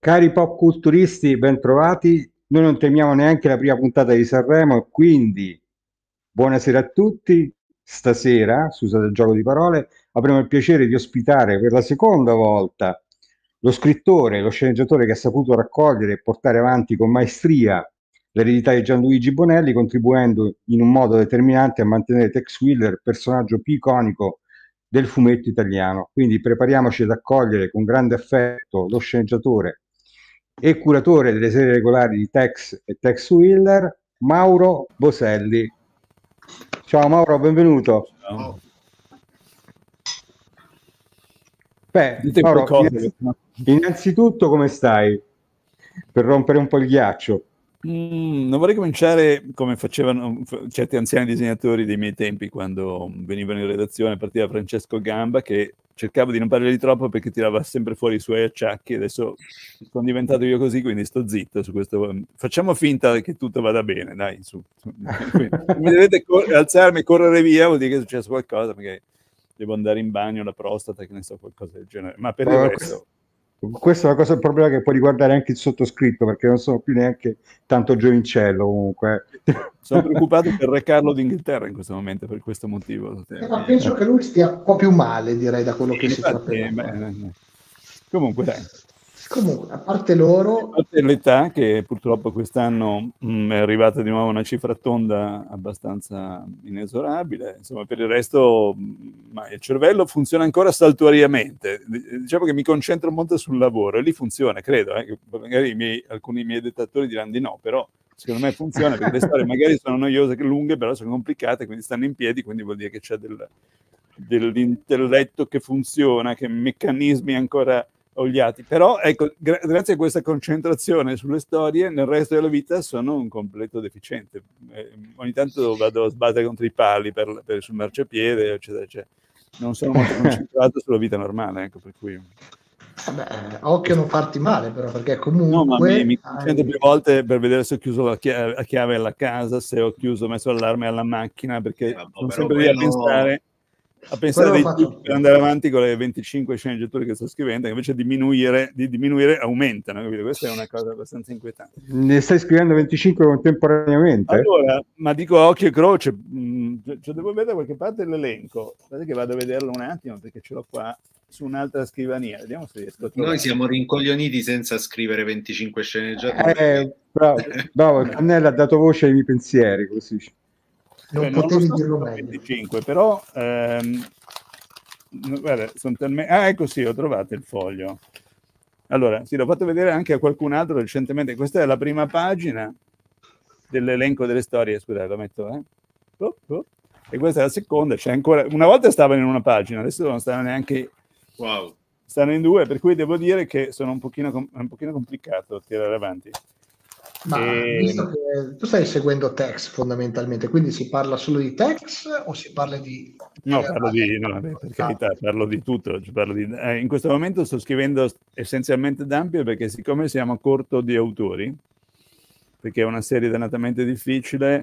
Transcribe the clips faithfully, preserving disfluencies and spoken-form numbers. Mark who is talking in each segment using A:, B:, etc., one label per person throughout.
A: Cari pop culturisti, ben trovati. Noi non temiamo neanche la prima puntata di Sanremo, quindi buonasera a tutti. Stasera, scusate il gioco di parole, avremo il piacere di ospitare per la seconda volta lo scrittore, lo sceneggiatore che ha saputo raccogliere e portare avanti con maestria l'eredità di Gianluigi Bonelli, contribuendo in un modo determinante a mantenere Tex Willer il personaggio più iconico del fumetto italiano. Quindi prepariamoci ad accogliere con grande affetto lo sceneggiatore e curatore delle serie regolari di Tex e Tex Willer, Mauro Boselli. Ciao Mauro, benvenuto.
B: Ciao.
A: Beh,
B: Dite
A: Mauro,
B: qualcosa.
A: innanzi- innanzitutto come stai? Per rompere un po' il ghiaccio.
B: Mm, non vorrei cominciare come facevano f- certi anziani disegnatori dei miei tempi, quando venivano in redazione, partiva Francesco Gamba, che cercavo di non parlare di troppo perché tirava sempre fuori i suoi acciacchi. Adesso sono diventato io così, quindi sto zitto su questo. Facciamo finta che tutto vada bene, dai, su. su. Quindi, se mi dovete cor- alzarmi e correre via, vuol dire che è successo qualcosa, perché devo andare in bagno, la prostata, che ne so, qualcosa del genere. Ma per il
A: Oh,
B: resto...
A: Questa è una cosa, un problema che può riguardare anche il sottoscritto, perché non sono più neanche tanto giovincello comunque.
B: Sono preoccupato per Re Carlo d'Inghilterra in questo momento, per questo motivo.
C: Eh, ma penso che lui stia un po' più male, direi, da quello
B: Sì,
C: che si
B: infatti,
C: sapeva.
B: beh, eh, comunque dai.
C: Comunque, a parte loro,
B: A parte l'età, che purtroppo quest'anno mh, è arrivata di nuovo una cifra tonda abbastanza inesorabile, insomma, per il resto mh, ma il cervello funziona ancora saltuariamente. Diciamo che mi concentro molto sul lavoro e lì funziona, credo, eh, che magari i miei, alcuni miei dettatori diranno di no, però secondo me funziona, perché le storie magari sono noiose, lunghe, però sono complicate, quindi stanno in piedi, quindi vuol dire che c'è del, dell'intelletto che funziona, che meccanismi ancora oliati. Però ecco, gra- grazie a questa concentrazione sulle storie, nel resto della vita sono un completo deficiente. Eh, ogni tanto vado a sbattere contro i pali per, per, sul marciapiede, eccetera, eccetera. Non sono molto concentrato sulla vita normale, ecco, per cui...
C: vabbè, occhio a non farti male, però, perché
B: No, ma mi,
C: comunque
B: mi concentro
C: hai...
B: più volte per vedere se ho chiuso la chiave, la chiave alla casa, se ho chiuso, ho messo l'allarme alla macchina, perché
D: Eh, vabbè,
B: sono
D: però
B: sempre lì a
D: quello-
B: pensare, a pensare
C: Quello lo
B: dei
C: faccio
B: trucchi per
C: anch'io.
B: andare avanti con le venticinque sceneggiature che sto scrivendo, che invece di diminuire, di diminuire aumentano, capito? Questa è una cosa abbastanza inquietante.
A: Ne stai scrivendo venticinque contemporaneamente?
B: Allora, ma dico a occhio e croce, mh, cioè devo vedere da qualche parte l'elenco, aspetta che vado a vederlo un attimo perché ce l'ho qua su un'altra scrivania, vediamo se riesco a trovare.
D: Noi siamo rincoglioniti senza scrivere venticinque sceneggiature.
A: Eh, bravo, bravo, il Cannella ha dato voce ai miei pensieri, così.
C: Non
B: Beh, non
C: potevi
B: lo so se
C: dirlo
B: sono
C: meglio.
B: venticinque, però ehm, guarda, sono talmente... Ah, ecco sì, ho trovato il foglio. Allora, sì, l'ho fatto vedere anche a qualcun altro recentemente. Questa è la prima pagina dell'elenco delle storie. Scusate, lo metto, eh? Oh, oh. E questa è la seconda. C'è ancora... Una volta stavano in una pagina, adesso non stanno neanche...
D: Wow.
B: Stanno in due, per cui devo dire che sono un pochino, un pochino complicato tirare avanti.
C: Ma
B: E...
C: visto che tu stai seguendo Tex fondamentalmente, quindi si parla solo di Tex o si parla di...
B: No, parlo di, no, vabbè, per carità, parlo di tutto. Cioè parlo di, eh, in questo momento sto scrivendo essenzialmente Dampier perché siccome siamo a corto di autori, perché è una serie dannatamente difficile,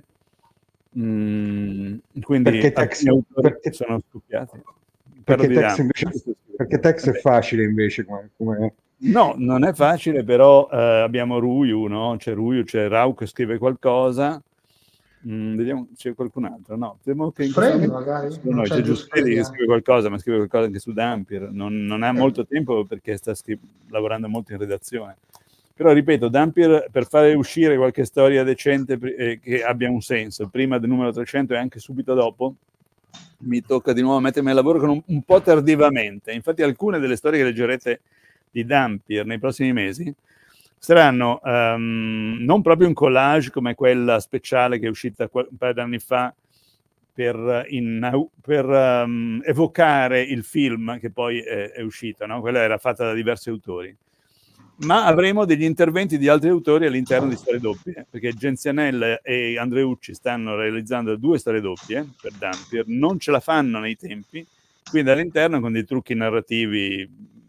B: mh, quindi
A: Perché Tex,
B: alcuni autori
A: perché,
B: sono scoppiati.
A: perché Tex, invece, perché Tex è facile invece. Come, come...
B: No, non è facile, però eh, abbiamo Ruiu, no? C'è Ruiu, c'è Rau che scrive qualcosa. Mm, vediamo, c'è qualcun altro. No, temo che in questo
C: Freddy
B: momento
C: magari?
B: noi,
C: Non
B: c'è
C: c'è giusto
B: Giuspelli che
C: Freddy,
B: scrive qualcosa, ma scrive qualcosa anche su Dampier. Non, non ha
C: eh.
B: molto tempo perché sta scri- lavorando molto in redazione. Però ripeto, Dampier, per fare uscire qualche storia decente eh, che abbia un senso, prima del numero trecento e anche subito dopo, mi tocca di nuovo mettermi al lavoro con un, un po' tardivamente. Infatti alcune delle storie che leggerete di Dampier nei prossimi mesi saranno um, non proprio un collage come quella speciale che è uscita un paio d'anni fa per, in, per um, evocare il film che poi è, è uscito, no? Quella era fatta da diversi autori. Ma avremo degli interventi di altri autori all'interno di storie doppie, perché Genzianella e Andreucci stanno realizzando due storie doppie per Dampier, non ce la fanno nei tempi, quindi all'interno con dei trucchi narrativi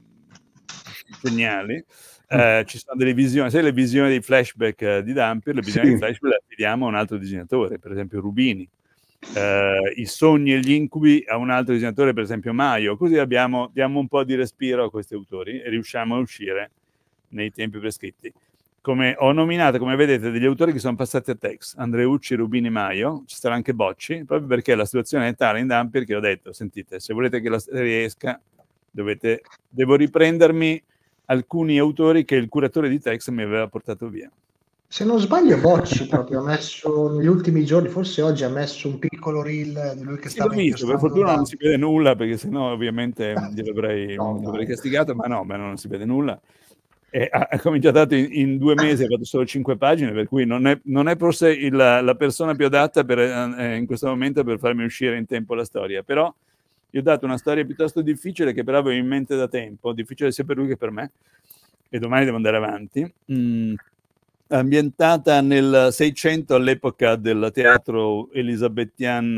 B: geniali. Eh, ci sono delle visioni, sai le visioni dei flashback eh, di Dampier, le visioni
A: Sì.
B: dei flashback le affidiamo a un altro disegnatore, per esempio Rubini. Eh, i sogni e gli incubi a un altro disegnatore, per esempio Maio, così abbiamo, diamo un po' di respiro a questi autori e riusciamo a uscire nei tempi prescritti. Come ho nominato, come vedete, degli autori che sono passati a Tex, Andreucci, Rubini, Maio, ci sarà anche Bocci, proprio perché la situazione è tale in Dampier che ho detto, sentite, se volete che la serie esca, dovete, devo riprendermi alcuni autori che il curatore di Tex mi aveva portato via.
C: Se non sbaglio, Bocci proprio ha messo negli ultimi giorni, forse oggi ha messo un piccolo reel di lui che
B: Sì,
C: stava
B: l'ho visto, per
C: inchiostando
B: fortuna
C: da...
B: non si vede nulla, perché sennò ovviamente glielo avrei,
C: No,
B: l'avrei
C: dai.
B: castigato, ma no, ma non si vede nulla. E ha, ha cominciato in, in due mesi, ha fatto solo cinque pagine, per cui non è, non è forse il, la persona più adatta per, eh, in questo momento per farmi uscire in tempo la storia, però gli ho dato una storia piuttosto difficile che però avevo in mente da tempo, difficile sia per lui che per me, e domani devo andare avanti. Mm. Ambientata nel Seicento, all'epoca del teatro elisabettian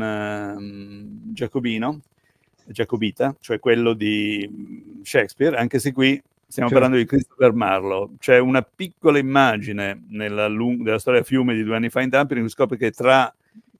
B: eh, giacobino, giacobita, cioè quello di Shakespeare, anche se qui stiamo
A: Certo.
B: parlando di Christopher Marlowe. C'è una piccola immagine nella, lung- della storia Fiume di due anni fa in Dampier, in cui scopre che tra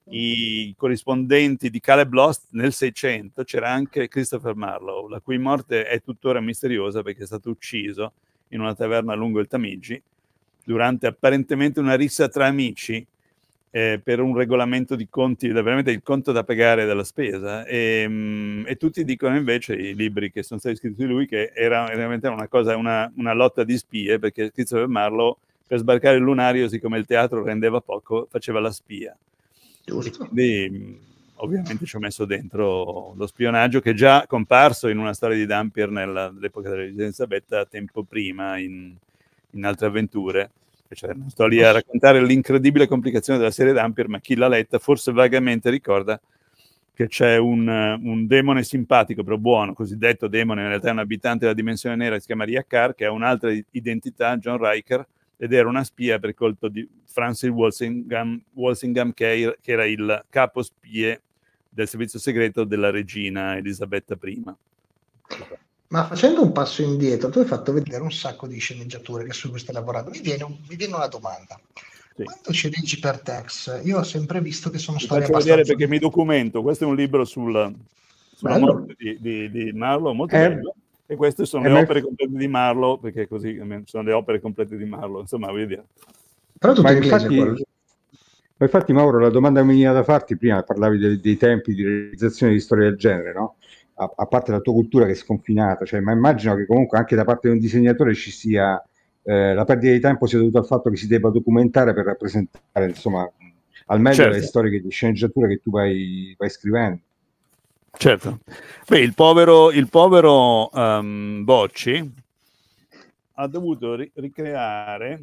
B: i corrispondenti di Caleb Lost nel Seicento c'era anche Christopher Marlowe, la cui morte è tuttora misteriosa perché è stato ucciso in una taverna lungo il Tamigi durante apparentemente una rissa tra amici eh, per un regolamento di conti, veramente il conto da pagare dalla spesa, e, mh, e tutti dicono invece, i libri che sono stati scritti di lui, che era veramente una cosa, una, una lotta di spie, perché Christopher Marlowe per sbarcare il lunario, siccome il teatro rendeva poco, faceva la spia.
C: Giusto.
B: E quindi mh, ovviamente ci ho messo dentro lo spionaggio, che è già comparso in una storia di Dampier nell'epoca della Regina Elisabetta, tempo prima, in in altre avventure. Cioè, non sto lì a raccontare l'incredibile complicazione della serie Dampier, ma chi l'ha letta forse vagamente ricorda che c'è un, un demone simpatico, però buono, cosiddetto demone, in realtà è un abitante della dimensione nera, che si chiama Riakkar, che ha un'altra identità, John Riker, ed era una spia per colpo di Francis Walsingham, Walsingham che era il capo spie del servizio segreto della regina Elisabetta prima.
C: Ma facendo un passo indietro, tu hai fatto vedere un sacco di sceneggiature che su cui stai lavorando. Mi viene, un- mi viene una domanda.
B: Sì.
C: Quando sceneggi per Tex, io ho sempre visto che sono
B: Vi
C: storie
B: faccio vedere
C: abbastanza...
B: perché mi documento. Questo è un libro sul, sulla
C: Bello.
B: morte di, di, di Marlowe, molto
A: Eh,
B: bello. E queste sono
A: eh,
B: le
A: ma-
B: opere complete di Marlowe, perché così sono le opere complete di Marlowe. Insomma, voglio dire.
C: Però tutto
A: Ma
C: in inglese
A: infatti,
C: quello.
A: ma infatti, Mauro, la domanda che mi veniva da farti prima, parlavi dei, dei tempi di realizzazione di storie del genere, no? A, a parte la tua cultura che è sconfinata, cioè, ma immagino che comunque anche da parte di un disegnatore ci sia eh, la perdita di tempo sia dovuta al fatto che si debba documentare per rappresentare, insomma, al meglio
B: Certo.
A: le storie di sceneggiatura che tu vai, vai scrivendo.
B: Certo. Beh, il povero, il povero um, Bocci ha dovuto ri- ricreare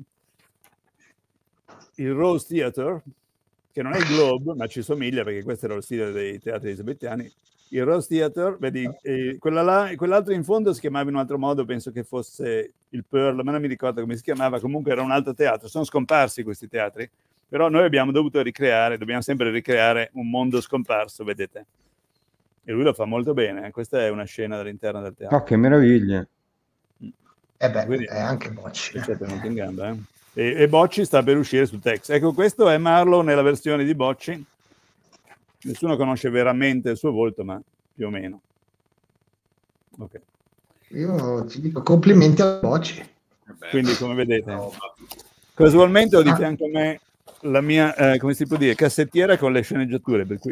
B: il Rose Theatre, che non è il Globe, ma ci somiglia perché questo era lo stile dei teatri elisabettiani. Il Rose Theatre, vedi, eh, quella là, quell'altro in fondo si chiamava in un altro modo, penso che fosse il Pearl, ma non mi ricordo come si chiamava, comunque era un altro teatro. Sono scomparsi questi teatri, però noi abbiamo dovuto ricreare, dobbiamo sempre ricreare un mondo scomparso, vedete. E lui lo fa molto bene, questa è una scena dall'interno del teatro.
A: Oh, che meraviglia!
C: E beh,
B: Quindi,
C: è anche Bocci.
B: ci è tenuto in gamba, eh? E, e Bocci sta per uscire su Tex. Ecco, questo è Marlowe nella versione di Bocci. Nessuno conosce veramente il suo volto, ma più o meno. Ok.
C: Io ti dico complimenti a Bocci.
D: Vabbè,
B: Quindi, come vedete,
D: no,
B: casualmente ho di
C: Ah.
B: fianco a me la mia, eh, come si può dire, cassettiera con le sceneggiature, per cui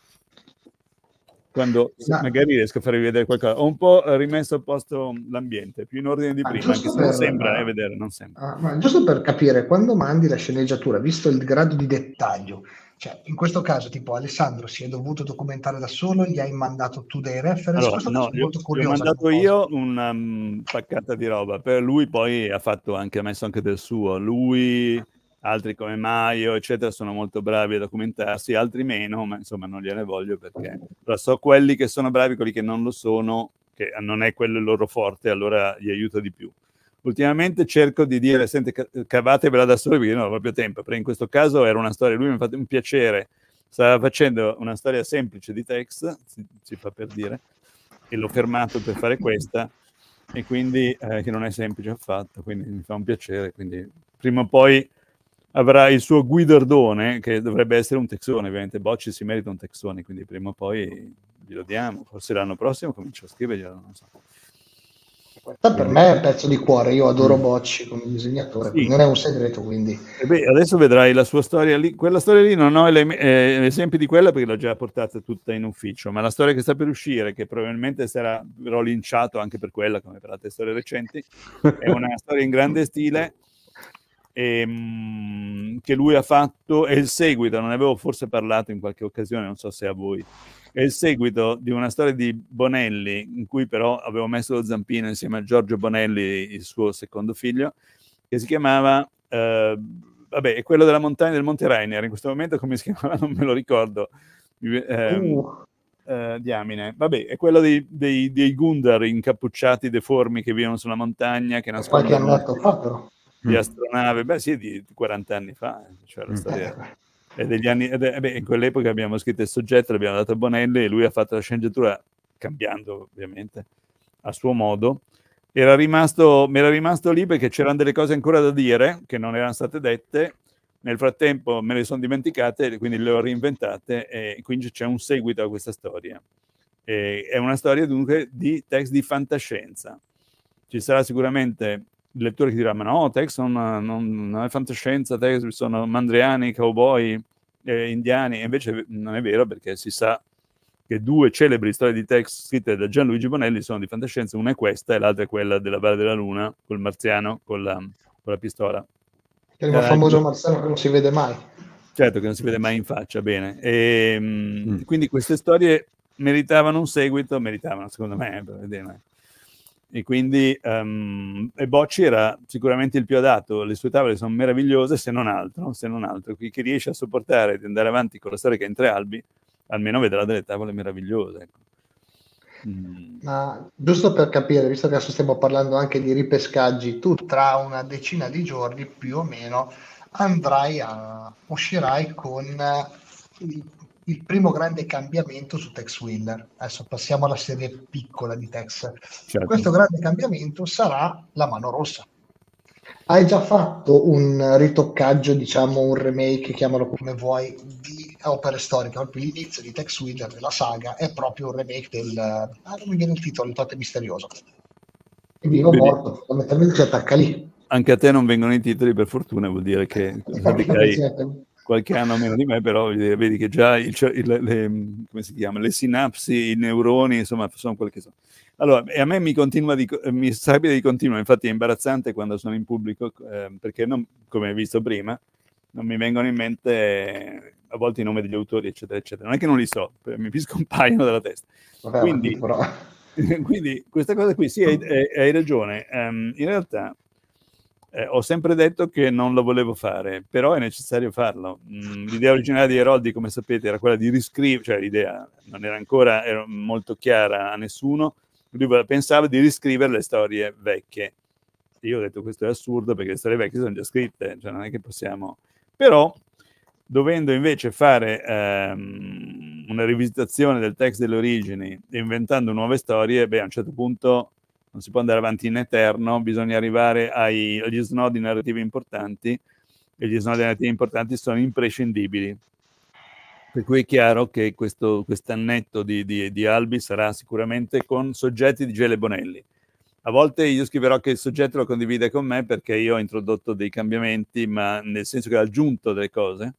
B: quando se-
C: Ma-
B: magari riesco a farvi vedere qualcosa. Ho un po' rimesso a posto l'ambiente, più in ordine di
C: Ma
B: prima, anche
C: giusto
B: se non
C: per-
B: sembra eh, vedere, non sembra.
C: Ah, ma giusto per capire, quando mandi la sceneggiatura, visto il grado di dettaglio, cioè in questo caso tipo Alessandro si è dovuto documentare da solo, gli hai mandato tu dei reference,
B: Allora,
C: questo
B: no,
C: caso è
B: gli ho,
C: molto
B: gli ho
C: curiosa
B: mandato
C: come cosa.
B: io una um, paccata di roba, per lui poi ha fatto anche, ha messo anche del suo. Lui, altri come Maio, eccetera, sono molto bravi a documentarsi, altri meno, ma insomma non gliene voglio perché però so quelli che sono bravi, quelli che non lo sono, che non è quello il loro forte, allora gli aiuto di più. Ultimamente cerco di dire, senti, cavatevela da soli perché non ho proprio tempo, perché in questo caso era una storia, lui mi ha fatto un piacere, stava facendo una storia semplice di Tex, si, si fa per dire, e l'ho fermato per fare questa, e quindi, eh, che non è semplice affatto, quindi mi fa un piacere, quindi prima o poi avrà il suo guidardone, che dovrebbe essere un texone, ovviamente Bocci si merita un texone, quindi prima o poi glielo diamo, forse l'anno prossimo comincio a scriverglielo, non so.
C: Questa per me è un pezzo di cuore, io adoro
A: Mm.
C: Bocci come disegnatore,
B: Sì.
C: quindi non è un segreto, quindi
B: E beh, adesso vedrai la sua storia lì. Quella storia lì non ho ele- eh, esempi di quella perché l'ho già portata tutta in ufficio, ma la storia che sta per uscire, che probabilmente sarà verrò linciato anche per quella, come per altre storie recenti, è una storia in grande stile ehm, che lui ha fatto, è il seguito, non ne avevo forse parlato in qualche occasione, non so se a voi, è il seguito di una storia di Bonelli, in cui però avevo messo lo zampino insieme a Giorgio Bonelli, il suo secondo figlio, che si chiamava, eh, vabbè, è quello della montagna del Monte Rainier, in questo momento come si chiamava non me lo ricordo, eh,
C: uh,
B: eh, diamine, vabbè, è quello dei, dei, dei Gundar incappucciati, deformi, che vivono sulla montagna, che
C: qualche
B: nascondono
C: annetto fa però.
B: di
A: Mm.
B: astronave, beh sì, di quaranta anni fa, cioè la
A: Mm.
B: storia
C: Eh,
B: è degli anni, ed è- beh, in quell'epoca abbiamo scritto il soggetto, l'abbiamo dato a Bonelli e lui ha fatto la sceneggiatura, cambiando ovviamente a suo modo. Era rimasto, mi era rimasto lì perché c'erano delle cose ancora da dire che non erano state dette. Nel frattempo me le sono dimenticate, quindi le ho reinventate e quindi c'è un seguito a questa storia. E è una storia dunque di text di fantascienza. Ci sarà sicuramente il lettore che dirà: ma no, text non, non, non è fantascienza, text sono mandriani, cowboy, eh, indiani. E invece non è vero, perché si sa che due celebri storie di text scritte da Gianluigi Bonelli sono di fantascienza, una è questa e l'altra è quella della Valle della Luna, col marziano, con la, con la pistola.
C: Che è il
B: Eh,
C: famoso marziano che non si vede mai.
B: certo che non si vede mai in faccia, bene. E,
A: Mm.
B: quindi queste storie meritavano un seguito, meritavano secondo me, per vedere. E quindi um, e Bocci era sicuramente il più adatto, le sue tavole sono meravigliose, se non altro, se non altro. Chi, chi riesce a sopportare di andare avanti con la storia che è in tre albi, almeno vedrà delle tavole meravigliose. Ecco. Mm.
C: Ma giusto per capire, visto che adesso stiamo parlando anche di ripescaggi, tu tra una decina di giorni più o meno andrai a uscirai con il, il primo grande cambiamento su Tex Willer. Adesso passiamo alla serie piccola di Tex.
B: Certo.
C: Questo grande cambiamento sarà la mano rossa. Hai già fatto un ritoccaggio, diciamo un remake, chiamalo come vuoi, di opere storiche. Proprio l'inizio di Tex Willer della saga è proprio un remake del... Ah, non mi viene il titolo, il totem misterioso. E vivo
B: Vedi,
C: morto, fondamentalmente si attacca lì.
B: anche a te non vengono i titoli, per fortuna, vuol dire che, sappi che hai qualche anno meno di me, però vedi che già il, il, le, come si chiama, le sinapsi, i neuroni, insomma, sono quel che sono. Allora, e a me mi continua di, mi sapete di continuo, infatti è imbarazzante quando sono in pubblico, eh, perché non, come hai visto prima, non mi vengono in mente eh, a volte i nomi degli autori, eccetera, eccetera. Non è che non li so, mi scompaiono dalla testa.
C: Vabbè,
B: quindi,
C: però...
B: quindi questa cosa qui, sì, hai, hai ragione. Um, in realtà eh, ho sempre detto che non lo volevo fare, però è necessario farlo. Mm, l'idea originale di Heroldi, come sapete, era quella di riscrivere, cioè l'idea non era ancora era molto chiara a nessuno, lui pensava di riscrivere le storie vecchie. Io ho detto questo è assurdo perché le storie vecchie sono già scritte, cioè non è che possiamo... Però, dovendo invece fare ehm, una rivisitazione del text delle origini, inventando nuove storie, beh, a un certo punto non si può andare avanti in eterno, bisogna arrivare ai, agli snodi narrativi importanti, e gli snodi narrativi importanti sono imprescindibili. Per cui è chiaro che questo quest'annetto di, di, di albi sarà sicuramente con soggetti di Gele Bonelli. A volte io scriverò che il soggetto lo condivide con me perché io ho introdotto dei cambiamenti, ma nel senso che ho aggiunto delle cose,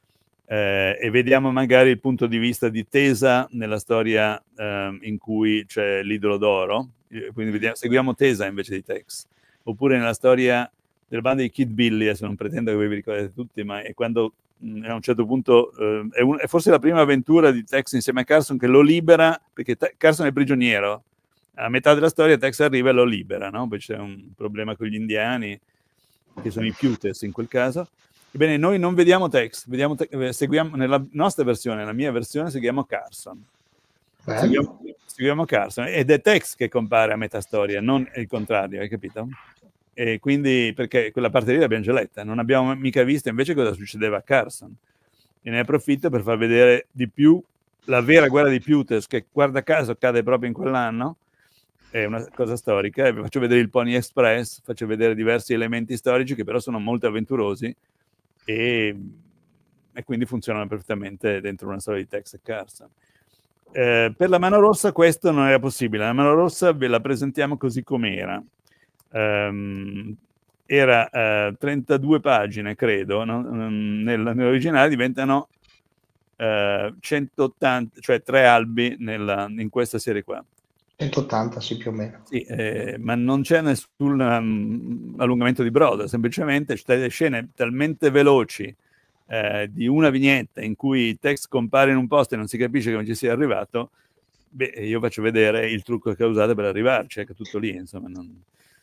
B: eh, e vediamo magari il punto di vista di Tesa nella storia eh, in cui c'è l'idolo d'oro, quindi vediamo, seguiamo Tesa invece di Tex, oppure nella storia della banda di Kid Billy, adesso non pretendo che voi vi ricordate tutti, ma è quando mh, a un certo punto eh, è, un, è forse la prima avventura di Tex insieme a Carson che lo libera, perché Te- Carson è prigioniero, a metà della storia Tex arriva e lo libera, no? Poi c'è un problema con gli indiani, che sono i Putes in quel caso. Ebbene, noi non vediamo Tex, vediamo te- seguiamo, nella nostra versione, nella mia versione, seguiamo Carson. Seguiamo, seguiamo Carson, ed è Tex che compare a metà storia, non il contrario, hai capito? E quindi, perché quella parte lì l'abbiamo già letta, non abbiamo mica visto invece cosa succedeva a Carson. E ne approfitto per far vedere di più la vera guerra di Putes, che guarda caso accade proprio in quell'anno, è una cosa storica, e vi faccio vedere il Pony Express, faccio vedere diversi elementi storici che però sono molto avventurosi e, e quindi funzionano perfettamente dentro una storia di Tex e Carson. Eh, per la mano rossa questo non era possibile. La mano rossa ve la presentiamo così com'era. Um, era uh, trentadue pagine, credo, no? Nel, nell'originale diventano uh, centottanta, cioè tre albi nella, in questa serie qua.
C: centottanta, sì, più o meno.
B: Sì, eh, ma non c'è nessun um, allungamento di brodo, semplicemente c'è delle scene talmente veloci eh, di una vignetta in cui il text compare in un posto e non si capisce come ci sia arrivato. Beh, io faccio vedere il trucco che ha usato per arrivarci, è tutto lì, insomma. Non,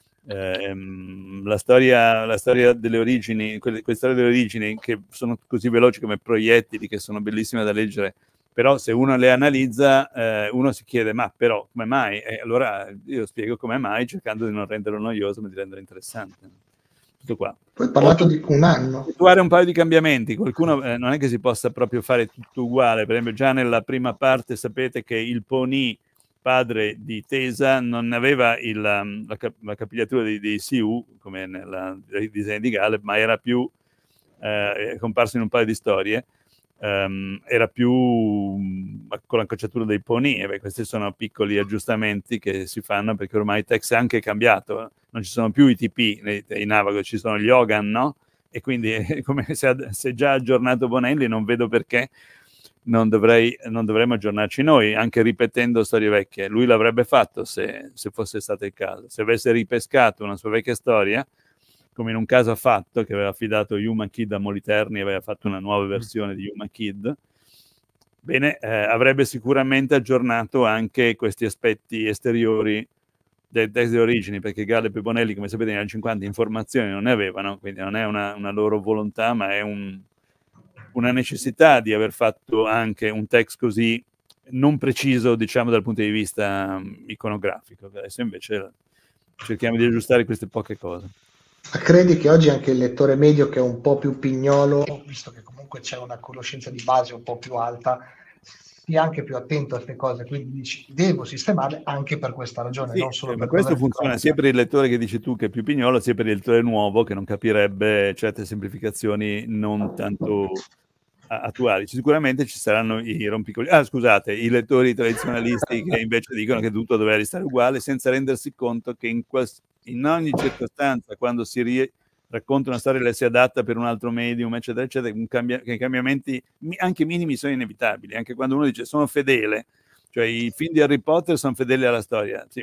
B: ehm, la, storia, la storia delle origini, quelle, quelle storie delle origini che sono così veloci come proiettili, che sono bellissime da leggere, però se uno le analizza, eh, uno si chiede, ma però, come mai? E allora io spiego come mai, cercando di non renderlo noioso, ma di renderlo interessante. Tutto qua.
C: Poi hai parlato di un anno.
B: Effettuare un paio di cambiamenti. Qualcuno eh, non è che si possa proprio fare tutto uguale. Per esempio, già nella prima parte sapete che il Pony, padre di Tesa, non aveva il, um, la, cap- la capigliatura di, di Siu, come nei disegni di Galeb, ma era più eh, comparso in un paio di storie. Um, era più um, con l'acconciatura dei Pony. E beh, questi sono piccoli aggiustamenti che si fanno perché ormai il text è anche cambiato. Non ci sono più i T P nei, nei Navago, ci sono gli Hogan, no? E quindi è come se, se già aggiornato Bonelli, non vedo perché non, dovrei, non dovremmo aggiornarci noi, anche ripetendo storie vecchie. Lui l'avrebbe fatto se, se fosse stato il caso. Se avesse ripescato una sua vecchia storia, come in un caso ha fatto, che aveva affidato Human Kid a Moliterni e aveva fatto una nuova versione di Human Kid, bene, eh, avrebbe sicuramente aggiornato anche questi aspetti esteriori del testo di origini, perché Galeb e Bonelli, come sapete, negli anni cinquanta informazioni non ne avevano, quindi non è una, una loro volontà, ma è un, una necessità di aver fatto anche un text così non preciso, diciamo, dal punto di vista um, iconografico. Adesso invece cerchiamo di aggiustare queste poche cose.
C: Ma credi che oggi anche il lettore medio, che è un po' più pignolo, visto che comunque c'è una conoscenza di base un po' più alta, sia anche più attento a queste cose, quindi dici, devo sistemarle anche per questa ragione,
B: sì,
C: non solo
B: eh,
C: per
B: ma questo
C: dover
B: funziona sia per il lettore che dici tu che è più pignolo, sia per il lettore nuovo che non capirebbe certe semplificazioni non tanto attuali. Sicuramente ci saranno i rompicoglioni, ah scusate, i lettori tradizionalisti che invece dicono che tutto deve restare uguale, senza rendersi conto che in, quest- in ogni circostanza, quando si rie- racconta una storia e si adatta per un altro medium, eccetera, eccetera, un cambia- che i cambiamenti anche minimi sono inevitabili. Anche quando uno dice sono fedele, cioè i film di Harry Potter sono fedeli alla storia, sì,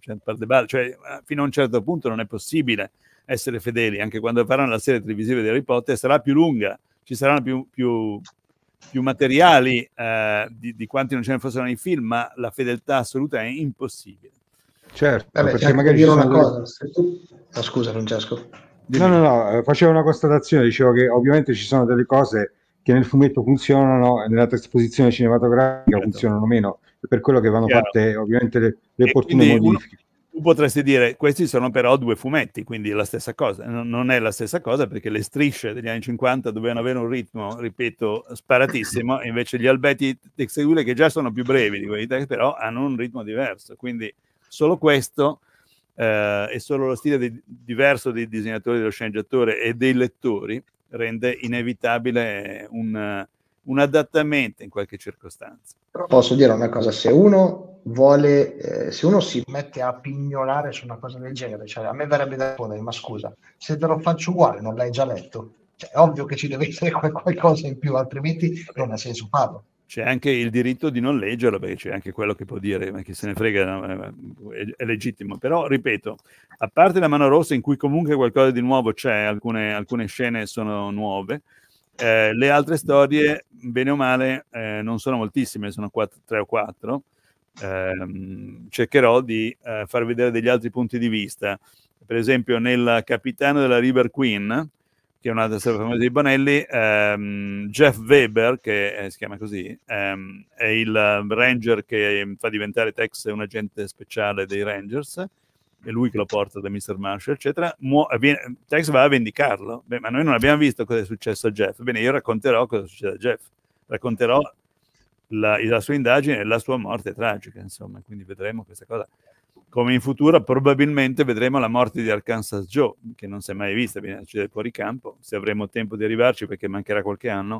B: cioè fino a un certo punto non è possibile essere fedeli, anche quando faranno la serie televisiva di Harry Potter sarà più lunga, ci saranno più, più, più materiali eh, di, di quanti non ce ne fossero nei film, ma la fedeltà assoluta è impossibile.
A: Certo,
C: Vabbè,
A: perché
C: c'è anche da
A: magari
C: dire
A: ci
C: una
A: sono delle...
C: cosa. Se tu... oh, scusa Francesco.
A: No, no, no, facevo una constatazione, dicevo che ovviamente ci sono delle cose che nel fumetto funzionano e nella trasposizione cinematografica
B: Certo.
A: funzionano meno, per quello che vanno
B: Chiaro.
A: fatte ovviamente le, le
B: E
A: opportune
B: quindi uno-
A: modifiche.
B: tu potresti dire, questi sono però due fumetti, quindi è la stessa cosa. Non, non è la stessa cosa perché le strisce degli anni cinquanta dovevano avere un ritmo, ripeto, sparatissimo, e invece gli albetti textuali, che già sono più brevi di quelli di text, però hanno un ritmo diverso. Quindi solo questo eh, e solo lo stile di, diverso dei disegnatori, dello sceneggiatore e dei lettori rende inevitabile un, un adattamento in qualche circostanza.
C: Però posso dire una cosa, se uno vuole, eh, se uno si mette a pignolare su una cosa del genere, cioè a me verrebbe da rispondere, ma scusa, se te lo faccio uguale non l'hai già letto? Cioè, è ovvio che ci deve essere qualcosa in più, altrimenti non ha senso farlo.
B: C'è anche il diritto di non leggerlo, perché c'è anche quello che può dire, ma chi se ne frega, è, è legittimo. Però, ripeto, a parte la mano rossa, in cui comunque qualcosa di nuovo c'è, alcune, alcune scene sono nuove, eh, le altre storie, bene o male, eh, non sono moltissime, sono quattro, tre o quattro. Eh, cercherò di eh, far vedere degli altri punti di vista. Per esempio, nel Capitano della River Queen, che è un'altra storia famosa di Bonelli, ehm, Jeff Weber, che è, si chiama così, ehm, è il ranger che fa diventare Tex un agente speciale dei Rangers, è lui che lo porta da mister Marshall, eccetera. Mu- viene, Tex va a vendicarlo. Beh, ma noi non abbiamo visto cosa è successo a Jeff. Bene, io racconterò cosa succede a Jeff. Racconterò la, la sua indagine e la sua morte tragica, insomma. Quindi vedremo questa cosa. Come in futuro probabilmente vedremo la morte di Arkansas Joe, che non si è mai vista, viene a succedere fuori campo. Se avremo tempo di arrivarci, perché mancherà qualche anno,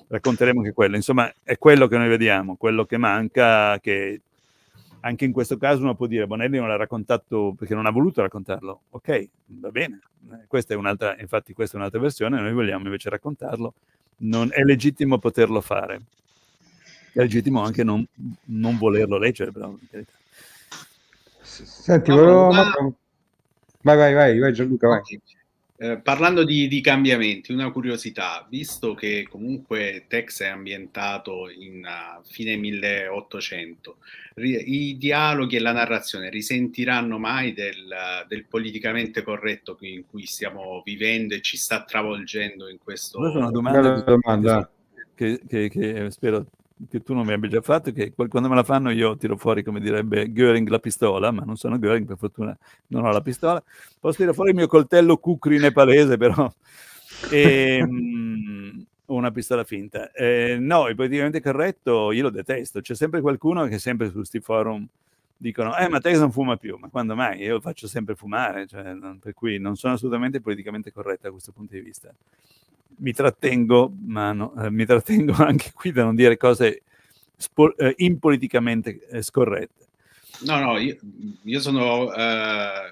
B: racconteremo anche quello. Insomma, è quello che noi vediamo, quello che manca, che anche in questo caso uno può dire Bonelli non l'ha raccontato perché non ha voluto raccontarlo. Ok, va bene, questa è un'altra, infatti questa è un'altra versione, noi vogliamo invece raccontarlo. Non, è legittimo poterlo fare, è legittimo anche non, non volerlo leggere, però, in carità.
A: Senti,
D: No,
A: volevo...
D: ma-
A: vai, vai, vai, vai Gianluca, vai.
D: Ok. Eh, parlando di, di cambiamenti, una curiosità, visto che comunque Tex è ambientato in uh, fine milleottocento, ri- i dialoghi e la narrazione risentiranno mai del, del politicamente corretto in cui stiamo vivendo e ci sta travolgendo in questo...
B: Questa è una domanda,
A: Bella domanda.
B: che, che, che spero che tu non mi abbia già fatto, che quando me la fanno io tiro fuori, come direbbe Göring, la pistola, ma non sono Göring, per fortuna non ho la pistola. Posso tirare fuori il mio coltello Kukri nepalese, però, e, mh, una pistola finta. Eh, no, il politicamente corretto io lo detesto. C'è sempre qualcuno che sempre su questi forum dicono, eh, ma te non fuma più, ma quando mai? Io faccio sempre fumare, cioè, non, per cui non sono assolutamente politicamente corretto da questo punto di vista. Mi trattengo, ma no, eh, mi trattengo anche qui da non dire cose spo- eh, impoliticamente eh, scorrette.
D: No, no, io, io sono, eh,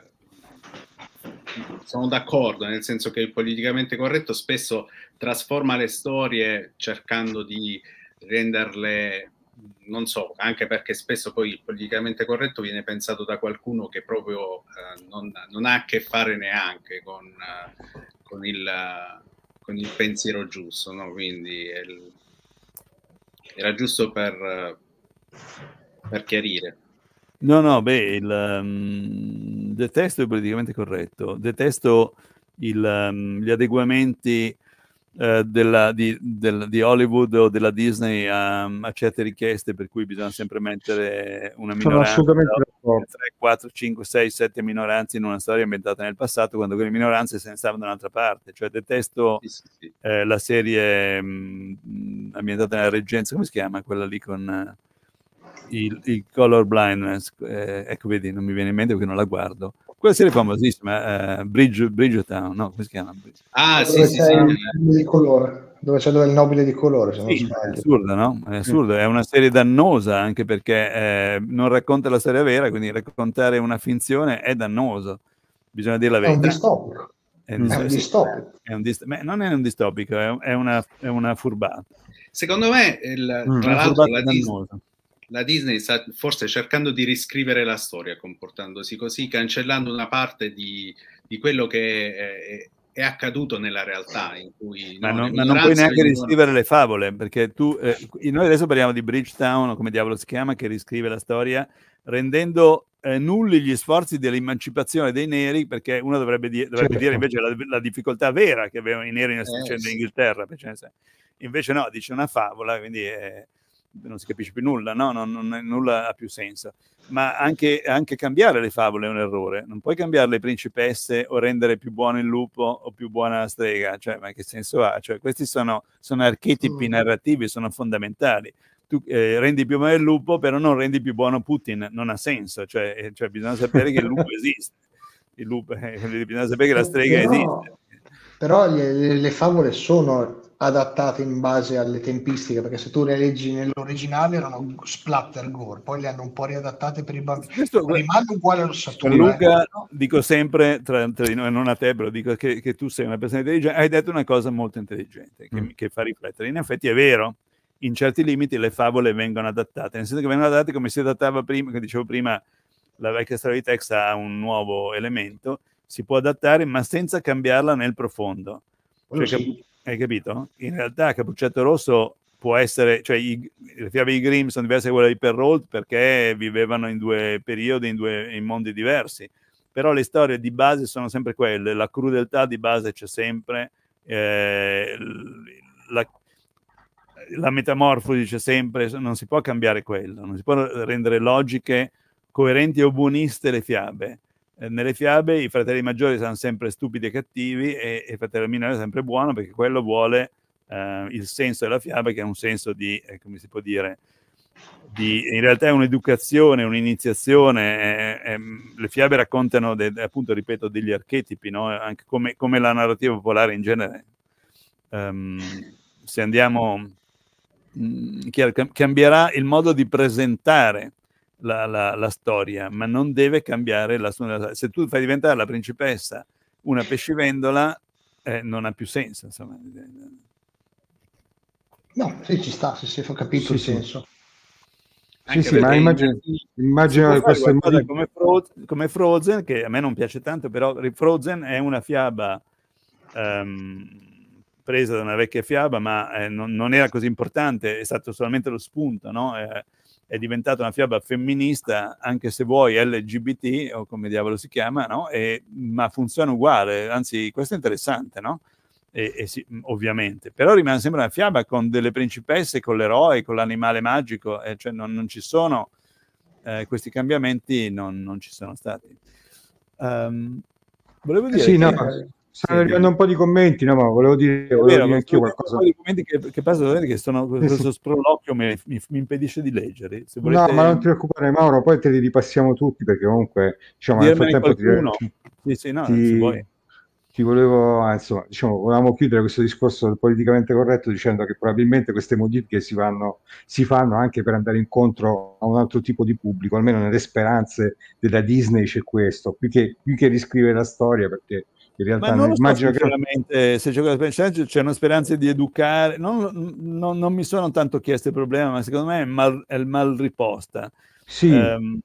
D: sono d'accordo, nel senso che il politicamente corretto spesso trasforma le storie cercando di renderle, non so, anche perché spesso poi il politicamente corretto viene pensato da qualcuno che proprio eh, non, non ha a che fare neanche con, eh, con, il, con il pensiero giusto, no? Quindi è il, era giusto per, per chiarire.
B: No, no, beh, il, um, detesto il politicamente corretto, detesto il, um, gli adeguamenti uh, della, di, del, di Hollywood o della Disney a, a certe richieste, per cui bisogna sempre mettere una minoranza,
A: Sono assolutamente d'accordo.
B: tre, quattro, cinque, sei, sette minoranze in una storia ambientata nel passato, quando quelle minoranze se ne stavano da un'altra parte. Cioè detesto
D: Sì, sì, sì.
B: eh, la serie mh, ambientata nella Reggenza, come si chiama? Quella lì con... Uh, Il, il color blindness, eh, ecco, vedi, non mi viene in mente perché non la guardo. Quella serie famosissima, eh, Bridge, Bridgetown, no, come si chiama?
D: Ah,
C: dove
D: sì, sì,
C: c'è
D: sì.
C: il nobile di colore, dove c'è il nobile di colore, se non
B: Sì, è
C: sbaglio.
B: assurda, no? È assurda, è una serie dannosa anche perché eh, non racconta la storia vera, quindi raccontare una finzione è dannoso, bisogna dire la
C: È un
B: verità.
C: distopico.
B: È,
C: È un
B: sì,
C: distopico.
B: è un dist- beh, non è un distopico, è, è, una, è una furbata.
D: Secondo me, il,
A: Mm.
D: tra
B: Una
D: l'altro,
B: furbata
D: la Disney,
B: dannosa.
D: la Disney sta forse cercando di riscrivere la storia, comportandosi così, cancellando una parte di, di quello che è, è accaduto nella realtà, in cui
B: Ma,
D: no,
B: non,
D: le
B: ma non puoi
D: minoranze
B: neanche
D: venivano...
B: riscrivere le favole, perché tu, eh, noi adesso parliamo di Bridgetown, o come diavolo si chiama, che riscrive la storia, rendendo eh, nulli gli sforzi dell'emancipazione dei neri, perché uno dovrebbe, di- dovrebbe
A: Certo.
B: dire invece la, la difficoltà vera che avevano i neri nel
D: Eh,
B: succedendo in
D: sì.
B: Inghilterra. Cioè, invece no, dice una favola, quindi eh, non si capisce più nulla, no? non, non, nulla ha più senso. Ma anche, anche cambiare le favole è un errore. Non puoi cambiare le principesse o rendere più buono il lupo o più buona la strega. Cioè, ma che senso ha? Cioè, questi sono, sono archetipi
C: Mm.
B: narrativi, sono fondamentali. Tu eh, rendi più buono il lupo, però non rendi più buono Putin. Non ha senso. Cioè, eh, cioè bisogna sapere che il lupo esiste. Il lupo, eh, bisogna sapere che la strega
C: Però,
B: esiste.
C: però le, le- le favole sono adattate in base alle tempistiche, perché se tu le leggi nell'originale erano splatter gore, poi le hanno un po' riadattate per i bambini.
B: Questo,
C: Rimane uguale all'ossatura.
B: Luca,
C: eh.
B: dico sempre, tra, tra di noi, non a te, però dico che, che tu sei una persona intelligente, hai detto una cosa molto intelligente, che,
A: Mm.
B: che fa riflettere. In effetti è vero, in certi limiti le favole vengono adattate, nel senso che vengono adattate come si adattava prima, che dicevo prima, la vecchia storia di Tex ha un nuovo elemento, si può adattare ma senza cambiarla nel profondo.
C: Quello
B: Cioè,
C: sì.
B: Capu- hai capito? In realtà Cappuccetto Rosso può essere, cioè i, le fiabe di Grimm sono diverse da quelle di Perrault perché vivevano in due periodi, in due in mondi diversi, però le storie di base sono sempre quelle, la crudeltà di base c'è sempre, eh, la, la metamorfosi c'è sempre, non si può cambiare quello, non si può rendere logiche, coerenti o buoniste le fiabe. Eh, nelle fiabe i fratelli maggiori sono sempre stupidi e cattivi e, e il fratello minore è sempre buono perché quello vuole eh, il senso della fiaba, che è un senso di, eh, come si può dire, di, in realtà è un'educazione, un'iniziazione. Eh, eh, le fiabe raccontano, de, appunto, ripeto, degli archetipi, no? Anche come, come la narrativa popolare in genere. Um, se andiamo mh, chiaro, cambierà il modo di presentare la, la, la storia, ma non deve cambiare la sua. Se tu fai diventare la principessa una pescivendola, eh, non ha più senso, insomma.
C: No, sì, ci sta, se si fa capito
A: Sì,
C: il
A: sì.
C: senso.
A: Sì, sì, ma immagino, immagino che questo è il motivo.
B: Come Frozen, come Frozen, che a me non piace tanto, però Frozen è una fiaba um, presa da una vecchia fiaba, ma eh, non, non era così importante, è stato solamente lo spunto, no? È, è diventata una fiaba femminista, anche se vuoi L G B T, o come diavolo si chiama, no? E, ma funziona uguale, anzi questo è interessante, no? E, e sì, ovviamente, però rimane sempre una fiaba con delle principesse, con l'eroe, con l'animale magico, eh, cioè non, non ci sono eh, questi cambiamenti, non, non ci sono stati. Um, volevo dire
A: sì,
B: che,
A: no,
B: eh,
A: stanno
B: sì,
A: arrivando un po' di commenti, no, ma volevo dire, volevo
B: vero,
A: dire anch'io qualcosa.
B: Un po' di commenti che, che passano, che sono, questo sproloquio mi, mi, mi impedisce di leggere. Se volete...
A: No, ma non ti preoccupare, Mauro, poi te li ripassiamo tutti, perché comunque, diciamo, nel
B: dirmene
A: frattempo ti,
B: qualcuno. Sì, sì, no, se vuoi.
A: ti, ti volevo, eh, insomma, diciamo, volevamo chiudere questo discorso del politicamente corretto dicendo che probabilmente queste modifiche si fanno, si fanno anche per andare incontro a un altro tipo di pubblico, almeno nelle speranze della Disney c'è questo, più che, più che riscrivere la storia, perché in realtà
B: Ma non lo so,
A: immagino che...
B: sinceramente, se c'è, c'è una speranza di educare, non, non, non mi sono tanto chiesto il problema, ma secondo me è, mal, è mal riposta.
A: Sì,
B: Um,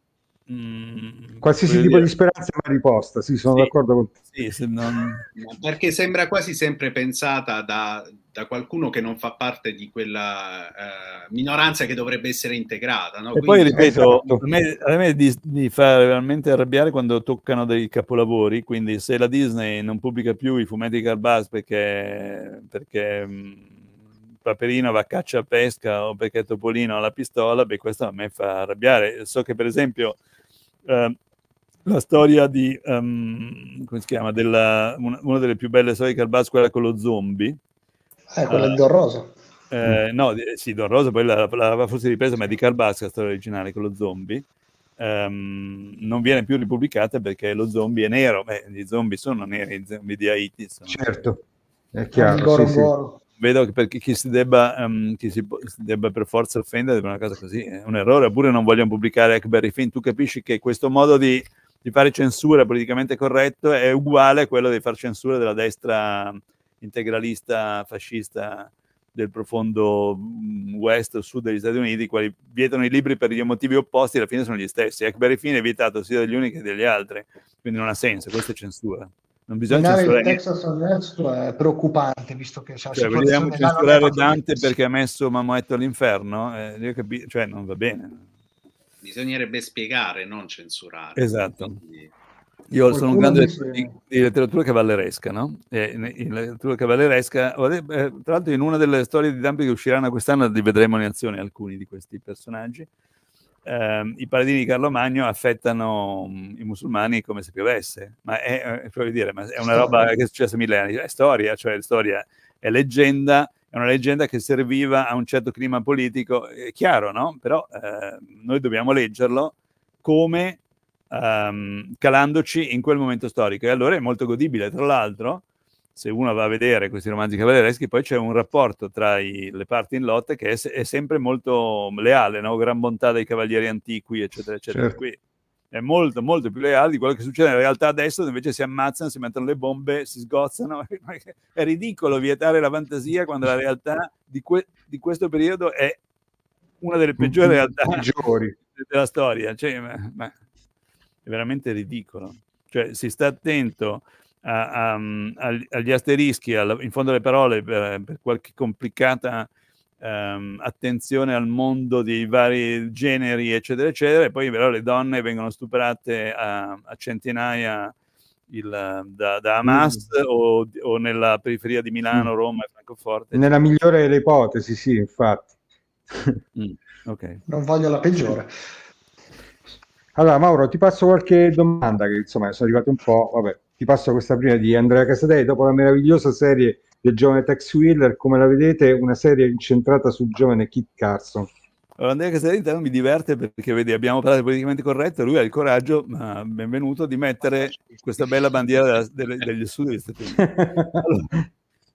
B: mh,
A: qualsiasi tipo
B: dire...
A: di speranza è una riposta, sì, sono
B: sì,
A: d'accordo con te.
B: sì, se non...
D: Perché sembra quasi sempre pensata da, da qualcuno che non fa parte di quella eh, minoranza che dovrebbe essere integrata. No?
B: E
D: Quindi,
B: poi ripeto,
A: esatto.
B: a me, a me di, di fa veramente arrabbiare quando toccano dei capolavori, quindi se la Disney non pubblica più i fumetti di Karl Barks perché, perché mh, Paperino va a caccia a pesca o perché Topolino ha la pistola, beh, questo a me fa arrabbiare. So che per esempio eh, la storia di, um, come si chiama, della, una, una delle più belle storie di Karl Barks, quella con lo zombie.
C: Eh, quella
B: uh,
C: di Don Rosa.
B: Eh, no, sì, Don Rosa poi l'aveva forse ripresa, ma è di Karl Barks la storia originale con lo zombie. Um, non viene più ripubblicata perché lo zombie è nero. Beh, gli zombie sono neri, i zombie di Haiti sono...
A: Certo, è
C: Il
A: chiaro,
C: Goro
A: sì,
C: Goro.
B: Sì. Vedo che perché chi si debba, um, chi si, si debba per forza offendere per una cosa così è un errore, oppure non vogliono pubblicare Huckleberry Finn. Tu capisci che questo modo di, di fare censura politicamente corretto è uguale a quello di fare censura della destra integralista fascista del profondo west o sud degli Stati Uniti, quali vietano i libri per gli motivi opposti, alla fine sono gli stessi. Huckleberry Finn è vietato sia dagli uni che dagli altri, quindi non ha senso, questa è censura. Non bisogna censurare
C: il Texas Honesto è preoccupante, visto che c'è una
B: cioè,
C: situazione
B: vogliamo censurare Dante
C: Dante
B: perché ha messo Mamometto all'inferno? Eh, io capi- cioè non va bene.
D: Bisognerebbe spiegare, non censurare.
B: Esatto.
D: Quindi...
B: Io
C: Qualcuno
B: sono un grande
C: dice...
B: di, di letteratura cavalleresca, no? E in letteratura cavalleresca, eh, tra l'altro in una delle storie di Dante che usciranno quest'anno li vedremo in azione alcuni di questi personaggi. Eh, i paladini di Carlo Magno affettano um, i musulmani come se piovesse, ma è, è, dire, ma è una roba che è successa mille anni, è storia, cioè storia è leggenda, è una leggenda che serviva a un certo clima politico, è chiaro, no? Però eh, noi dobbiamo leggerlo come um, calandoci in quel momento storico, e allora è molto godibile. Tra l'altro, se uno va a vedere questi romanzi cavallereschi, poi c'è un rapporto tra i, le parti in lotta che è, è sempre molto leale, no? Gran bontà dei cavalieri antichi, eccetera, eccetera.
A: Certo.
B: Qui è molto, molto più leale di quello che succede in realtà adesso, invece si ammazzano, si mettono le bombe, si sgozzano. È ridicolo vietare la fantasia quando la realtà di, que- di questo periodo è una delle peggiori realtà
A: peggiori
B: della storia. Cioè, ma, ma è veramente ridicolo. Cioè, si sta attento A, a, agli asterischi alla, in fondo alle parole per, per qualche complicata um, attenzione al mondo dei vari generi eccetera eccetera, e poi però le donne vengono stuprate a, a centinaia il, da, da Hamas mm. o, o nella periferia di Milano, Roma e Francoforte
A: nella
B: eccetera.
A: Migliore delle ipotesi, sì, infatti.
B: mm, okay.
C: Non voglio la peggiore.
A: Allora Mauro, ti passo qualche domanda che insomma sono arrivate un po', vabbè. Ti passo questa prima di Andrea Casadei. Dopo la meravigliosa serie del giovane Tex Wheeler, come la vedete, una serie incentrata sul giovane Kit Carson.
B: Allora, Andrea Casadei mi diverte perché vedi, abbiamo parlato politicamente corretto, lui ha il coraggio, ma benvenuto, di mettere questa bella bandiera della, delle, degli studi degli Stati Uniti. Allora,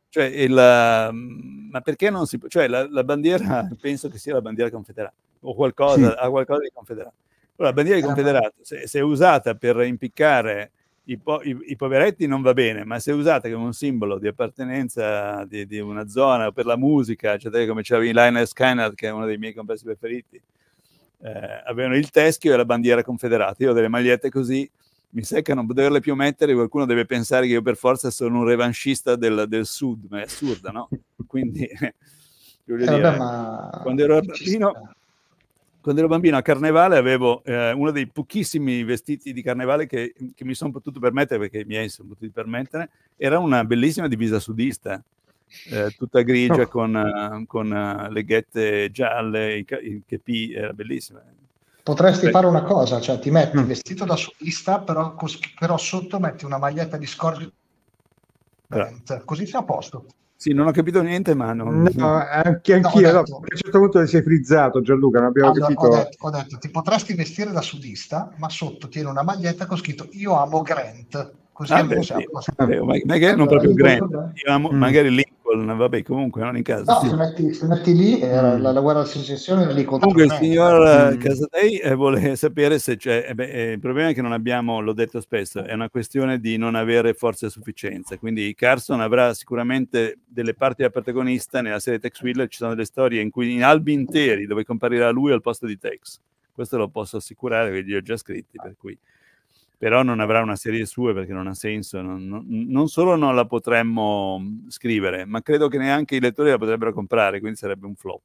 B: Cioè, il, ma perché non si può? Cioè, la, la bandiera, penso che sia la bandiera confederata, o qualcosa, sì. ha qualcosa di confederato. Allora, la bandiera di confederato, se, se è usata per impiccare i, po i, i poveretti non va bene, ma se è usata come un simbolo di appartenenza di, di una zona, o per la musica, cioè come c'era in Lionel Skynet, che è uno dei miei comparsi preferiti, eh, avevano il teschio e la bandiera confederata. Io ho delle magliette così, mi secca non poterle più mettere, qualcuno deve pensare che io per forza sono un revanchista del, del sud, ma è assurda, no? Quindi, voglio eh, dire, vabbè, ma... quando ero bambino, quando ero bambino a Carnevale avevo eh, uno dei pochissimi vestiti di Carnevale che, che mi sono potuto permettere, perché i miei sono potuti permettere, era una bellissima divisa sudista, eh, tutta grigia, oh. con, uh, con uh, le ghette gialle, i, il chepì, era bellissima.
C: Potresti Beh. fare una cosa, cioè ti metti mm. vestito da sudista, però, però sotto metti una maglietta di Scorpio, così sei a posto.
B: Sì, non ho capito niente, ma non...
A: No, anche anch'io, no, no, a un certo punto ti sei frizzato, Gianluca, non abbiamo allora, capito...
C: Ho detto, ho detto, ti potresti vestire da sudista, ma sotto tieni una maglietta con scritto io amo Grant. Così
B: ah, beh, sì. eh, magari non proprio Grant, io amo, mm. magari Lincoln, vabbè, comunque non in caso.
C: No,
B: sì.
C: se, metti, se metti lì, eh, mm. la, la guerra di secessione è lì contro
B: Comunque il signor
A: mm.
B: Casadei eh, vuole sapere se c'è, eh beh, eh, il problema è che non abbiamo, l'ho detto spesso, è una questione di non avere forze a sufficienza, quindi Carson avrà sicuramente delle parti da protagonista nella serie Tex Wheeler, ci sono delle storie in cui in albi interi dove comparirà lui al posto di Tex, questo lo posso assicurare perché li ho già scritti, per cui... però non avrà una serie sua perché non ha senso, non, non, non solo non la potremmo scrivere, ma credo che neanche i lettori la potrebbero comprare, quindi sarebbe un flop.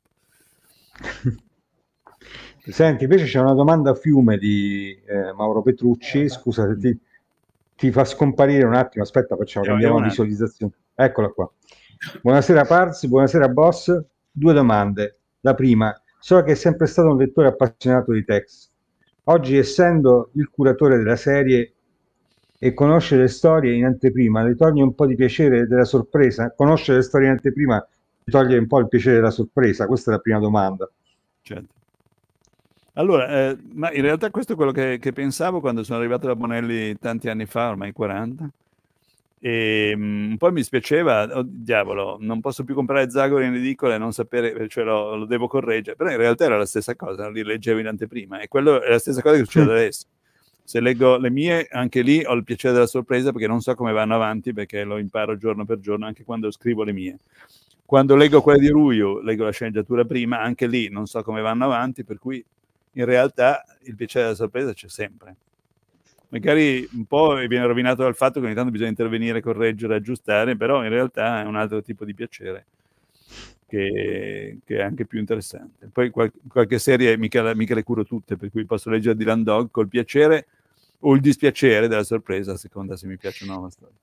A: Senti, invece c'è una domanda a fiume di eh, Mauro Petrucci, scusa se ti, ti fa scomparire un attimo, aspetta, facciamo, cambiamo la visualizzazione. Eccola qua. Buonasera Parz, buonasera boss, due domande. La prima, so che è sempre stato un lettore appassionato di Tex. Oggi, essendo il curatore della serie e conoscere le storie in anteprima, le toglie un po' di piacere della sorpresa? Conoscere le storie in anteprima ti toglie un po' il piacere della sorpresa? Questa è la prima domanda.
B: Certo. Allora, eh, ma in realtà questo è quello che, che pensavo quando sono arrivato da Bonelli tanti anni fa, ormai quaranta, e um, un po' mi spiaceva, oh, diavolo, non posso più comprare Zagori in edicola e non sapere, cioè lo, lo devo correggere, però in realtà era la stessa cosa, li leggevo in anteprima, e quello è la stessa cosa che succede adesso. Se leggo le mie, anche lì ho il piacere della sorpresa perché non so come vanno avanti, perché lo imparo giorno per giorno, anche quando scrivo le mie. Quando leggo quelle di Ruio, leggo la sceneggiatura prima, anche lì non so come vanno avanti, per cui in realtà il piacere della sorpresa c'è sempre. Magari un po' viene rovinato dal fatto che ogni tanto bisogna intervenire, correggere, aggiustare, però in realtà è un altro tipo di piacere che, che è anche più interessante. Poi qual qualche serie mica, mica le curo tutte, per cui posso leggere Dylan Dog col piacere o il dispiacere della sorpresa, a seconda se mi piace o no la storia.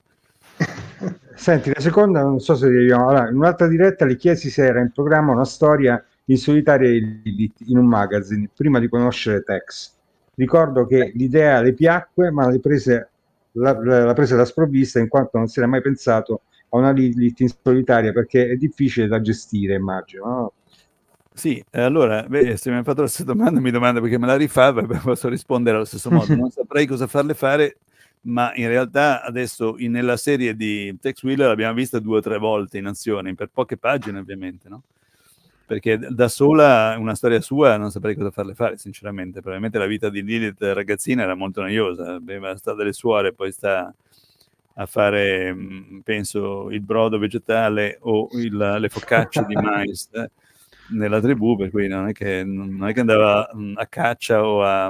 A: Senti, la seconda, non so se arriviamo. Allora, in un'altra diretta le chiesi se era in programma una storia in solitaria in un magazine, prima di conoscere Tex. Ricordo che l'idea le piacque, ma le prese, la, la prese da sprovvista, in quanto non si era mai pensato a una Lilith in solitaria, perché è difficile da gestire, immagino, no?
B: Sì, allora, beh, se mi hai fatto la stessa domanda, mi domanda perché me la rifà, posso rispondere allo stesso modo. Non saprei cosa farle fare, ma in realtà adesso in, nella serie di Tex Wheeler l'abbiamo vista due o tre volte in azione, per poche pagine ovviamente, no? Perché da sola una storia sua non saprei cosa farle fare, sinceramente. Probabilmente la vita di Lilith ragazzina era molto noiosa, aveva sta dalle suore, poi sta a fare, penso, il brodo vegetale o il, le focacce di mais eh, nella tribù, per cui non è che, non è che andava a caccia o a,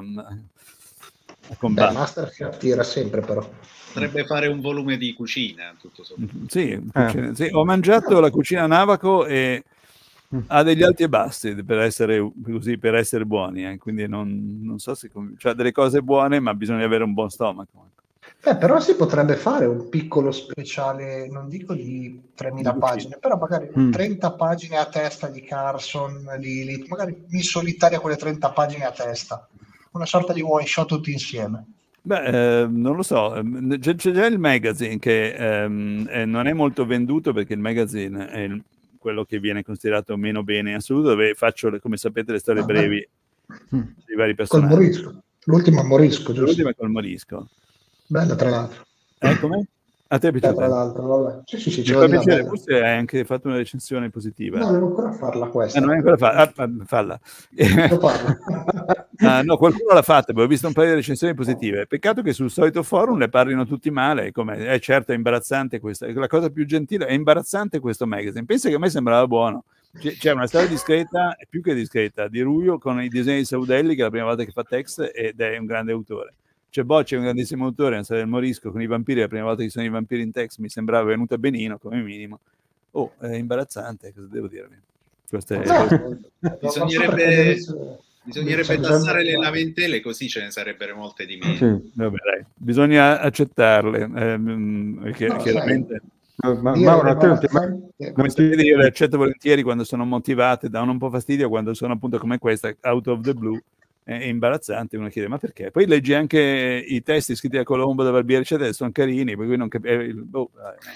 B: a combattere.
C: Beh, Masterchef tira sempre, però.
D: Potrebbe fare un volume di cucina, tutto sommato.
B: Sì, eh. sì, ho mangiato la cucina Navaco e ha degli alti e bassi per essere così, per essere buoni, eh. Quindi non, non so se cioè delle cose buone, ma bisogna avere un buon stomaco.
C: Eh, però si potrebbe fare un piccolo speciale, non dico di tremila pagine, però magari mm. trenta pagine a testa di Carson, Lilith, magari in solitaria quelle trenta pagine a testa, una sorta di one shot tutti insieme.
B: Beh, eh, non lo so, c'è già il magazine che ehm, eh, non è molto venduto perché il magazine è il, quello che viene considerato meno bene in assoluto, dove faccio, come sapete, le storie ah, brevi mm. dei vari personaggi.
C: Col Morisco, l'ultima Morisco, giusto?
B: L'ultima è col Morisco.
C: Bella, tra l'altro.
B: Eh, come? A te è piaciuto?
C: Tra l'altro, vabbè. Sì, sì, sì,
B: Mi
C: ce
B: fa
C: l'ho di là,
B: piacere,
C: bella.
B: forse hai anche fatto una recensione positiva.
C: No, devo ancora farla questa.
B: Ah, non hai ancora fatta? Ah, falla.
C: Lo parlo.
B: Ah, no, qualcuno l'ha fatta, ho visto un paio di recensioni positive. Peccato che sul solito forum le parlino tutti male, come è eh, certo è imbarazzante questa, la cosa più gentile, è imbarazzante questo magazine. Pensa che a me sembrava buono. C'è una storia discreta, più che discreta, di Ruio con i disegni di Saudelli, che è la prima volta che fa text ed è un grande autore. C'è Bocci, è un grandissimo autore, una storia del Morisco con i vampiri, la prima volta che sono i vampiri in text mi sembrava venuta benino come minimo. Oh, è imbarazzante, cosa devo dirvi? Queste,
C: No,
D: bisognerebbe bisognerebbe tassare le lamentele, così ce ne sarebbero molte di meno.
A: Sì.
B: Vabbè, dai. Bisogna accettarle, ehm, perché
C: No,
B: chiaramente
A: Ma, Mauro, a te non ti è mai...
B: come sapete, io le accetto volentieri quando sono motivate, danno un po' fastidio quando sono appunto come questa, out of the blue, è imbarazzante, uno chiede ma perché? Poi leggi anche i testi scritti da Colombo, da Barbieri eccetera, sono carini, per cui non capisco. Oh,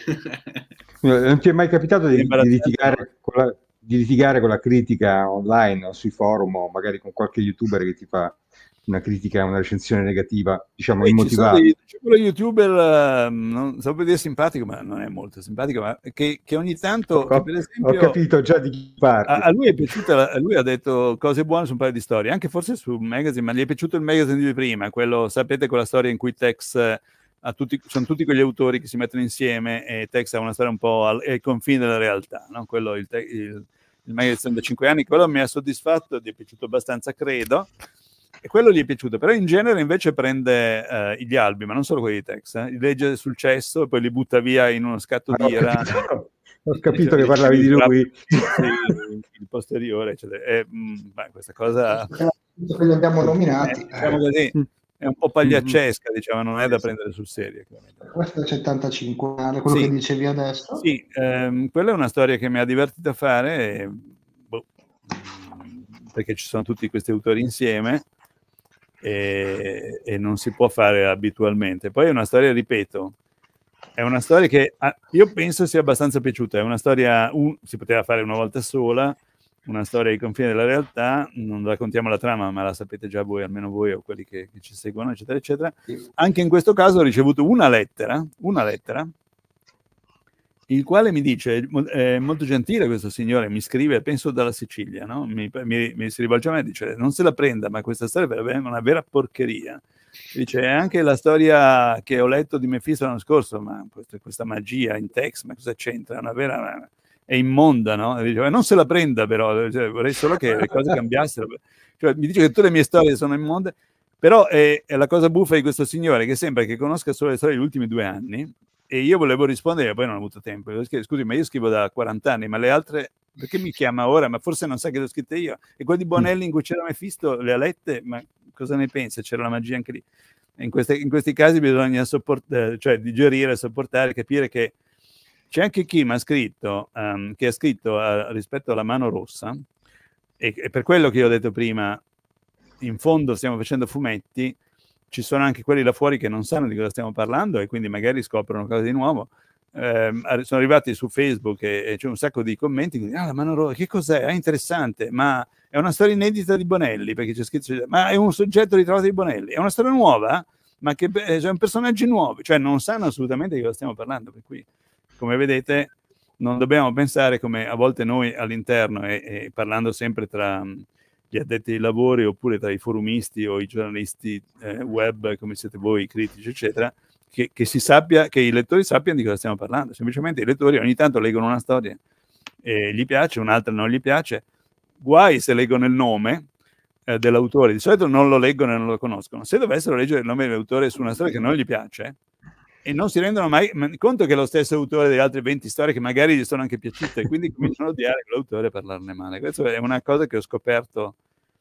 A: non ti è mai capitato di, di, litigare con la, di litigare con la critica online o sui forum o magari con qualche youtuber che ti fa una critica, una recensione negativa, diciamo, immotivata?
B: C'è quello youtuber, non so per dire simpatico, ma non è molto simpatico, ma che, che ogni tanto,
A: ho,
B: che per esempio,
A: ho capito già di chi parli.
B: A, a lui è piaciuta, a lui ha detto cose buone su un paio di storie, anche forse sul magazine, ma gli è piaciuto il magazine di prima, quello, sapete, quella storia in cui Tex a tutti, sono tutti quegli autori che si mettono insieme e Tex ha una storia un po' al, ai confini della realtà, no? Quello, il, il, il magazine da cinque anni, quello mi ha soddisfatto, gli è piaciuto abbastanza, credo. E quello gli è piaciuto, però in genere invece prende eh, gli albi, ma non solo quelli di Tex, eh, li legge sul cesso e poi li butta via in uno scatto
A: ah,
B: d'ira.
A: Ho capito, ho capito che parlavi di lui.
B: Il, il posteriore, eccetera. E, mh, beh, questa cosa...
C: Che li abbiamo nominati.
B: Eh, diciamo così, è un po' pagliaccesca, diciamo, non è da prendere sul serio.
C: Questo è il settantacinque, quello
B: sì,
C: che dicevi adesso?
B: Sì, ehm, quella è una storia che mi ha divertito a fare, e, boh, perché ci sono tutti questi autori insieme, E, e non si può fare abitualmente. Poi è una storia, ripeto, è una storia che ah, io penso sia abbastanza piaciuta, è una storia, un, si poteva fare una volta sola, una storia ai confini della realtà, non raccontiamo la trama, ma la sapete già voi, almeno voi o quelli che, che ci seguono, eccetera, eccetera. Anche in questo caso ho ricevuto una lettera, una lettera, il quale mi dice, è molto gentile questo signore, mi scrive, penso dalla Sicilia, no? mi, mi, mi si rivolge a me e dice, non se la prenda, ma questa storia è una vera porcheria. Dice, è anche la storia che ho letto di Mefisto l'anno scorso, ma questa, questa magia in text, ma cosa c'entra? È una vera... è immonda, no? E dice, non se la prenda però, cioè, vorrei solo che le cose cambiassero. Cioè, mi dice che tutte le mie storie sono immonde, però è, è la cosa buffa di questo signore, che sembra che conosca solo le storie degli ultimi due anni. E io volevo rispondere, e poi non ho avuto tempo. Scusi, ma io scrivo da quaranta anni, ma le altre, perché mi chiama ora? Ma forse non sa che le ho scritte io. E quelle di Bonelli in cui c'era Mefisto, le ha lette, ma cosa ne pensa? C'era la magia anche lì. In, queste, in questi casi bisogna sopportare, cioè digerire, sopportare, capire che c'è anche chi mi ha scritto, um, che ha scritto uh, rispetto alla Mano Rossa, e, e per quello che io ho detto prima, in fondo stiamo facendo fumetti, ci sono anche quelli là fuori che non sanno di cosa stiamo parlando e quindi magari scoprono cose di nuovo. Eh, sono arrivati su Facebook e, e c'è un sacco di commenti che dicono, ah, la Mano Rossa, che cos'è? Ah, interessante, ma è una storia inedita di Bonelli, perché c'è scritto, ma è un soggetto ritrovato di Bonelli, è una storia nuova, ma che sono personaggi nuovi, cioè non sanno assolutamente di cosa stiamo parlando, per cui, come vedete, non dobbiamo pensare come a volte noi all'interno, e, e parlando sempre tra gli addetti ai lavori oppure tra i forumisti o i giornalisti eh, web come siete voi, i critici eccetera, che, che si sappia, che i lettori sappiano di cosa stiamo parlando. Semplicemente i lettori ogni tanto leggono una storia e gli piace, un'altra non gli piace, guai se leggono il nome eh, dell'autore, di solito non lo leggono e non lo conoscono. Se dovessero leggere il nome dell'autore su una storia che non gli piace e non si rendono mai conto che è lo stesso autore delle altre venti storie che magari gli sono anche piaciute e quindi cominciano a odiare quell'autore e parlarne male. Questa è una cosa che ho scoperto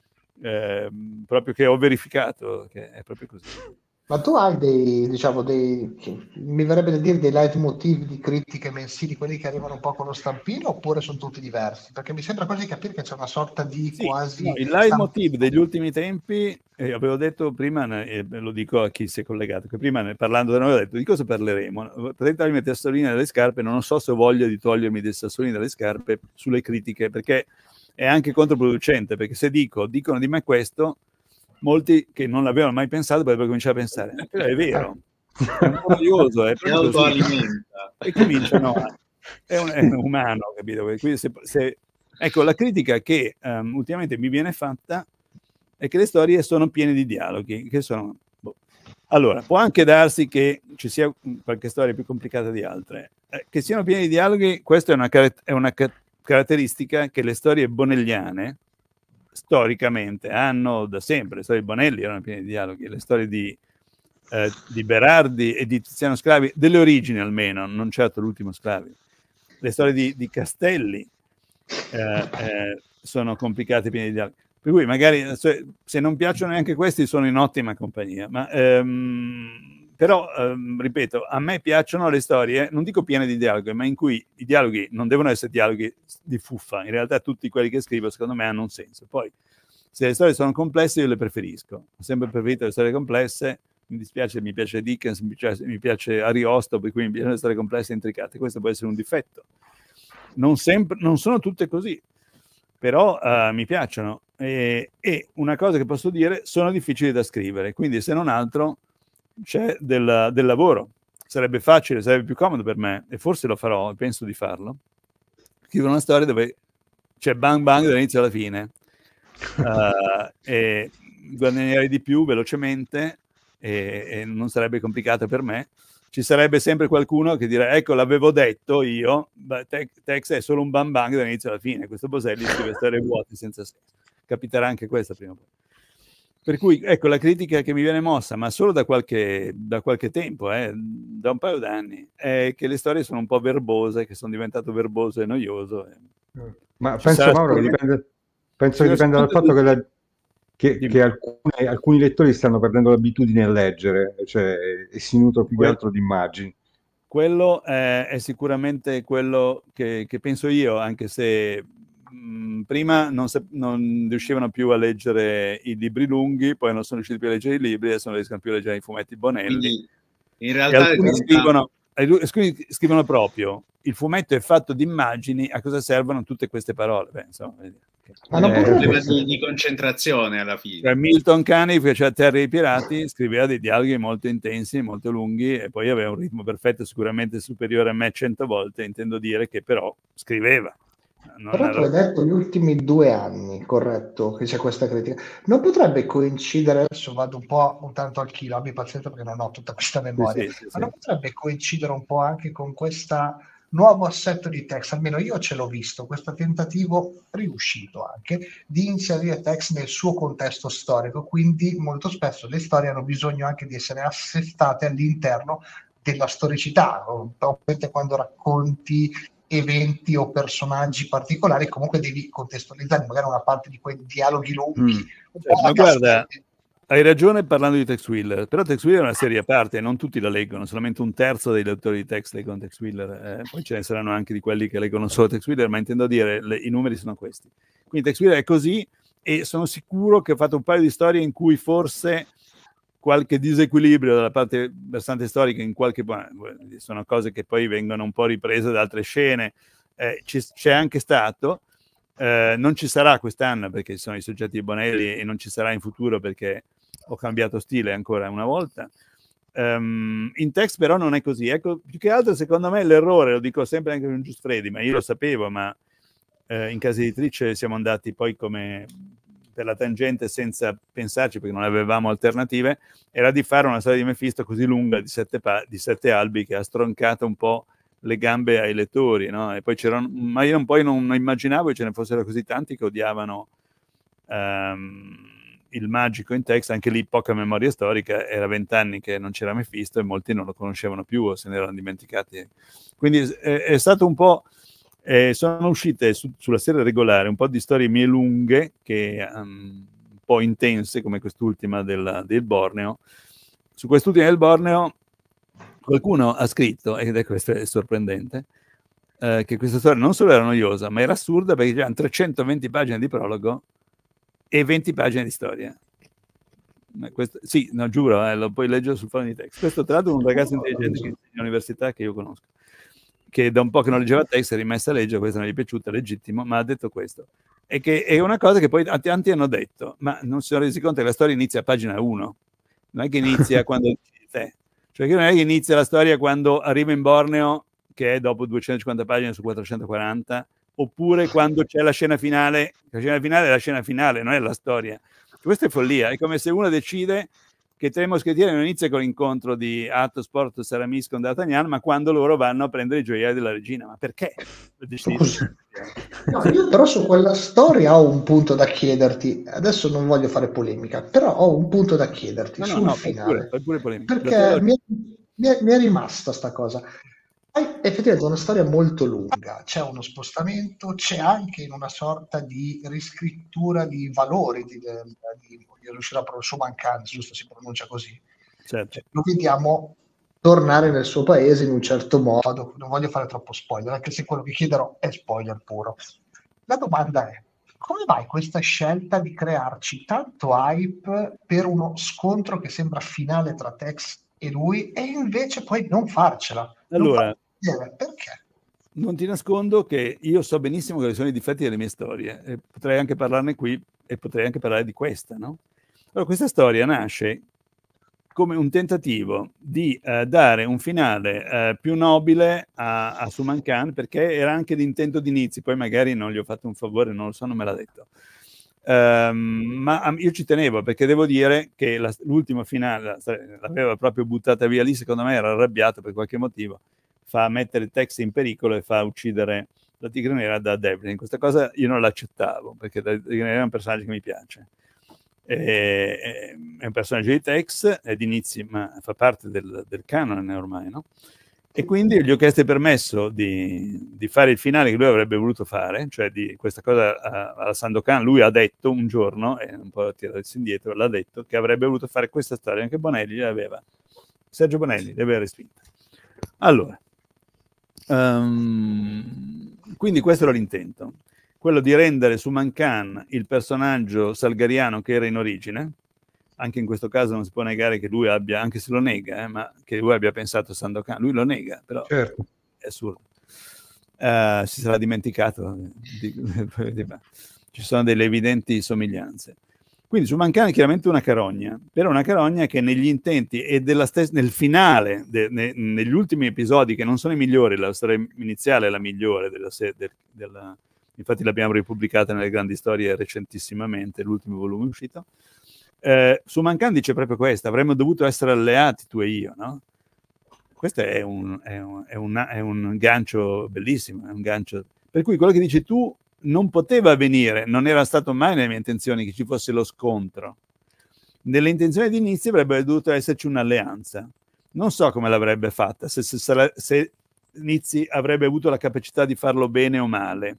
B: eh, proprio, che ho verificato che è proprio così.
C: Ma tu hai dei, diciamo, dei, mi verrebbe da dire dei leitmotiv di critiche mensili, quelli che arrivano un po' con lo stampino, oppure sono tutti diversi? Perché mi sembra quasi di capire che c'è una sorta di sì, quasi...
B: No, il leitmotiv degli ultimi tempi, eh, avevo detto prima, e eh, lo dico a chi si è collegato, che prima ne, parlando da noi ho detto di cosa parleremo? Presentarmi le sassoline dalle scarpe, non so se ho voglia di togliermi dei sassolini dalle scarpe sulle critiche, perché è anche controproducente, perché se dico, dicono di me questo, molti che non l'avevano mai pensato potrebbero cominciare a pensare, eh, però è vero, È un po' noioso, è
D: si autoalimenta.
B: E cominciano a... È, un, è un umano, capito? Quindi se, se, ecco, la critica che um, ultimamente mi viene fatta è che le storie sono piene di dialoghi, che sono... Boh. Allora, può anche darsi che ci sia qualche storia più complicata di altre. Eh, che siano piene di dialoghi, questa è una, è una ca caratteristica che le storie bonelliane, storicamente, hanno da sempre. Le storie di Bonelli erano piene di dialoghi, le storie di, eh, di Berardi e di Tiziano Sclavi, delle origini almeno, non certo l'ultimo Sclavi. Le storie di, di Castelli eh, eh, sono complicate, piene di dialoghi. Per cui magari se non piacciono neanche questi sono in ottima compagnia. Ma, ehm, però, ehm, ripeto, a me piacciono le storie, non dico piene di dialoghi, ma in cui i dialoghi non devono essere dialoghi di fuffa. In realtà tutti quelli che scrivo, secondo me, hanno un senso. Poi, se le storie sono complesse, io le preferisco. Ho sempre preferito le storie complesse. Mi dispiace, mi piace Dickens, mi piace, mi piace Ariosto, per cui mi piacciono le storie complesse e intricate. Questo può essere un difetto. Non, sempre, non sono tutte così, però uh, mi piacciono. E, e una cosa che posso dire, sono difficili da scrivere, quindi se non altro c'è del, del lavoro. Sarebbe facile, sarebbe più comodo per me, e forse lo farò, penso di farlo, scrivere una storia dove c'è bang bang dall'inizio alla fine, uh, e guadagnerei di più velocemente e, e non sarebbe complicato per me. Ci sarebbe sempre qualcuno che dirà, ecco, l'avevo detto io, Tex è solo un bang bang dall'inizio alla fine, questo Boselli scrive storie vuote senza senso. Capiterà anche questa prima o poi. Per cui, ecco, la critica che mi viene mossa, ma solo da qualche, da qualche tempo, eh, da un paio d'anni, è che le storie sono un po' verbose, che sono diventato verboso e noioso.
A: Ma Ci penso, Mauro, che dipende, penso che dipenda dal fatto di... che, la, che, che alcune, alcuni lettori stanno perdendo l'abitudine a leggere, cioè e si nutrono più che altro di immagini.
B: Quello è, è sicuramente quello che, che penso io, anche se mh, prima non, se, non riuscivano più a leggere i libri lunghi, poi non sono riusciti più a leggere i libri, adesso non riescono più a leggere i fumetti Bonelli.
D: Quindi, in realtà
B: e alcuni scrivono, alcuni scrivono proprio, il fumetto è fatto di immagini, a cosa servono tutte queste parole? Beh, insomma,
D: ma non eh, problema di, di concentrazione alla fine.
B: Cioè Milton Caniff, che c'è a Terra dei Pirati, scriveva dei dialoghi molto intensi, molto lunghi, e poi aveva un ritmo perfetto, sicuramente superiore a me cento volte, intendo dire che però scriveva.
C: Non però era... tu hai detto gli ultimi due anni, corretto, che c'è questa critica. Non potrebbe coincidere, adesso vado un po' un tanto al chilo, abbi pazienza perché non ho tutta questa memoria, sì, sì, sì, ma sì. Non potrebbe coincidere un po' anche con questa nuovo assetto di Tex, almeno io ce l'ho visto, questo tentativo riuscito anche di inserire Tex nel suo contesto storico, quindi molto spesso le storie hanno bisogno anche di essere assestate all'interno della storicità, ovviamente quando racconti eventi o personaggi particolari comunque devi contestualizzare magari una parte di quei dialoghi lunghi.
B: Mm. Cioè, ma guarda, hai ragione parlando di Tex Willer, però Tex Willer è una serie a parte, non tutti la leggono, solamente un terzo dei lettori di Tex leggono Tex Willer, eh, poi ce ne saranno anche di quelli che leggono solo Tex Willer, ma intendo dire, le, i numeri sono questi. Quindi Tex Willer è così, e sono sicuro che ho fatto un paio di storie in cui forse qualche disequilibrio dalla parte versante storica, in qualche, sono cose che poi vengono un po' riprese da altre scene, eh, c'è anche stato. Eh, non ci sarà quest'anno perché ci sono i soggetti di Bonelli e non ci sarà in futuro perché ho cambiato stile ancora una volta. Um, in Tex però non è così. Ecco, più che altro secondo me l'errore, lo dico sempre anche con Giusto Freddy, ma io lo sapevo, ma eh, in casa editrice siamo andati poi come per la tangente senza pensarci perché non avevamo alternative, era di fare una storia di Mephisto così lunga di sette, di sette albi che ha stroncato un po' le gambe ai lettori, no? E poi c'erano, ma io poi non immaginavo che ce ne fossero così tanti che odiavano um, il magico in Tex, anche lì poca memoria storica, era vent'anni che non c'era Mephisto e molti non lo conoscevano più o se ne erano dimenticati. Quindi è, è stato un po', eh, sono uscite su, sulla serie regolare un po' di storie mie lunghe, che um, un po' intense, come quest'ultima del, del Borneo. Su quest'ultima del Borneo qualcuno ha scritto, ed è questo è sorprendente, eh, che questa storia non solo era noiosa, ma era assurda perché c'erano trecentoventi pagine di prologo e venti pagine di storia. Questo, sì, no, giuro, eh, lo puoi leggere sul forum di Tex. Questo tra l'altro è un ragazzo intelligente che insegna all'università che io conosco, che da un po' che non leggeva Tex è rimessa a leggere, questo non gli è piaciuto, è legittimo, ma ha detto questo. E che è una cosa che poi tanti hanno detto, ma non si sono resi conto che la storia inizia a pagina uno, non è che inizia quando dici te. Cioè che non è che inizia la storia quando arriva in Borneo, che è dopo duecentocinquanta pagine su quattrocentoquaranta, oppure quando c'è la scena finale. La scena finale è la scena finale, non è la storia. Questa è follia, è come se uno decide che Tre Moschettieri non inizia con l'incontro di Athos, Porthos, Aramis con D'Artagnan, ma quando loro vanno a prendere i gioielli della regina. Ma perché?
C: No, io però su quella storia ho un punto da chiederti. Adesso non voglio fare polemica, però ho un punto da chiederti
B: no, no,
C: sul
B: no,
C: finale.
B: Fai pure, fai pure
C: perché mi è, mi, è, mi è rimasta sta cosa. È effettivamente una storia molto lunga, c'è uno spostamento, c'è anche in una sorta di riscrittura di valori, di, di, di riuscire a pronunciare Sumancan, giusto, si pronuncia così.
B: Certo.
C: Cioè, lo vediamo tornare nel suo paese in un certo modo, non voglio fare troppo spoiler, anche se quello che chiederò è spoiler puro. La domanda è, come mai questa scelta di crearci tanto hype per uno scontro che sembra finale tra Tex e lui e invece poi non farcela?
B: Allora,
C: non perché?
B: Non ti nascondo che io so benissimo quali sono i difetti delle mie storie, e potrei anche parlarne qui e potrei anche parlare di questa, no? Allora, questa storia nasce come un tentativo di eh, dare un finale eh, più nobile a, a Suman Khan, perché era anche d'intento di inizi, poi magari non gli ho fatto un favore, non lo so, non me l'ha detto. Um, ma um, io ci tenevo, perché devo dire che la, l'ultimo finale l'aveva proprio buttata via lì, secondo me era arrabbiato per qualche motivo, fa mettere Tex in pericolo e fa uccidere la Tigre Nera da Devlin. Questa cosa io non l'accettavo, perché la Tigre Nera è un personaggio che mi piace. È, è un personaggio di Tex, è di inizi, ma fa parte del, del canone ormai, no? E quindi gli ho chiesto il permesso di, di fare il finale che lui avrebbe voluto fare, cioè di questa cosa alla Sandokan. Lui ha detto un giorno, e un po' tirarsi indietro, l'ha detto, che avrebbe voluto fare questa storia, anche Bonelli l'aveva, Sergio Bonelli l'aveva respinta. Allora, um, quindi questo era l'intento, quello di rendere Suman Khan il personaggio salgariano che era in origine. Anche in questo caso non si può negare che lui abbia, anche se lo nega, eh, ma che lui abbia pensato a Sandokan. Lui lo nega, però certo. È assurdo. Uh, si sarà dimenticato. Di, di, ci sono delle evidenti somiglianze. Quindi Suman Khan è chiaramente una carogna, però una carogna che negli intenti e della stessa, nel finale, de, ne, negli ultimi episodi, che non sono i migliori, la storia iniziale è la migliore, della, de, della, infatti l'abbiamo ripubblicata nelle grandi storie recentissimamente, l'ultimo volume uscito. Eh, Suman Khan dice proprio questo: avremmo dovuto essere alleati tu e io, no? Questo è un, è un, è un, è un gancio bellissimo, è un gancio per cui quello che dici tu non poteva avvenire, non era stato mai nelle mie intenzioni che ci fosse lo scontro. Nelle intenzioni di inizio avrebbe dovuto esserci un'alleanza. Non so come l'avrebbe fatta, se, se, se Nizi avrebbe avuto la capacità di farlo bene o male.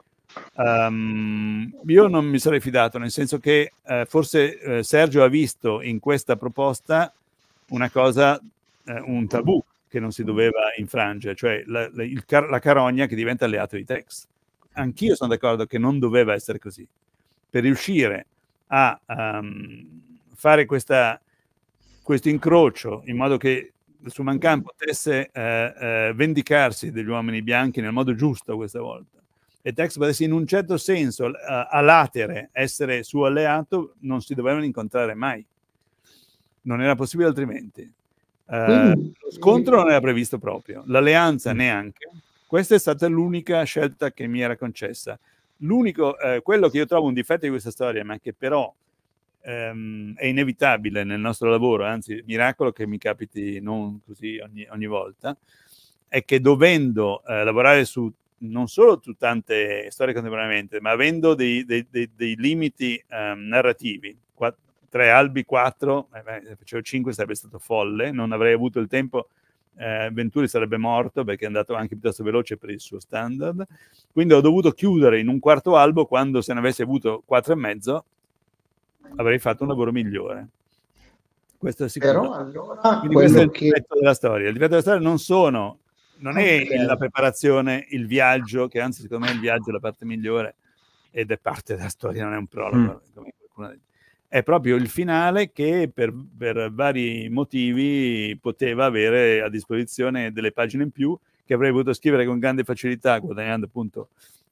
B: Um, io non mi sarei fidato, nel senso che eh, forse eh, Sergio ha visto in questa proposta una cosa, eh, un tabù che non si doveva infrangere, cioè la, la, il car- la carogna che diventa alleato di Tex. Anch'io sono d'accordo che non doveva essere così. Per riuscire a um, fare questa, questo incrocio in modo che Suman Khan potesse eh, eh, vendicarsi degli uomini bianchi nel modo giusto questa volta, e Tex potesse in un certo senso uh, a latere essere suo alleato, non si dovevano incontrare mai. Non era possibile altrimenti. Uh, Quindi, lo scontro non era previsto proprio, l'alleanza neanche. Questa è stata l'unica scelta che mi era concessa. L'unico, eh, quello che io trovo un difetto di questa storia, ma che però ehm, è inevitabile nel nostro lavoro, anzi, miracolo che mi capiti non così ogni, ogni volta, è che dovendo eh, lavorare su non solo su tante storie contemporaneamente, ma avendo dei, dei, dei, dei limiti um, narrativi, quattro, tre albi, quattro, eh, beh, facevo cinque, sarebbe stato folle, non avrei avuto il tempo. Eh, Venturi sarebbe morto perché è andato anche piuttosto veloce per il suo standard, quindi ho dovuto chiudere in un quarto albo, quando se ne avessi avuto quattro e mezzo avrei fatto un lavoro migliore. Questo è sicuro.
C: Però allora
B: quindi questo è il difetto che... della storia. Il difetto della storia non sono non è okay. la preparazione, il viaggio, che anzi secondo me il viaggio è la parte migliore ed è parte della storia, non è un prologo, mm. come qualcuno dice. È proprio il finale che per, per vari motivi poteva avere a disposizione delle pagine in più che avrei potuto scrivere con grande facilità, guadagnando appunto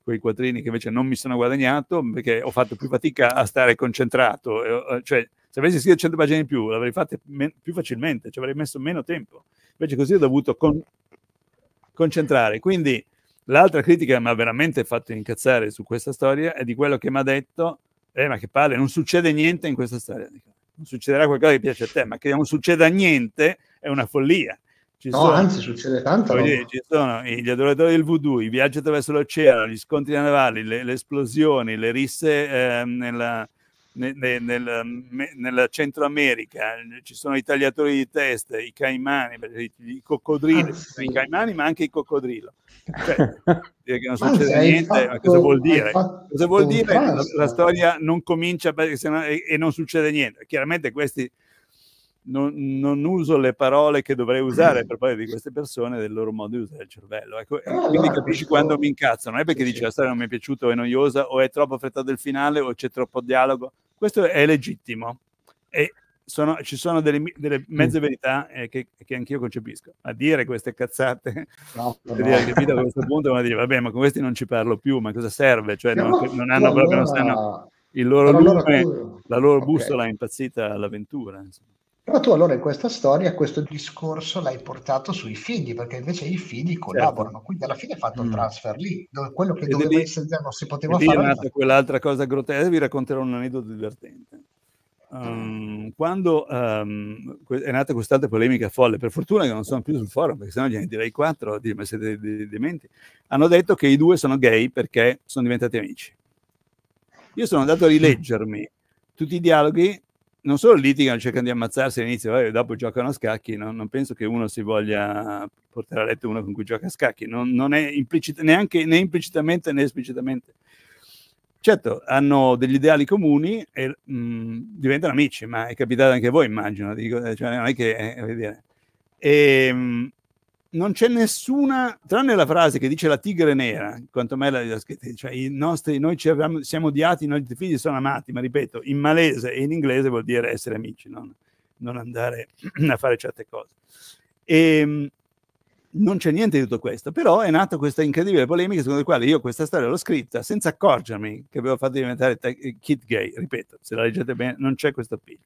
B: quei quattrini che invece non mi sono guadagnato perché ho fatto più fatica a stare concentrato, cioè se avessi scritto cento pagine in più l'avrei fatte più facilmente, ci avrei messo meno tempo, invece così ho dovuto con concentrare. Quindi l'altra critica che mi ha veramente fatto incazzare su questa storia è di quello che mi ha detto, eh ma che palle, non succede niente in questa storia. Non succederà qualcosa che piace a te, ma che non succeda niente è una follia. Ci
C: no,
B: sono,
C: anzi, succede tanto.
B: dire, ci sono gli adoratori del voodoo, i viaggi attraverso l'oceano, gli scontri navali, le, le esplosioni, le risse eh, nella, nel, nel, nella Centro America, ci sono i tagliatori di teste, i caimani, i, i coccodrilli, anzi, i caimani, ma anche i coccodrillo. Cioè, dire che non succede niente, fatto, ma cosa vuol dire? Cosa vuol dire? La, la storia non comincia perché sennò, e, e non succede niente. Chiaramente questi non, non uso le parole che dovrei usare per parlare di queste persone, del loro modo di usare il cervello. Ecco, ah, quindi allora, capisci questo... quando mi incazzo, non è perché sì, dice sì. la storia non mi è piaciuta o è noiosa o è troppo affrettato il finale o c'è troppo dialogo. Questo è legittimo e sono, ci sono delle, delle mezze verità eh, che, che anch'io concepisco. A dire queste cazzate, no, no. Dire, capito, a questo punto uno dire vabbè, ma con questi non ci parlo più, ma cosa serve? Cioè, non, non hanno proprio, allora... non sanno il loro lume, allora tu... la loro okay. bussola è impazzita all'avventura. Insomma.
C: Però tu allora in questa storia questo discorso l'hai portato sui figli, perché invece i figli collaborano, certo. Quindi alla fine hai fatto mm. il transfer lì, dove quello che e doveva lì, essere non si poteva fare.
B: È nata quell'altra cosa grottesca, vi racconterò un aneddoto divertente. Um, quando um, è nata quest'altra polemica folle, per fortuna che non sono più sul forum, perché sennò gliene direi quattro, dire, ma siete dementi, hanno detto che i due sono gay perché sono diventati amici. Io sono andato a rileggermi tutti i dialoghi, non solo litigano, cercano di ammazzarsi all'inizio, e dopo giocano a scacchi, no? Non penso che uno si voglia portare a letto uno con cui gioca a scacchi, non, non è implicit- neanche né implicitamente né esplicitamente. Certo, hanno degli ideali comuni e mh, diventano amici, ma è capitato anche a voi, immagino, dico, cioè non è che, eh, vuol dire. E, mh, non c'è nessuna, tranne la frase che dice la tigre nera, quanto me l'ha scritta, cioè i nostri, noi ci abbiamo, siamo odiati, i nostri figli sono amati, ma ripeto, in malese e in inglese vuol dire essere amici, non, non andare a fare certe cose. E non c'è niente di tutto questo, però è nata questa incredibile polemica secondo la quale io questa storia l'ho scritta senza accorgermi che avevo fatto diventare kid gay, ripeto, se la leggete bene non c'è questo appiglio.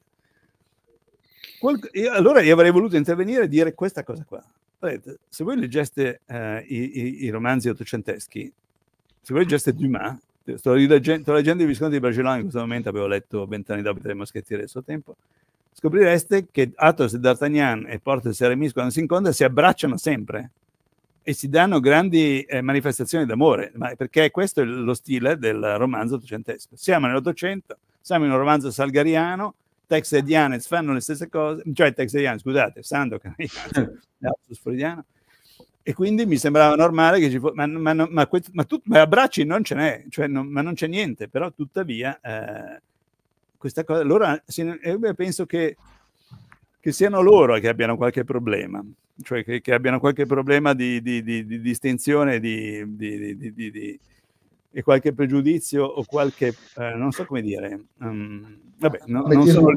B: Io, allora io avrei voluto intervenire e dire questa cosa qua. Se voi leggeste uh, i, i, i romanzi ottocenteschi, se voi leggeste Dumas, sto leggendo, sto leggendo i Visconti di Bragelonne, in questo momento avevo letto vent'anni dopo i Tre Moschettieri del suo tempo, scoprireste che Athos e D'Artagnan e Porthos e Aramis quando si incontrano si abbracciano sempre e si danno grandi eh, manifestazioni d'amore, ma perché questo è lo stile del romanzo ottocentesco. Siamo nell'Ottocento, siamo in un romanzo salgariano, Tex e Diane fanno le stesse cose, cioè Tex e Diane, scusate, Sandokan, freudiano, e quindi mi sembrava normale che ci fosse, ma, ma, ma, ma, ma, tu, ma abbracci non ce n'è, cioè non, ma non c'è niente, però tuttavia eh, questa cosa, allora io penso che, che siano loro che abbiano qualche problema, cioè che, che abbiano qualche problema di, di, di, di distinzione di, di, di, di, di, e qualche pregiudizio o qualche, eh, non so come dire, um, vabbè, no, non sono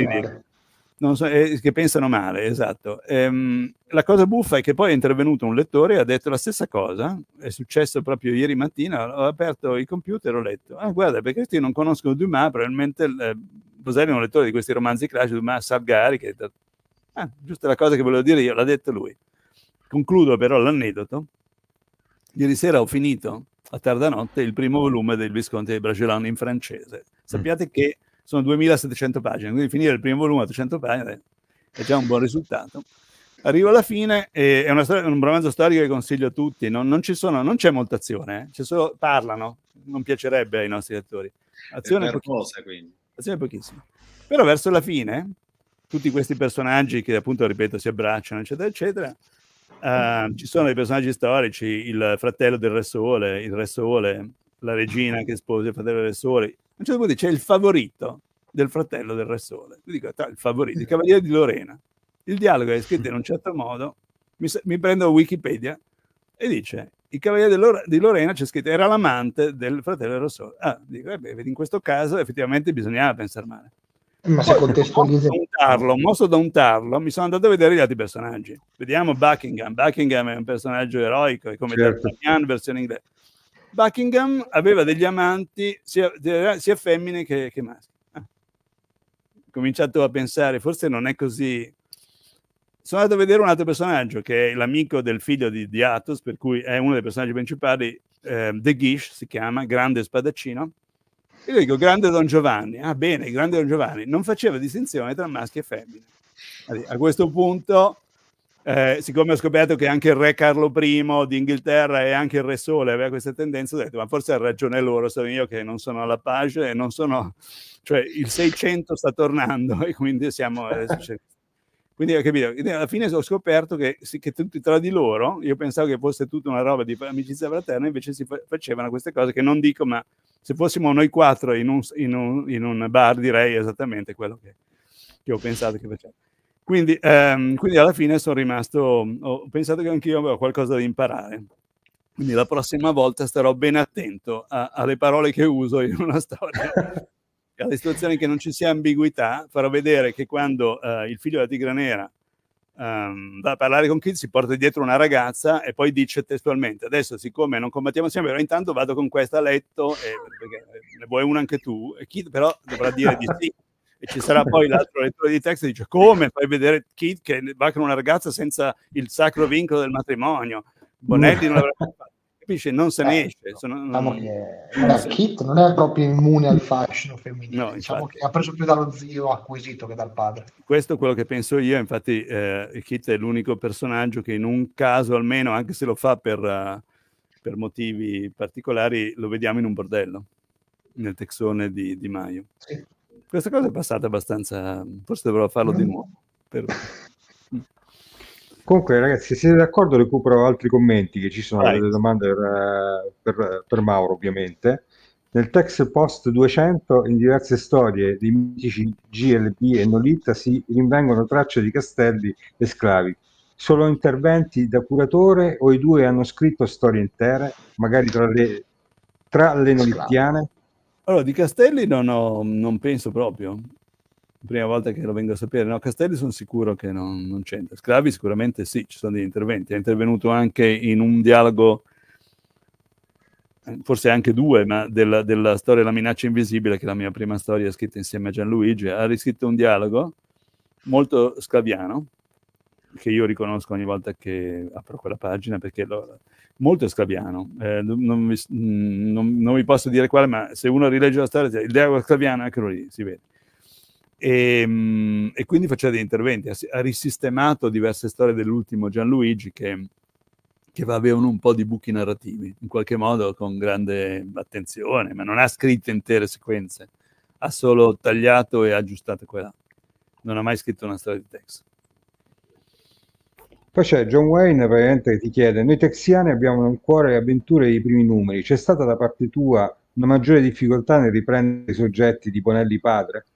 B: non so, eh, che pensano male, esatto. Ehm, la cosa buffa è che poi è intervenuto un lettore e ha detto la stessa cosa, è successo proprio ieri mattina, ho aperto il computer e ho letto, ah guarda, perché questi non conoscono Dumas, probabilmente eh, Boselli è un lettore di questi romanzi classici, Dumas, Salgari, che ah, giusto la cosa che volevo dire io, l'ha detto lui. Concludo però l'aneddoto. Ieri sera ho finito a tarda notte il primo volume del Visconti di Bragelonne in francese. Sappiate che sono duemilasettecento pagine, quindi finire il primo volume a ottocento pagine è già un buon risultato. Arrivo alla fine, e è una storia, un romanzo storico che consiglio a tutti, non, non, ci sono, non c'è molta azione, eh? C'è solo, parlano, non piacerebbe ai nostri lettori. Azione,
D: pochissima, quindi.
B: azione pochissima. Però verso la fine, tutti questi personaggi che appunto, ripeto, si abbracciano, eccetera, eccetera, uh, ci sono dei personaggi storici, il fratello del Re Sole, il Re Sole, la regina che sposa il fratello del Re Sole. A un certo punto c'è il favorito del fratello del Re Sole. Io dico, il favorito, il Cavaliere di Lorena. Il dialogo è scritto in un certo modo, mi, mi prendo Wikipedia e dice, il Cavaliere di Lorena c'è scritto, era l'amante del fratello del Re Sole. Ah, dico, eh beh, in questo caso effettivamente bisognava pensare male.
C: Ma se contestualizzi...
B: Mosso da un tarlo, mi sono andato a vedere gli altri personaggi. Vediamo Buckingham. Buckingham è un personaggio eroico, è come certo. D'Artagnan versione inglese. Buckingham aveva degli amanti sia, sia femmine che, che maschi. Ah. Ho cominciato a pensare, forse non è così. Sono andato a vedere un altro personaggio che è l'amico del figlio di, di Athos, per cui è uno dei personaggi principali, eh, De Guiche si chiama, grande spadaccino. E io dico, grande Don Giovanni. Ah, bene, grande Don Giovanni. Non faceva distinzione tra maschi e femmine. A questo punto, eh, siccome ho scoperto che anche il re Carlo primo d'Inghilterra e anche il re Sole aveva questa tendenza, ho detto, ma forse ha ragione loro, sono io che non sono alla page e non sono... Cioè, il seicento sta tornando e quindi siamo... Adesso quindi ho capito, quindi alla fine ho scoperto che, sì, che tutti tra di loro, io pensavo che fosse tutta una roba di amicizia fraterna, invece si fa facevano queste cose che non dico, ma se fossimo noi quattro in un, in un, in un bar direi esattamente quello che, che ho pensato che facevamo. Quindi, ehm, quindi alla fine sono rimasto, ho pensato che anch'io avevo qualcosa da imparare. Quindi la prossima volta starò ben attento a, alle parole che uso in una storia. Alle situazioni che non ci sia ambiguità, farò vedere che quando uh, il figlio della Tigre Nera um, va a parlare con Kid, si porta dietro una ragazza e poi dice testualmente, adesso siccome non combattiamo insieme, però intanto vado con questa a letto, e, perché ne vuoi una anche tu, e Kid però dovrà dire di sì. E ci sarà poi l'altro lettore di testo che dice, come fai vedere Kid che va con una ragazza senza il sacro vincolo del matrimonio? Bonelli non l'avrebbe fatto. Capisci? Non se ne esce.
C: Eh,
B: Sono,
C: diciamo
B: non...
C: che vabbè, Kit non è proprio immune al fascino femminile,
B: no,
C: diciamo
B: infatti.
C: che ha preso più dallo zio acquisito che dal padre.
B: Questo è quello che penso io, infatti eh, Kit è l'unico personaggio che in un caso almeno, anche se lo fa per, uh, per motivi particolari, lo vediamo in un bordello, nel texone di, di Maio. Sì. Questa cosa è passata abbastanza, forse dovrò farlo mm. di nuovo. Per...
A: Comunque ragazzi, se siete d'accordo recupero altri commenti che ci sono, Vai. delle domande per, per, per Mauro ovviamente. Nel text post duecento in diverse storie di mitici G L B e Nolita si rinvengono tracce di castelli e sclavi. Solo interventi da curatore o i due hanno scritto storie intere, magari tra le, tra le nolittiane?
B: Allora, di castelli non, ho, non penso proprio. Prima volta che lo vengo a sapere, no, Castelli sono sicuro che non, non c'entra. Sclavi sicuramente sì, ci sono degli interventi. È intervenuto anche in un dialogo, forse anche due, ma della, della storia La minaccia invisibile, che è la mia prima storia scritta insieme a Gianluigi. Ha riscritto un dialogo molto sclaviano, che io riconosco ogni volta che apro quella pagina, perché lo, molto sclaviano. Eh, non, mi, non, non vi posso dire quale, ma se uno rilegge la storia, il dialogo sclaviano, eccolo lì, si vede. E, e quindi faceva degli interventi, ha, ha risistemato diverse storie dell'ultimo Gianluigi che, che avevano un po' di buchi narrativi, in qualche modo con grande attenzione, ma non ha scritto intere sequenze, ha solo tagliato e aggiustato quella. Non ha mai scritto una storia di text.
A: Poi c'è John Wayne praticamente che ti chiede, noi texiani abbiamo nel cuore le avventure dei primi numeri, c'è stata da parte tua una maggiore difficoltà nel riprendere i soggetti di Bonelli padre?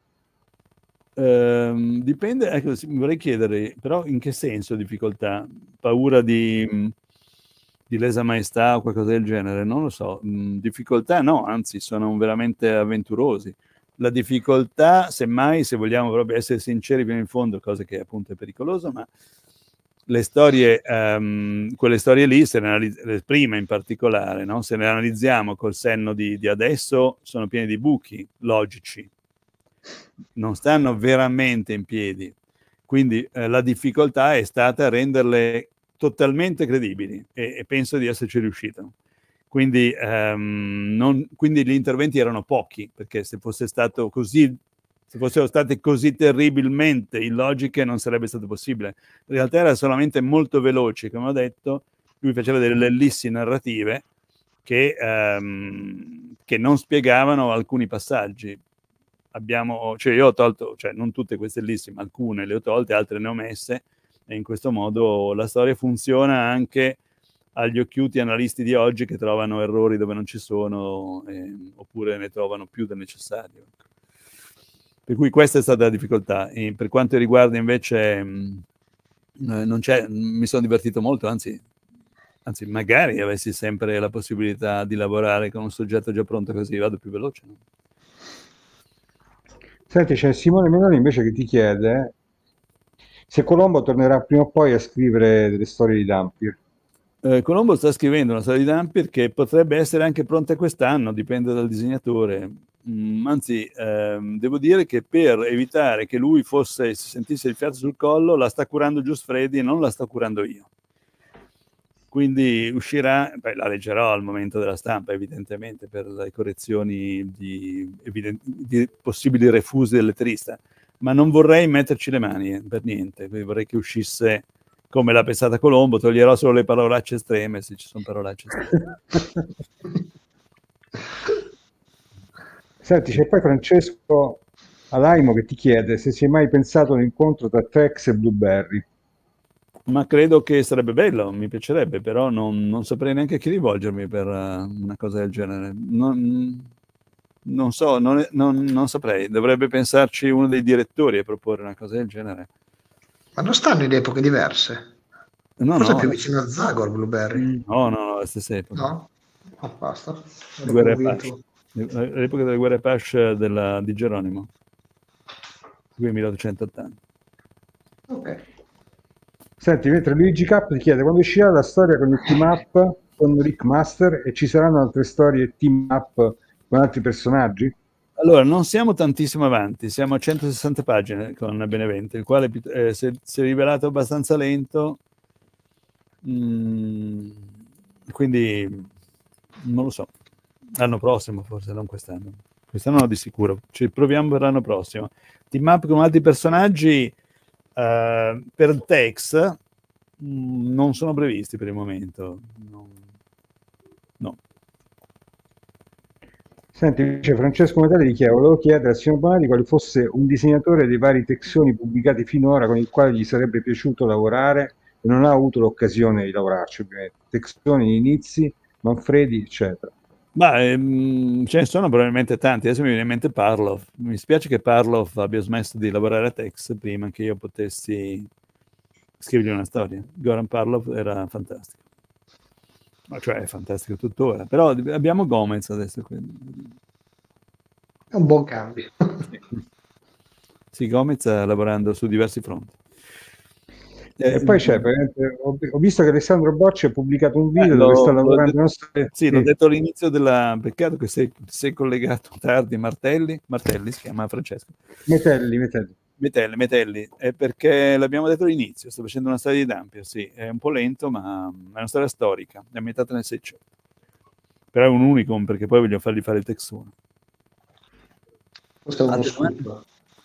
B: Uh, dipende, ecco, mi vorrei chiedere, però in che senso difficoltà? Paura di, di lesa maestà o qualcosa del genere? Non lo so. Mm, difficoltà no, anzi sono veramente avventurosi. La difficoltà, semmai, se vogliamo proprio essere sinceri fino in fondo, cosa che appunto è pericoloso, ma le storie, um, quelle storie lì, se ne le prime in particolare, no? Se ne analizziamo col senno di, di adesso, sono piene di buchi logici. Non stanno veramente in piedi, quindi eh, la difficoltà è stata renderle totalmente credibili e, e penso di esserci riuscito. Quindi, um, non, quindi gli interventi erano pochi, perché se fosse stato così, se fossero state così terribilmente illogiche non sarebbe stato possibile. In realtà era solamente molto veloce, come ho detto, lui faceva delle ellissi narrative che, um, che non spiegavano alcuni passaggi. Abbiamo, cioè io ho tolto, cioè non tutte queste liste, ma alcune le ho tolte, altre ne ho messe, e in questo modo la storia funziona anche agli occhiuti analisti di oggi che trovano errori dove non ci sono, eh, oppure ne trovano più del necessario. Per cui questa è stata la difficoltà. E per quanto riguarda invece, mh, non c'è, mi sono divertito molto, anzi, anzi magari avessi sempre la possibilità di lavorare con un soggetto già pronto, così vado più veloce, no?
A: Senti, c'è Simone Meloni invece che ti chiede se Colombo tornerà prima o poi a scrivere delle storie di Dampir.
B: Eh, Colombo sta scrivendo una storia di Dhampir che potrebbe essere anche pronta quest'anno, dipende dal disegnatore. Mm, anzi, ehm, devo dire che per evitare che lui fosse, si sentisse il fiato sul collo, la sta curando Just Freddy e non la sto curando io. Quindi uscirà, beh, la leggerò al momento della stampa, evidentemente, per le correzioni di, evident- di possibili refusi del letterista, ma non vorrei metterci le mani, eh, per niente. Quindi vorrei che uscisse come l'ha pensata Colombo, toglierò solo le parolacce estreme, se ci sono parolacce estreme.
A: Senti, c'è poi Francesco Alaimo che ti chiede se si è mai pensato all'incontro tra Tex e Blueberry.
B: Ma credo che sarebbe bello, mi piacerebbe, però non, non saprei neanche a chi rivolgermi per uh, una cosa del genere. Non, non so, non, non, non saprei. Dovrebbe pensarci uno dei direttori a proporre una cosa del genere.
C: Ma non stanno in epoche diverse?
B: No,
C: Forse
B: no,
C: più vicino a Zagor, Blueberry.
B: no, no, no, la stessa epoca.
C: No? Oh, basta. Ero
B: Guerra e
C: convinto.
B: Pace. L'epoca delle guerre Pache della, di Geronimo, milleottocentottanta.
C: Ok.
A: Senti, mentre Luigi K ti chiede quando uscirà la storia con il team up con Rick Master e ci saranno altre storie team up con altri personaggi?
B: Allora, non siamo tantissimo avanti, siamo a centosessanta pagine con Benevento, il quale eh, si, è, si è rivelato abbastanza lento, mm, quindi non lo so, l'anno prossimo forse, non quest'anno. Quest'anno no, di sicuro, ci proviamo per l'anno prossimo. Team up con altri personaggi uh, per Tex mh, non sono previsti per il momento, no. no.
A: Senti, invece Francesco Metalli ti chiede, volevo chiedere al signor Bonatti quale fosse un disegnatore dei vari texoni pubblicati finora con il quale gli sarebbe piaciuto lavorare e non ha avuto l'occasione di lavorarci, ovviamente. Texoni inizi, Manfredi, eccetera.
B: Ma ehm, ce ne sono probabilmente tanti. Adesso mi viene in mente Parlov. Mi spiace che Parlov abbia smesso di lavorare a Tex prima che io potessi scrivergli una storia. Goran Parlov era fantastico. Cioè è fantastico tuttora. Però abbiamo Gomez adesso. Quindi.
C: È un buon cambio.
B: Sì, sì, Gomez sta lavorando su diversi fronti.
A: E eh, poi c'è, ho, ho visto che Alessandro Bocci ha pubblicato un video
B: eh,
A: dove
B: lo,
A: sta lavorando.
B: Detto,
A: nostro...
B: sì, sì, l'ho detto all'inizio della. Peccato che sei, sei collegato tardi. Martelli, Martelli si chiama Francesco.
A: Metelli, Metelli.
B: Metelli, Metelli, è perché l'abbiamo detto all'inizio, sto facendo una storia di Dhampir, sì, è un po' lento, ma è una storia storica, è ambientata nel Seicento. Però è un unicum, perché poi voglio fargli fare il texone.
C: Questo è uno scoop.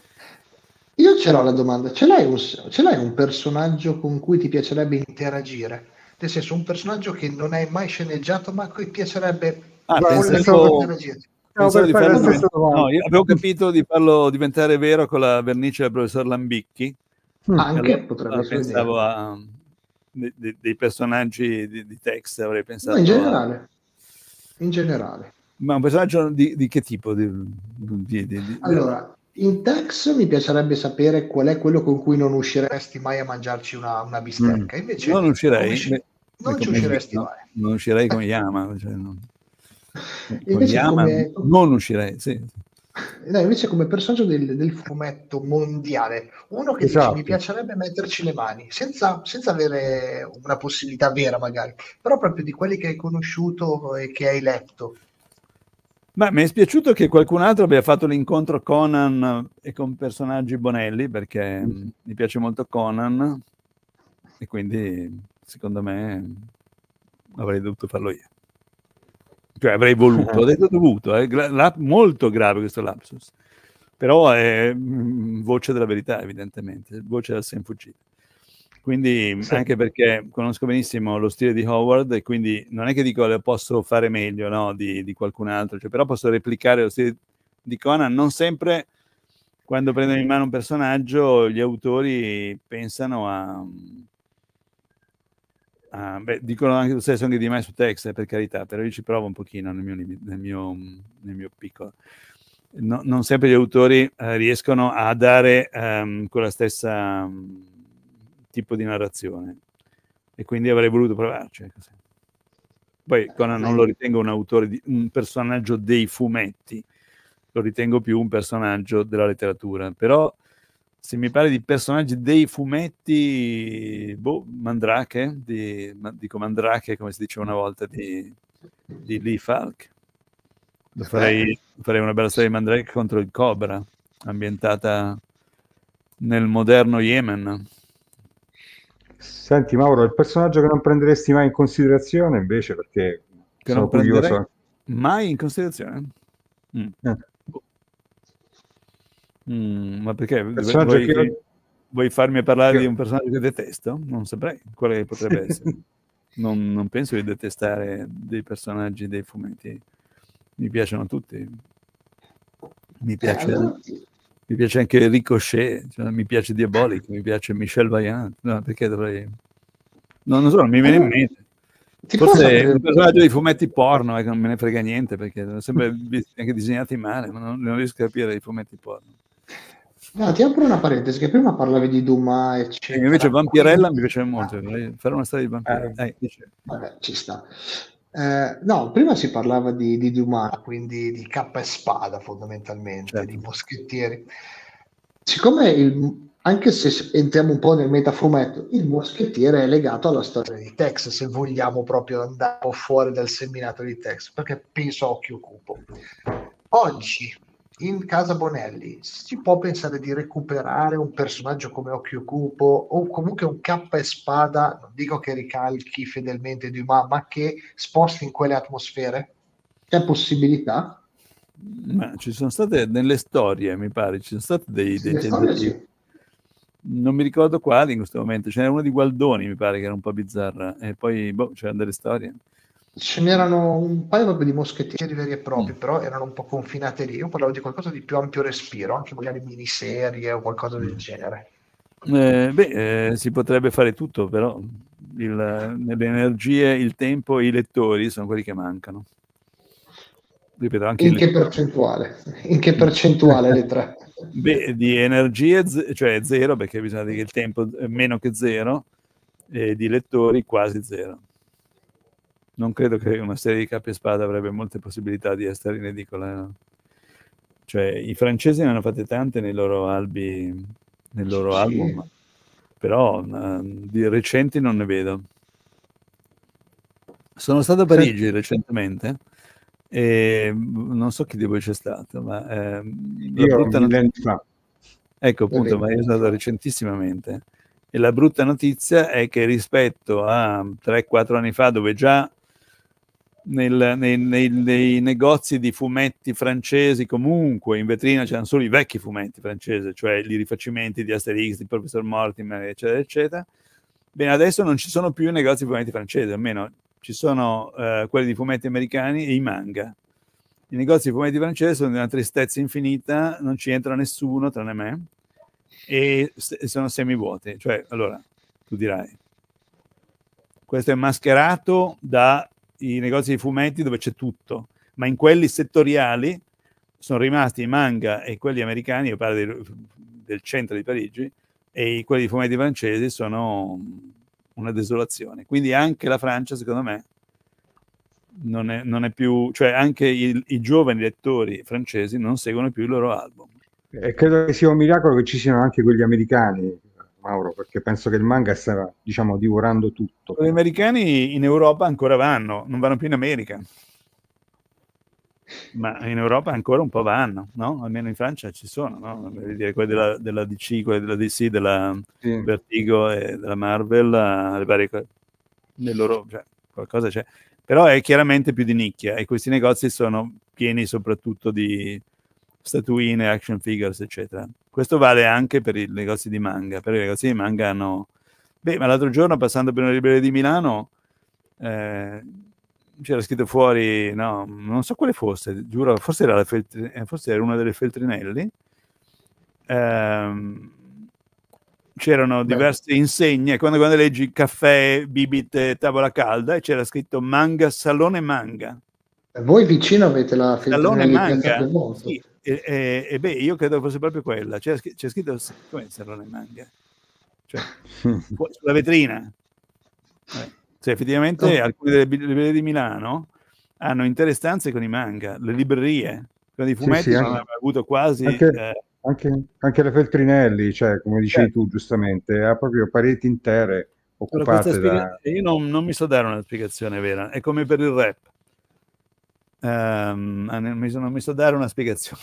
C: Io ce l'ho la domanda, ce l'hai, un, ce l'hai un personaggio con cui ti piacerebbe interagire? Nel senso, un personaggio che non hai mai sceneggiato, ma a cui piacerebbe
B: ah, pensavo,
C: interagire?
B: Pensavo di farlo divent... no, io avevo capito di farlo diventare vero con la vernice del professor Lambicchi.
C: Anche
B: allora,
C: potrebbe
B: allora pensavo a dei, dei, dei personaggi di, di Tex, avrei pensato
C: no, in generale.
B: A...
C: In generale.
B: Ma un personaggio di, di che tipo? Di, di, di,
C: allora, in Tex mi piacerebbe sapere qual è quello con cui non usciresti mai a mangiarci una, una bistecca. Invece,
B: non uscirei.
C: Usci... non ci usciresti mai.
B: Non uscirei con Yama. Cioè non...
C: Invece
B: Yama,
C: come...
B: non uscirei, sì.
C: No, invece come personaggio del, del fumetto mondiale, uno che esatto. dice mi piacerebbe metterci le mani, senza, senza avere una possibilità vera magari, però proprio di quelli che hai conosciuto e che hai letto.
B: Ma mi è spiaciuto che qualcun altro abbia fatto l'incontro Conan e con personaggi Bonelli, perché mm. mi piace molto Conan e quindi secondo me avrei dovuto farlo io. Cioè avrei voluto, ho detto dovuto, è gra- molto grave questo lapsus, però è mh, voce della verità evidentemente, voce del sen fuggito. Quindi sì. Anche perché conosco benissimo lo stile di Howard e quindi non è che dico lo posso fare meglio, no, di, di qualcun altro, cioè, però posso replicare lo stile di Conan. Non sempre quando prendono in mano un personaggio gli autori pensano a... Ah, beh, dicono anche lo stesso anche di me su Tex, eh, per carità, però io ci provo un pochino nel mio, nel mio, nel mio piccolo. No, non sempre gli autori eh, riescono a dare um, quella stessa um, tipo di narrazione e quindi avrei voluto provarci. Ecco. Poi Conan non lo ritengo un autore, di, un personaggio dei fumetti, lo ritengo più un personaggio della letteratura, però se mi parli di personaggi dei fumetti, boh, Mandrake, di, dico Mandrake come si diceva una volta, di, di Lee Falk. Lo farei, farei una bella storia di Mandrake contro il Cobra, ambientata nel moderno Yemen.
A: Senti Mauro, il personaggio che non prenderesti mai in considerazione invece, perché
B: Che
A: sono
B: non prenderei
A: curioso.
B: mai in considerazione? Mm.
A: Eh.
B: Mm, ma perché?
A: Personaggio
B: Vuoi,
A: che io-
B: vuoi farmi parlare
A: io-
B: di un personaggio che detesto? Non saprei quale potrebbe essere. Non, non penso di detestare dei personaggi dei fumetti. Mi piacciono tutti. Mi piace,
C: Eh, allora-
B: mi piace anche Ricochet, cioè, mi piace Diabolic, mi piace Michel Vaillant. No, perché dovrei... No, non so, non mi viene in
C: allora,
B: mente.
C: ti posso
B: Forse
C: aprire
B: un
C: un
B: personaggio di fumetti porno, eh, che non me ne frega niente, perché sono sempre visti anche disegnati male, ma non, non riesco a capire i fumetti porno.
C: No, ti apro una parentesi, che prima parlavi di Dumas,
B: E
C: eccetera.
B: invece Vampirella
C: Quindi-
B: mi piace molto, vorrei fare una storia di Vampirella.
A: Eh.
B: Eh, dice.
C: Vabbè, ci sta. Eh, no, prima si parlava di, di Dumas, quindi di cappa e spada fondamentalmente,
B: Certo.
C: di moschettieri. Siccome, il, anche se entriamo un po' nel metafumetto, il moschettiere è legato alla storia di Tex, se vogliamo proprio andare un po' fuori dal seminato di Tex, perché penso a Occhio Cupo. Oggi, in casa Bonelli, si può pensare di recuperare un personaggio come Occhio Cupo o comunque un cappa e spada, non dico che ricalchi fedelmente Dumas, ma che sposti in quelle atmosfere? C'è possibilità?
B: Ma ci sono state nelle storie, mi pare, ci sono stati dei, dei
C: Le storie
B: tentativi.
C: sì.
B: Non mi ricordo quali in questo momento. Ce n'era uno di Gualdoni, mi pare, che era un po' bizzarra. E poi, boh, c'erano delle storie.
C: Ce n'erano un paio proprio di moschettieri veri e propri,
B: Mm.
C: però erano un po' confinate lì. Io parlavo di qualcosa di più ampio respiro, anche magari miniserie o qualcosa del genere.
B: Eh, beh, eh, si potrebbe fare tutto, però il, le energie, il tempo e i lettori sono quelli che mancano. Ripeto, anche
C: In
B: i
C: che
B: lettori.
C: percentuale? In che percentuale le tre?
B: Beh, di energie, z- cioè zero, perché bisogna dire che il tempo è meno che zero, e di lettori quasi zero. Non credo che una serie di Capi e Spada avrebbe molte possibilità di essere in edicola. No? Cioè, i francesi ne hanno fatte tante nei loro albi, nel loro
C: Sì.
B: album, però uh, di recenti non ne vedo. Sono stato a Parigi
A: Senti,
B: recentemente e non so chi di voi c'è stato, ma ehm, la
A: io
B: brutta
A: millenni
B: notizia...
A: fa.
B: Ecco, appunto, ma io sono stato recentissimamente. E la brutta notizia è che rispetto a tre quattro anni fa, dove già nel, nei, nei, nei negozi di fumetti francesi comunque in vetrina c'erano solo i vecchi fumetti francesi, cioè i rifacimenti di Asterix, di Professor Mortimer, eccetera, eccetera. Bene, adesso non ci sono più i negozi di fumetti francesi, almeno ci sono uh, quelli di fumetti americani e i manga. I negozi di fumetti francesi sono di una tristezza infinita, non ci entra nessuno tranne me, e sono semivuoti. Cioè, allora, tu dirai, questo è mascherato dai negozi di fumetti dove c'è tutto, ma in quelli settoriali sono rimasti i manga e quelli americani, io parlo del, del centro di Parigi, e quelli di fumetti francesi sono una desolazione. Quindi anche la Francia, secondo me, non è, non è più, cioè anche i, i giovani lettori francesi non seguono più il loro album.
A: E credo che sia un miracolo che ci siano anche quelli americani, Mauro, perché penso che il manga sta, diciamo, divorando tutto.
B: Gli americani in Europa ancora vanno, non vanno più in America. Ma in Europa ancora un po' vanno, no? Almeno in Francia ci sono, no? Quelli della, della D C, quelli della D C, della
A: Sì.
B: Vertigo e della Marvel, le varie cose, nel loro, cioè, qualcosa c'è. Però è chiaramente più di nicchia e questi negozi sono pieni soprattutto di statuine, action figures, eccetera. Questo vale anche per i negozi di manga, perché i negozi di manga hanno... Beh, ma l'altro giorno passando per una libreria di Milano... Eh, c'era scritto fuori, no, non so quale fosse, giuro, forse era, la Feltri, forse era una delle Feltrinelli, ehm, c'erano
C: Beh.
B: diverse insegne, quando, quando leggi caffè, bibite, tavola calda, e c'era scritto manga, salone manga.
C: Voi vicino avete la
B: Salone
C: Feltrinelli Piazza
B: manga,
C: Piemonte.
B: sì, e, e, e beh, io credo fosse proprio quella, c'era, c'era scritto, come salone manga? Cioè, sulla vetrina. Eh. Cioè, effettivamente
C: Oh.
B: alcune delle librerie di Milano hanno intere stanze con i manga, le librerie, con i fumetti
A: sì,
B: non
A: anche-
B: hanno avuto quasi
A: anche-
B: eh,
A: Anche, anche le Feltrinelli, cioè, come dicevi tu giustamente, ha proprio pareti intere occupate
B: spiega-
A: da...
B: Io non, non mi so dare una spiegazione vera, è come per il rap. Ehm, non mi so, non mi so dare una spiegazione.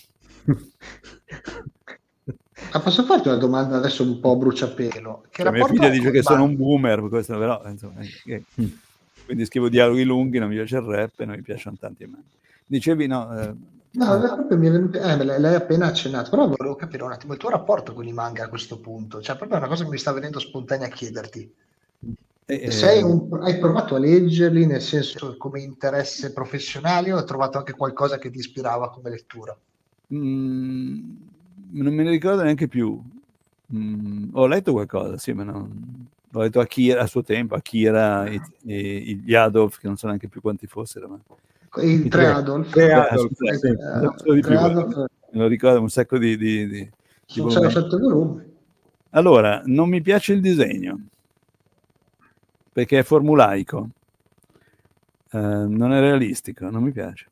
C: Ma posso farti una domanda adesso un po' a bruciapelo? Che
B: Cioè, mia
C: rapporto
B: figlia
C: hai
B: dice
C: con
B: che
C: i
B: sono un
C: manga?
B: boomer, questo però, insomma, eh, quindi scrivo dialoghi lunghi, non mi piace il rap e non mi piacciono tanti i manga. Dicevi no? Eh,
C: No,
B: eh,
C: proprio mi è venuto- eh, lei lei ha appena accennato, però volevo capire un attimo il tuo rapporto con i manga a questo punto, cioè proprio una cosa che mi sta venendo spontanea a chiederti.
B: eh,
C: Sei
B: eh,
C: un- hai provato a leggerli nel senso come interesse professionale o hai trovato anche qualcosa che ti ispirava come lettura?
B: mm, non me ne ricordo neanche più. Mm, ho letto qualcosa, sì, ma non... Ho letto Akira a suo tempo, Akira e, e gli Adolf, che non so neanche più quanti fossero. Ma...
C: I
A: I
C: tre
A: tre,
C: Adolf,
A: tre
B: Eh,
A: Adolf,
B: scusate,
C: eh,
A: sì.
B: non so di
C: tre
B: più,
C: Adolf
B: me lo ricordo un sacco di, di, di, di
C: sono sei o
B: volumi.
C: sette volumi.
B: Allora, non mi piace il disegno perché è formulaico, eh, non è realistico, non mi piace.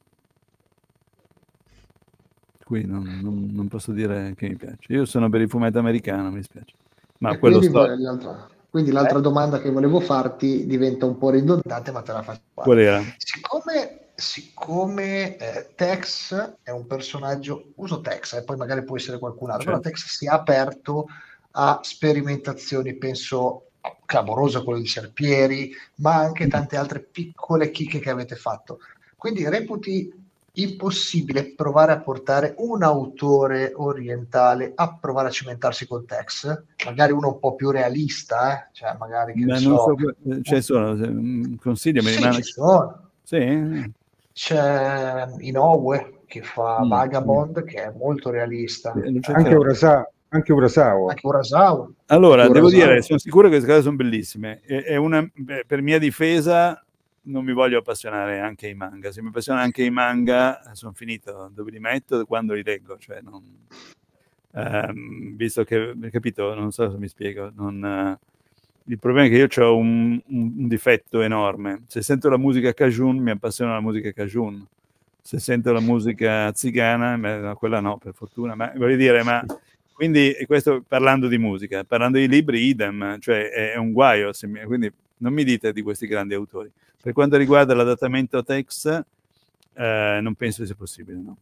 B: Qui non, non- non posso dire che mi piace. Io sono per il fumetto americano, mi spiace. Ma
C: E
B: quello
C: quindi,
B: storico.
C: l'altra, quindi l'altra
B: Eh?
C: domanda che volevo farti diventa un po' ridondante, ma te la faccio qua.
B: Qual era?
C: Siccome, siccome eh, Tex è un personaggio, uso Tex, e eh, poi magari può essere qualcun altro,
B: Cioè,
C: però Tex si è aperto a sperimentazioni, penso clamorosa quello di Serpieri, ma anche tante altre piccole chicche che avete fatto. Quindi reputi impossibile provare a portare un autore orientale a provare a cimentarsi col Tex, magari uno un po' più realista, eh? Cioè magari che ne
B: ma non
C: so,
B: so, cioè sono, consigliami,
C: sì,
B: ma...
C: ci sono.
B: Sì?
C: C'è Inoue che fa
B: Mm, mm.
C: Vagabond, che è molto realista,
B: Lo
A: Anche
B: cercherò.
A: Urasawa, anche Urasawa.
C: anche Urasawa.
B: Allora,
C: anche
B: devo
C: Urasawa.
B: dire, sono sicuro che queste cose sono bellissime. È, è una, beh, per mia difesa non mi voglio appassionare anche ai manga. Se mi appassiono anche ai manga, sono finito. Dove li metto? Quando li leggo. Cioè, non, ehm, visto che, capito, non so se mi spiego. Non, eh, il problema è che io ho un, un, un difetto enorme. Se sento la musica cajun, mi appassiona la musica cajun. Se sento la musica zigana, beh, no, quella no, per fortuna. Ma voglio dire, ma... Quindi, e questo parlando di musica, parlando di libri, idem, cioè è, è un guaio. Se mi, quindi non mi dite di questi grandi autori. Per quanto riguarda l'adattamento a Tex, eh, non penso sia possibile, no.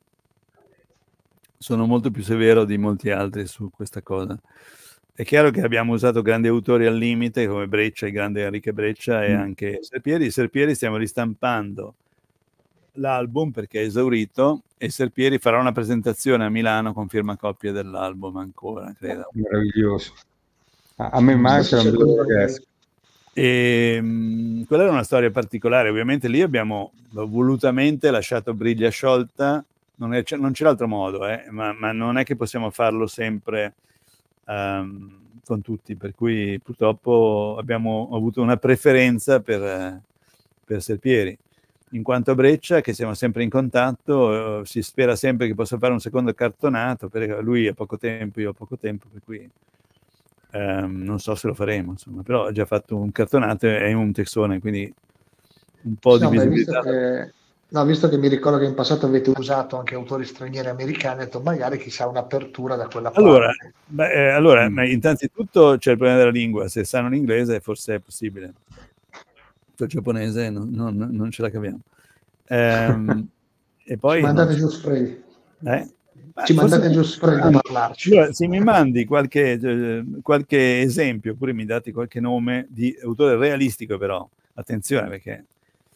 B: Sono molto più severo di molti altri su questa cosa. È chiaro che abbiamo usato grandi autori al limite, come Breccia, il grande Enrique Breccia, e
A: Mm.
B: anche Serpieri. Serpieri stiamo ristampando l'album perché è esaurito e Serpieri farà una presentazione a Milano con firma coppia dell'album ancora, credo.
A: Meraviglioso. A, a me
C: Non so
A: manca,
C: se
A: non
C: c'è
A: vedo
C: quello
A: l'ora che
C: che-
A: esca.
B: E mh, quella era una storia particolare. Ovviamente lì abbiamo volutamente lasciato briglia sciolta, non, è, non c'è l'altro modo, eh, ma, ma non è che possiamo farlo sempre um, con tutti, per cui purtroppo abbiamo avuto una preferenza per, per Serpieri. In quanto a Breccia, che siamo sempre in contatto, eh, si spera sempre che possa fare un secondo cartonato, perché lui ha poco tempo, io ho poco tempo, per cui ehm, non so se lo faremo, insomma, però ha già fatto un cartonato e un texone, quindi un po' di
C: No, beh, visto
B: visibilità.
C: che, no, visto che mi ricordo che in passato avete usato anche autori stranieri americani, ho detto magari chissà un'apertura da quella
B: Allora,
C: parte.
B: beh, eh, allora
A: Mm.
B: ma innanzitutto c'è il problema della lingua, se sanno l'inglese forse è possibile. Il giapponese non, non, non ce la caviamo. Ehm, e poi
C: Ci
B: non
C: mandate
B: so.
C: giù Spray.
B: Eh? Ma
C: Ci
B: forse
C: mandate giù Spray da
B: ah,
C: parlarci.
B: allora, se mi mandi qualche, eh, qualche esempio, oppure mi date qualche nome di autore realistico, però attenzione perché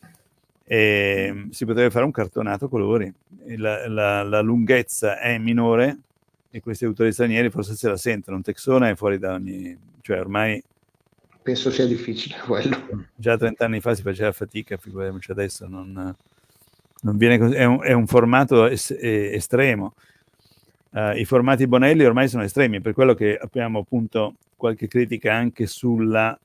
B: eh, si potrebbe fare un cartonato a colori. La, la, la lunghezza è minore e questi autori stranieri forse se la sentono. Un texone è fuori da ogni, cioè ormai
C: Penso sia difficile quello.
B: già trent'anni fa si faceva fatica, figuriamoci adesso, non, non viene così, è un, è un formato es, è, estremo. Uh, I formati Bonelli ormai sono estremi, per quello che abbiamo appunto qualche critica anche sulla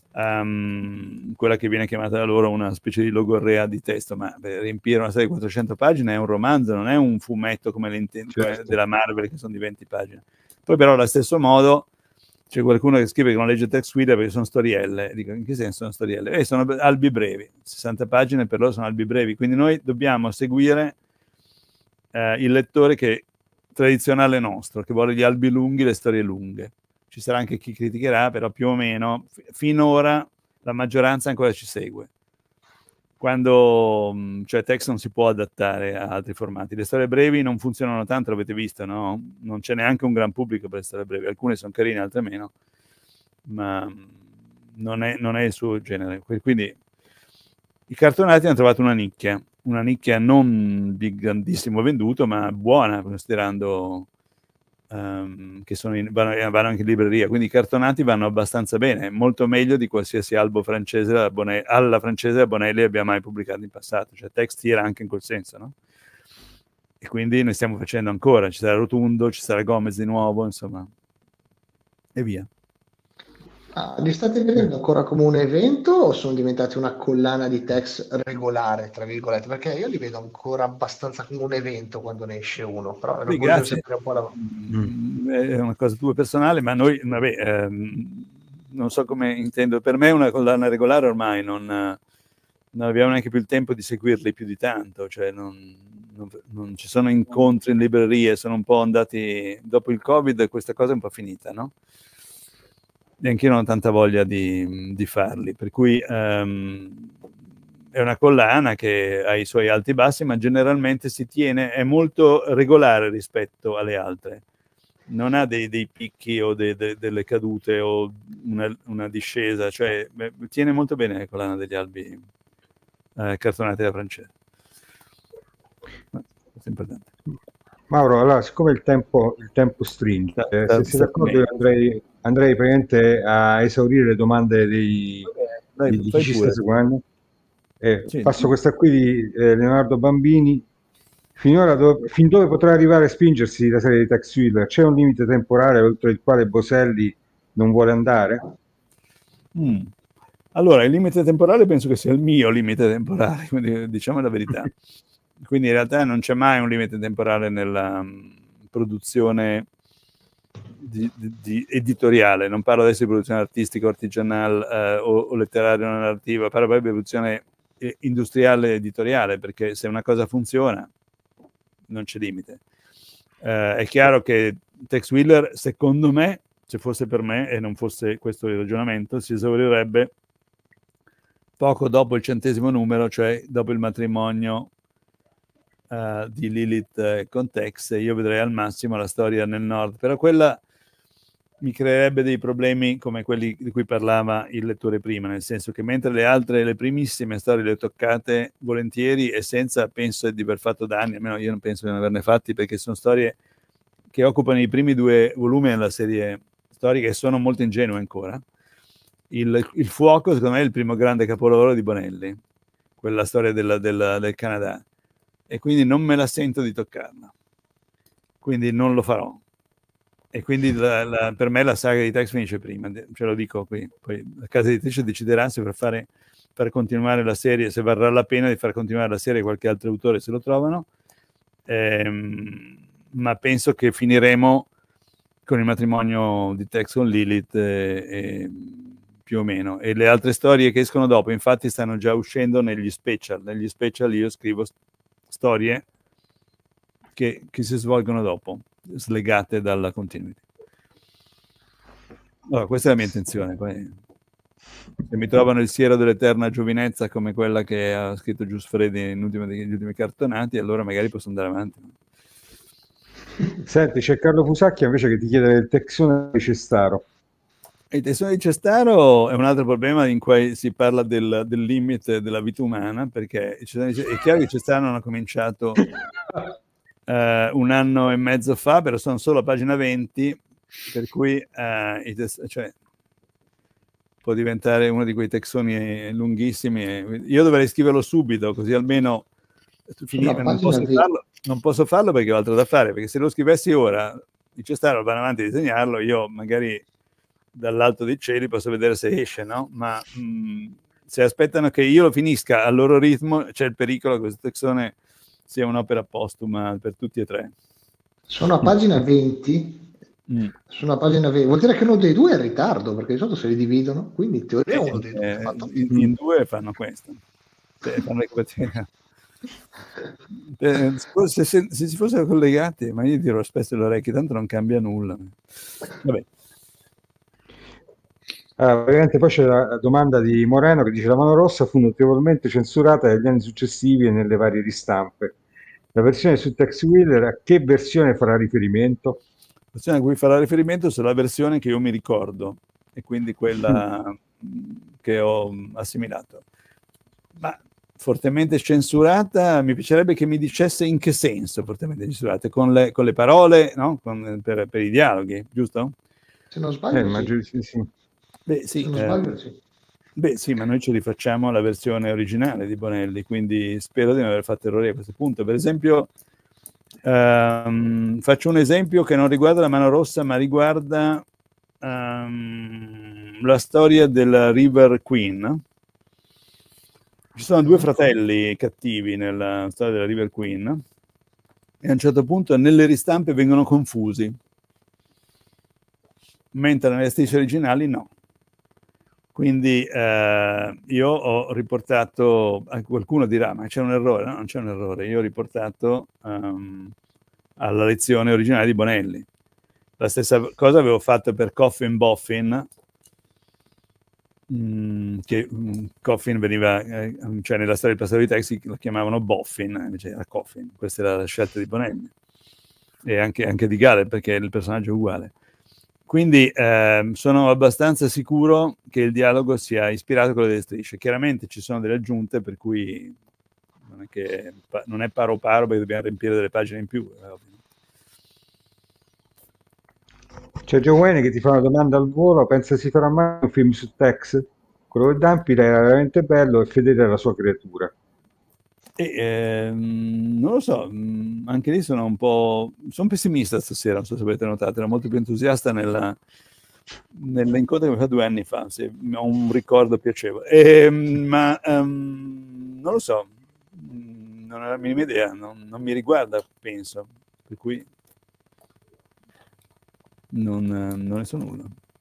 B: um, quella che viene chiamata da loro una specie di logorrea di testo, ma per riempire una serie di quattrocento pagine è un romanzo, non è un fumetto come,
A: Certo.
B: della Marvel che sono di venti pagine. Poi però allo stesso modo c'è qualcuno che scrive che non legge Tex Reader perché sono storielle. Dico, in che senso sono storielle? Eh, sono albi brevi, sessanta pagine per loro sono albi brevi, quindi noi dobbiamo seguire eh, il lettore che tradizionale nostro, che vuole gli albi lunghi, le storie lunghe. Ci sarà anche chi criticherà, però più o meno finora la maggioranza ancora ci segue. Quando, cioè, text non si può adattare a altri formati. Le storie brevi non funzionano tanto, l'avete visto, no? Non c'è neanche un gran pubblico per le storie brevi. Alcune sono carine, altre meno, ma non è, non è il suo genere. Quindi i cartonati hanno trovato una nicchia, una nicchia non di grandissimo venduto, ma buona, considerando um, che sono in, vanno, vanno anche in libreria. Quindi i cartonati vanno abbastanza bene, molto meglio di qualsiasi albo francese alla, Bonelli, alla francese la Bonelli abbia mai pubblicato in passato. Cioè text tira anche in quel senso, no? E quindi noi stiamo facendo ancora, ci sarà Rotundo, ci sarà Gomez di nuovo, insomma, e via.
C: Ah, li state vedendo ancora come un evento o sono diventati una collana di text regolare, tra virgolette? Perché io li vedo ancora abbastanza come un evento quando ne esce uno. Però
B: sì, grazie. Un po' la... mm. È una cosa tua personale, ma noi, vabbè, ehm, non so come intendo. Per me una collana regolare ormai non, non abbiamo neanche più il tempo di seguirli più di tanto. Cioè non, non, non ci sono incontri in librerie, sono un po' andati... Dopo il Covid questa cosa è un po' finita, no? E anche io non ho tanta voglia di, di farli, per cui um, è una collana che ha i suoi alti e bassi, ma generalmente si tiene, è molto regolare rispetto alle altre, non ha dei, dei picchi o dei, de, delle cadute o una, una discesa, cioè beh, tiene molto bene la collana degli albi eh, cartonati da francese. Questo è importante.
A: Mauro, allora, siccome il tempo, il tempo stringe,
B: da,
A: eh,
B: da,
A: se siete d'accordo andrei, andrei praticamente a esaurire le domande dei, Dai, di, di chi ci sta seguendo. Eh, sì, passo sì. Questa qui di eh, Leonardo Bambini. Finora dove, fin dove potrà arrivare a spingersi la serie di Tex Willer? C'è un limite temporale oltre il quale Boselli non vuole andare?
B: Mm. Allora, il limite temporale penso che sia il mio limite temporale, quindi diciamo la verità. Quindi in realtà non c'è mai un limite temporale nella um, produzione di, di, di editoriale. Non parlo adesso di produzione artistica, artigianale eh, o, o letteraria o narrativa, parlo proprio di produzione eh, industriale editoriale, perché se una cosa funziona non c'è limite. Eh, è chiaro che Tex Willer, secondo me, se fosse per me e non fosse questo il ragionamento, si esaurirebbe poco dopo il centesimo numero, cioè dopo il matrimonio Uh, di Lilith eh, con Tex. Io vedrei al massimo la storia nel nord, però quella mi creerebbe dei problemi come quelli di cui parlava il lettore prima, nel senso che mentre le altre, le primissime storie le ho toccate volentieri e senza, penso di aver fatto danni, almeno io non penso di non averne fatti, perché sono storie che occupano i primi due volumi della serie storica e sono molto ingenue ancora. Il, il fuoco secondo me è il primo grande capolavoro di Bonelli, quella storia della, della, del Canada, e quindi non me la sento di toccarla, quindi non lo farò, e quindi la, la, per me la saga di Tex finisce prima, ce lo dico qui, poi la casa editrice deciderà se per fare per continuare la serie, se varrà la pena di far continuare la serie qualche altro autore se lo trovano, ehm, ma penso che finiremo con il matrimonio di Tex con Lilith e, e più o meno, e le altre storie che escono dopo infatti stanno già uscendo negli special. Negli special io scrivo storie che, che si svolgono dopo, slegate dalla continuity. Allora, questa è la mia intenzione. Poi, se mi trovano il siero dell'eterna giovinezza come quella che ha scritto Gius Freddi in ultimo degli ultimi cartonati, allora magari posso andare avanti.
A: Senti, c'è Carlo Fusacchia invece che ti chiede del texone di Cestaro.
B: Il texone di Cestaro è un altro problema in cui si parla del, del limite della vita umana, perché è chiaro che Cestaro hanno cominciato eh, un anno e mezzo fa, però sono solo a pagina venti, per cui eh, cioè, può diventare uno di quei texoni lunghissimi. Io dovrei scriverlo subito, così almeno finire. Non posso farlo, non posso farlo perché ho altro da fare, perché se lo scrivessi ora, il Cestaro vanno avanti a disegnarlo, io magari dall'alto dei cieli posso vedere se esce, no? Ma mh, se aspettano che io lo finisca al loro ritmo, c'è il pericolo che questo texone sia un'opera postuma per tutti e tre.
C: Sono a pagina venti. Mm. Sono a pagina venti. Vuol dire che uno dei due è in ritardo, perché di solito se li dividono, quindi in teoria
B: eh,
C: uno dei due
B: eh,
C: ha fatto.
B: In, in due fanno questo. Cioè, fanno Eh, se, se, se si fossero collegati, ma io dirò spesso le orecchie, tanto non cambia nulla. Vabbè.
A: Ah, ovviamente poi c'è la domanda di Moreno che dice: la mano rossa fu notevolmente censurata negli anni successivi e nelle varie ristampe. La versione su Tex Wheeler a che versione farà riferimento?
B: La versione a cui farà riferimento è la versione che io mi ricordo, e quindi quella mm. che ho assimilato. Ma fortemente censurata, mi piacerebbe che mi dicesse in che senso fortemente censurata, con le, con le parole, no? Con, per, per i dialoghi, giusto?
C: Se non sbaglio,
A: eh,
C: sì.
A: sì, sì.
B: Beh, sì,
C: Se non
B: eh,
C: sbaglio, sì.
B: Beh, sì, ma noi ci rifacciamo la versione originale di Bonelli, quindi spero di non aver fatto errori a questo punto. Per esempio, ehm, faccio un esempio che non riguarda la mano rossa, ma riguarda ehm, la storia della River Queen. Ci sono due fratelli cattivi nella storia della River Queen e a un certo punto nelle ristampe vengono confusi, mentre nelle strisce originali no. Quindi eh, io ho riportato, qualcuno dirà, ma c'è un errore? No, non c'è un errore, io ho riportato um, alla lezione originale di Bonelli. La stessa cosa avevo fatto per Coffin Boffin, mh, che mh, Coffin veniva, eh, cioè nella storia del passato di Tex lo chiamavano Boffin, invece era Coffin. Questa era la scelta di Bonelli. E anche, anche di Gale, perché il personaggio è uguale. Quindi eh, sono abbastanza sicuro che il dialogo sia ispirato a quello delle strisce. Chiaramente ci sono delle aggiunte, per cui non è, che, non è paro paro, perché dobbiamo riempire delle pagine in più.
A: C'è Giovanni che ti fa una domanda al volo: pensa si farà mai un film su Tex? Quello di Dampir era veramente bello e fedele alla sua creatura.
B: E, ehm, non lo so, anche lì sono un po'... sono pessimista stasera, non so se avete notato, ero molto più entusiasta nella, nell'incontro che mi fa due anni fa, sì, ho un ricordo piacevole. E, ma um, non lo so, non ho la minima idea, non, non mi riguarda, penso, per cui non, non ne so nulla.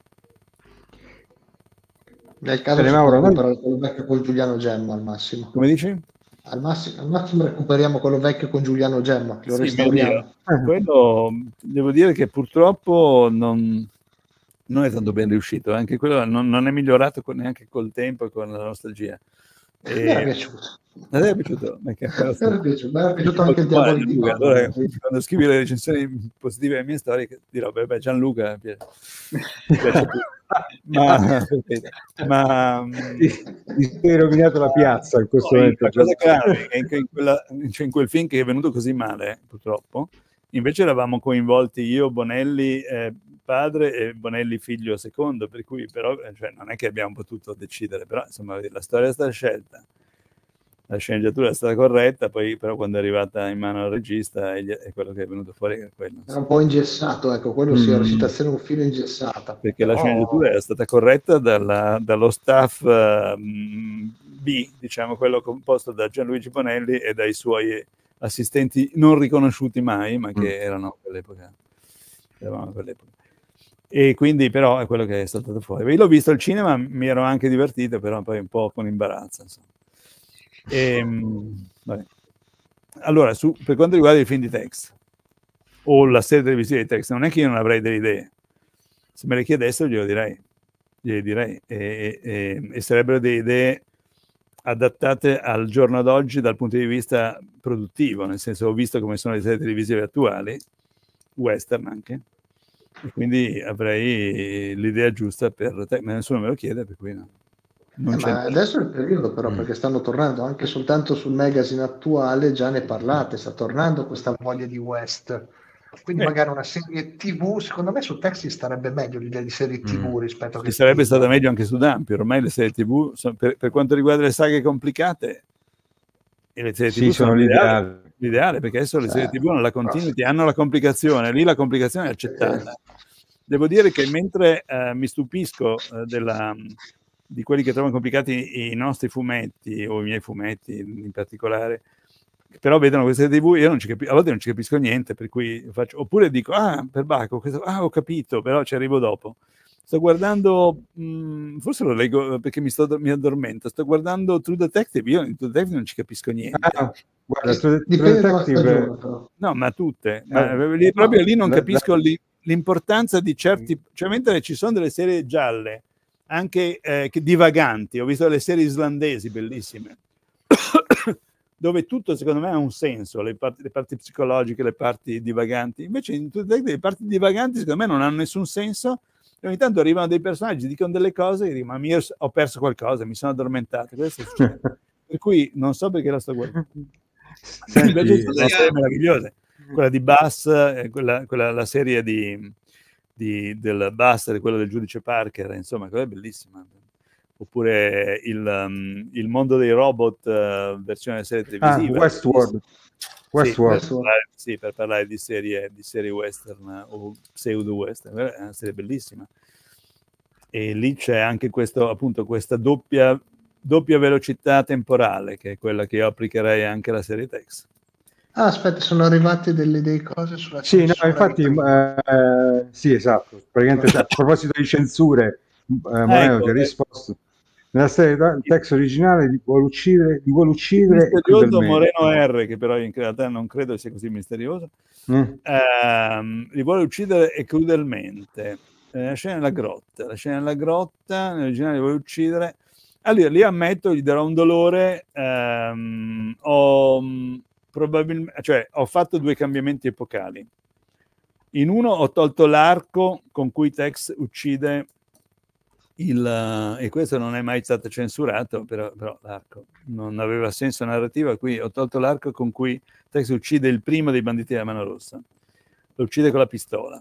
C: Nel caso si può recuperare quello vecchio con Giuliano Gemma al massimo.
B: Come dici?
C: Al massimo, al massimo recuperiamo quello vecchio con Giuliano Gemma, lo
B: sì,
C: restauriamo.
B: Quello devo dire che purtroppo non, non è tanto ben riuscito, anche quello non, non è migliorato con, neanche col tempo e con la nostalgia. E...
C: mi era piaciuto.
B: A te è piaciuto? Mi
C: era piaciuto, mi era piaciuto anche il Diavolo di
B: Luca,
C: Babbo.
B: allora, quando scrivi le recensioni positive delle mie storie dirò, beh, beh Gianluca piace, piace più. ma, ma
A: ti sei rovinato la piazza in questo
B: no,
A: momento.
B: La cosa grave è che in, quella, cioè in quel film che è venuto così male, purtroppo, invece eravamo coinvolti io, Bonelli eh, padre e Bonelli figlio secondo, per cui però cioè, non è che abbiamo potuto decidere, però insomma la storia è stata scelta, la sceneggiatura è stata corretta, poi però quando è arrivata in mano al regista è, è quello che è venuto fuori. È quello,
C: era un po' ingessato, ecco, quello mm. sì, la recitazione un filo ingessata.
B: Perché però... la sceneggiatura era stata corretta dalla, dallo staff uh, B, diciamo quello composto da Gianluigi Bonelli e dai suoi assistenti non riconosciuti mai, ma che mm. erano a quell'epoca. Eravamo a quell'epoca. E quindi però è quello che è saltato fuori. Io l'ho visto al cinema, mi ero anche divertito, però poi un po' con imbarazzo, insomma. E, vabbè. Allora, su, per quanto riguarda il film di Tex o la serie televisiva di Tex, non è che io non avrei delle idee. Se me le chiedessero glielo direi, glielo direi. E, e, e sarebbero delle idee adattate al giorno d'oggi dal punto di vista produttivo, nel senso ho visto come sono le serie televisive attuali, western anche, e quindi avrei l'idea giusta per te, ma nessuno me lo chiede, per cui no.
C: Eh, ma adesso è il periodo però, mm. perché stanno tornando anche soltanto sul magazine attuale, già ne parlate, sta tornando questa voglia di West, quindi eh. magari una serie tivù, secondo me su Tex starebbe meglio l'idea di serie tivù mm. rispetto a che
B: sarebbe film. Stata meglio anche su Dampir, ormai le serie tivù sono, per, per quanto riguarda le saghe complicate e le serie tivù
A: sì, sono, sono l'ideale.
B: l'ideale, perché adesso le serie tivù hanno la continuity, hanno la complicazione, lì la complicazione è accettata. Devo dire che mentre eh, mi stupisco eh, della di quelli che trovano complicati i nostri fumetti o i miei fumetti in particolare, però vedono queste tivù, io non ci capisco, a volte non ci capisco niente, per cui faccio, oppure dico, ah, per Bacco, questo, ah, ho capito, però ci arrivo dopo. sto guardando, mh, forse lo leggo perché mi, sto, mi addormento, sto guardando True Detective, io in True Detective non ci capisco niente.
A: Ah, guarda, True,
C: Dipende
A: True
C: dalla
A: Detective,
C: stagione, però.
B: No, ma tutte,
A: Ah,
B: ma lì- proprio lì non
A: la-
B: capisco
A: la-
B: li- l'importanza di certi, cioè mentre ci sono delle serie gialle, anche eh, che divaganti, ho visto le serie islandesi bellissime, dove tutto secondo me ha un senso, le parti, le parti psicologiche, le parti divaganti, invece in tutte le parti divaganti secondo me non hanno nessun senso, e ogni tanto arrivano dei personaggi, dicono delle cose e dico, ma io ho perso qualcosa, mi sono addormentato, questo succede. Per cui non so perché la sto guardando.
A: Senti,
B: Invece sono delle
D: sia-
B: serie meravigliose, quella di Bass, eh, quella, quella, la serie di, di, del Buster, quella del giudice Parker, insomma, quella è bellissima. Oppure il, um, il mondo dei robot, uh, versione serie
A: ah,
B: televisiva.
A: Westworld.
B: Sì,
A: Westworld.
B: per parlare, sì, per parlare di serie, di serie western o pseudo western, è una serie bellissima. E lì c'è anche questo, appunto, questa doppia, doppia velocità temporale, che è quella che io applicherei anche alla serie Tex.
C: Ah, aspetta, sono arrivate delle, delle cose sulla
A: Sì, no,
C: censura
A: infatti,
C: di prima.
A: eh, sì, esatto. Praticamente, a proposito di censure, eh, Moreno
B: Ecco,
A: ti ha
B: eh.
A: risposto. Nella serie il testo originale li vuole uccidere, li vuole
B: Il
A: uccidere
B: misterioso
A: crudelmente.
B: Moreno R, che però in realtà non credo sia così misterioso,
A: Mm.
B: ehm, li vuole uccidere e crudelmente. Eh, la scena nella grotta, la scena nella grotta, nell'originale li vuole uccidere. Allora, lì ammetto, gli darò un dolore. ehm, ho, probabilmente, cioè, ho fatto due cambiamenti epocali. In uno ho tolto l'arco con cui Tex uccide il, e questo non è mai stato censurato, però, però l'arco non aveva senso narrativo, qui ho tolto l'arco con cui Tex uccide il primo dei banditi della mano rossa, lo uccide con la pistola.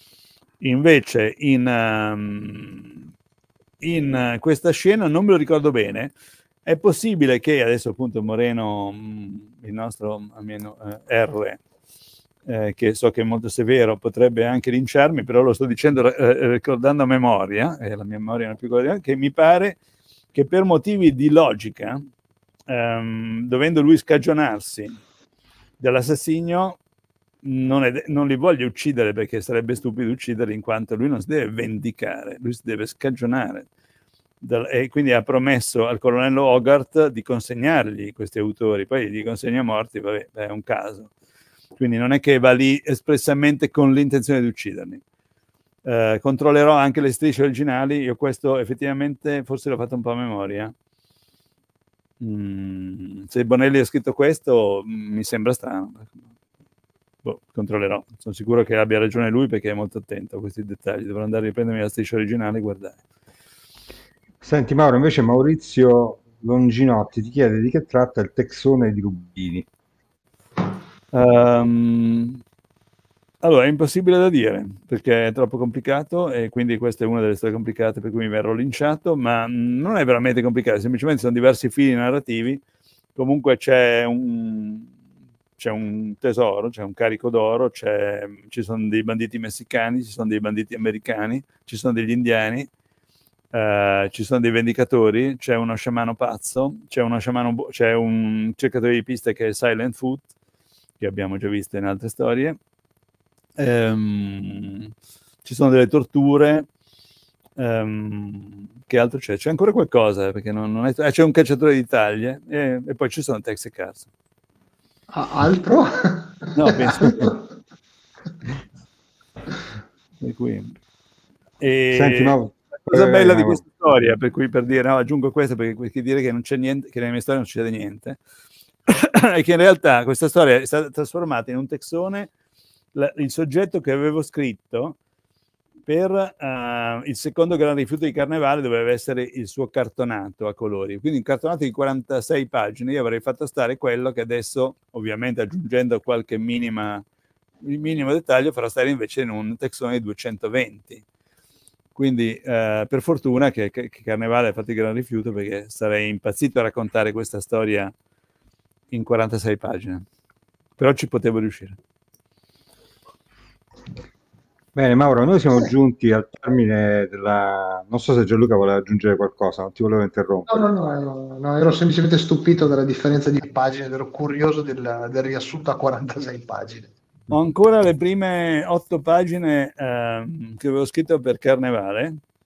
B: Invece in, um, in questa scena non me lo ricordo bene, è possibile che adesso appunto Moreno, il nostro almeno eh, R, Eh, che so che è molto severo, potrebbe anche linciarmi, però lo sto dicendo eh, ricordando a memoria, e eh, la mia memoria non è più quella, che mi pare che per motivi di logica, ehm, dovendo lui scagionarsi dall'assassinio, non, è, non li voglio uccidere perché sarebbe stupido ucciderli in quanto lui non si deve vendicare, lui si deve scagionare. E quindi ha promesso al colonnello Hogarth di consegnargli questi autori, poi gli consegna morti, vabbè, è un caso. Quindi non è che va lì espressamente con l'intenzione di ucciderli. Eh, controllerò anche le strisce originali, io questo effettivamente forse l'ho fatto un po' a memoria. Mm, se Bonelli ha scritto questo mi sembra strano. Boh, controllerò, sono sicuro che abbia ragione lui perché è molto attento a questi dettagli, dovrò andare a riprendermi la striscia originale e guardare.
A: Senti Mauro, invece Maurizio Longinotti ti chiede di che tratta il Texone di Rubini.
B: Um, allora è impossibile da dire perché è troppo complicato e quindi questa è una delle storie complicate per cui mi verrò linciato, ma non è veramente complicato, semplicemente sono diversi fili narrativi. Comunque c'è un, c'è un tesoro, c'è un carico d'oro, c'è, ci sono dei banditi messicani, ci sono dei banditi americani, ci sono degli indiani, uh, ci sono dei vendicatori, c'è uno sciamano pazzo, c'è, uno sciamano, c'è un cercatore di piste che è Silent Foot, che abbiamo già visto in altre storie. Um, ci sono delle torture. Um, che altro c'è? C'è ancora qualcosa perché non, non è... eh, c'è un cacciatore di taglie e, e poi ci sono Tex e Carson.
C: Ah, altro?
B: No, penso. Per cui... E...
A: Senti, no,
B: la cosa
A: eh,
B: bella
A: eh,
B: di questa storia, per cui per dire, no, aggiungo questo perché, perché dire che non c'è niente, che nelle mie storie non succede niente, è che in realtà questa storia è stata trasformata in un texone. La, il soggetto che avevo scritto per uh, il secondo gran rifiuto di Carnevale doveva essere il suo cartonato a colori, quindi un cartonato di quarantasei pagine. Io avrei fatto stare quello che adesso, ovviamente aggiungendo qualche minima, minimo dettaglio, farò stare invece in un texone di duecentoventi. Quindi uh, per fortuna che, che, che Carnevale ha fatto il gran rifiuto, perché sarei impazzito a raccontare questa storia in quarantasei pagine, però ci potevo riuscire.
A: Bene Mauro, noi siamo giunti al termine della... Non so se Gianluca voleva aggiungere qualcosa, non ti volevo interrompere.
C: No, no, no, no, ero semplicemente stupito dalla differenza di pagine, ero curioso del, del riassunto a quarantasei pagine.
B: Ho ancora le prime otto pagine eh, che avevo scritto per Carnevale,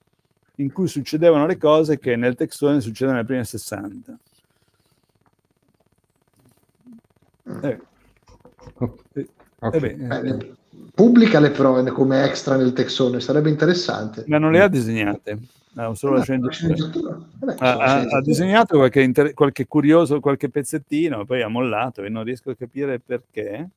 B: in cui succedevano le cose che nel textone succedono nelle prime sessanta. Eh. Eh,
C: okay. eh beh, eh, pubblica le prove come extra nel textone, sarebbe interessante.
B: Ma non le ha disegnate, ha solo
C: ah,
B: la sceneggiatura.
C: Vabbè,
B: ha, ha, ha disegnato qualche, inter- qualche curioso, qualche pezzettino, poi ha mollato e non riesco a capire perché.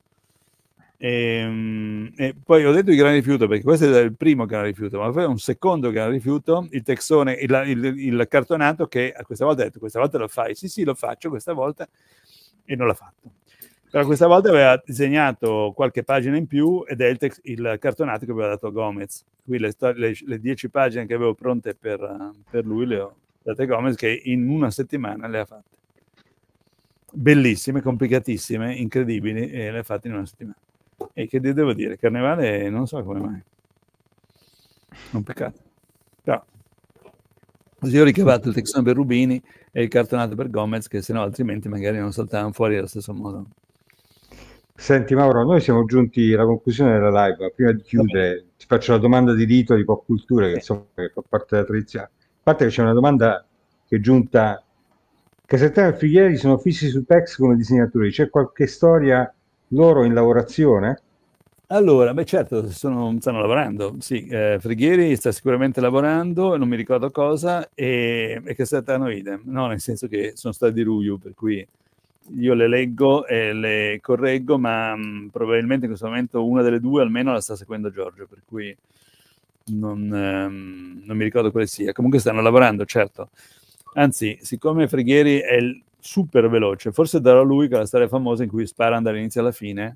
B: E, e poi ho detto il gran rifiuto, perché questo è il primo gran rifiuto, ma poi un secondo gran rifiuto, il textone, il, il, il cartonato, che questa volta ha detto, questa volta lo fai? Sì, sì, lo faccio questa volta, e non l'ha fatto. Però questa volta aveva disegnato qualche pagina in più ed è il, tex- il cartonato che aveva dato a Gomez. Qui le, le, le dieci pagine che avevo pronte per, per lui le ho date a Gomez, che in una settimana le ha fatte. Bellissime, complicatissime, incredibili, e le ha fatte in una settimana. E che devo dire, Carnevale non so come mai. Un peccato. Però così ho ricavato il textone per Rubini e il cartonato per Gomez, che sennò altrimenti magari non saltavano fuori allo stesso modo.
A: Senti Mauro, noi siamo giunti alla conclusione della live, ma prima di chiudere ti faccio la domanda di rito di pop cultura, che insomma che fa parte della tradizione. A parte che c'è una domanda che è giunta: Cassettano e Fighieri sono fissi su Tex come disegnatori, c'è qualche storia loro in lavorazione?
B: Allora, beh certo, sono, stanno lavorando, sì, eh, Freghieri sta sicuramente lavorando, non mi ricordo cosa, e, e Cassettano idem, no, nel senso che sono stati di Ruiu, per cui io le leggo e le correggo, ma mh, probabilmente in questo momento una delle due almeno la sta seguendo Giorgio, per cui non, ehm, non mi ricordo quale sia. Comunque stanno lavorando, certo. Anzi, siccome Freghieri è il super veloce, forse darò a lui quella storia famosa in cui sparano dall'inizio alla fine.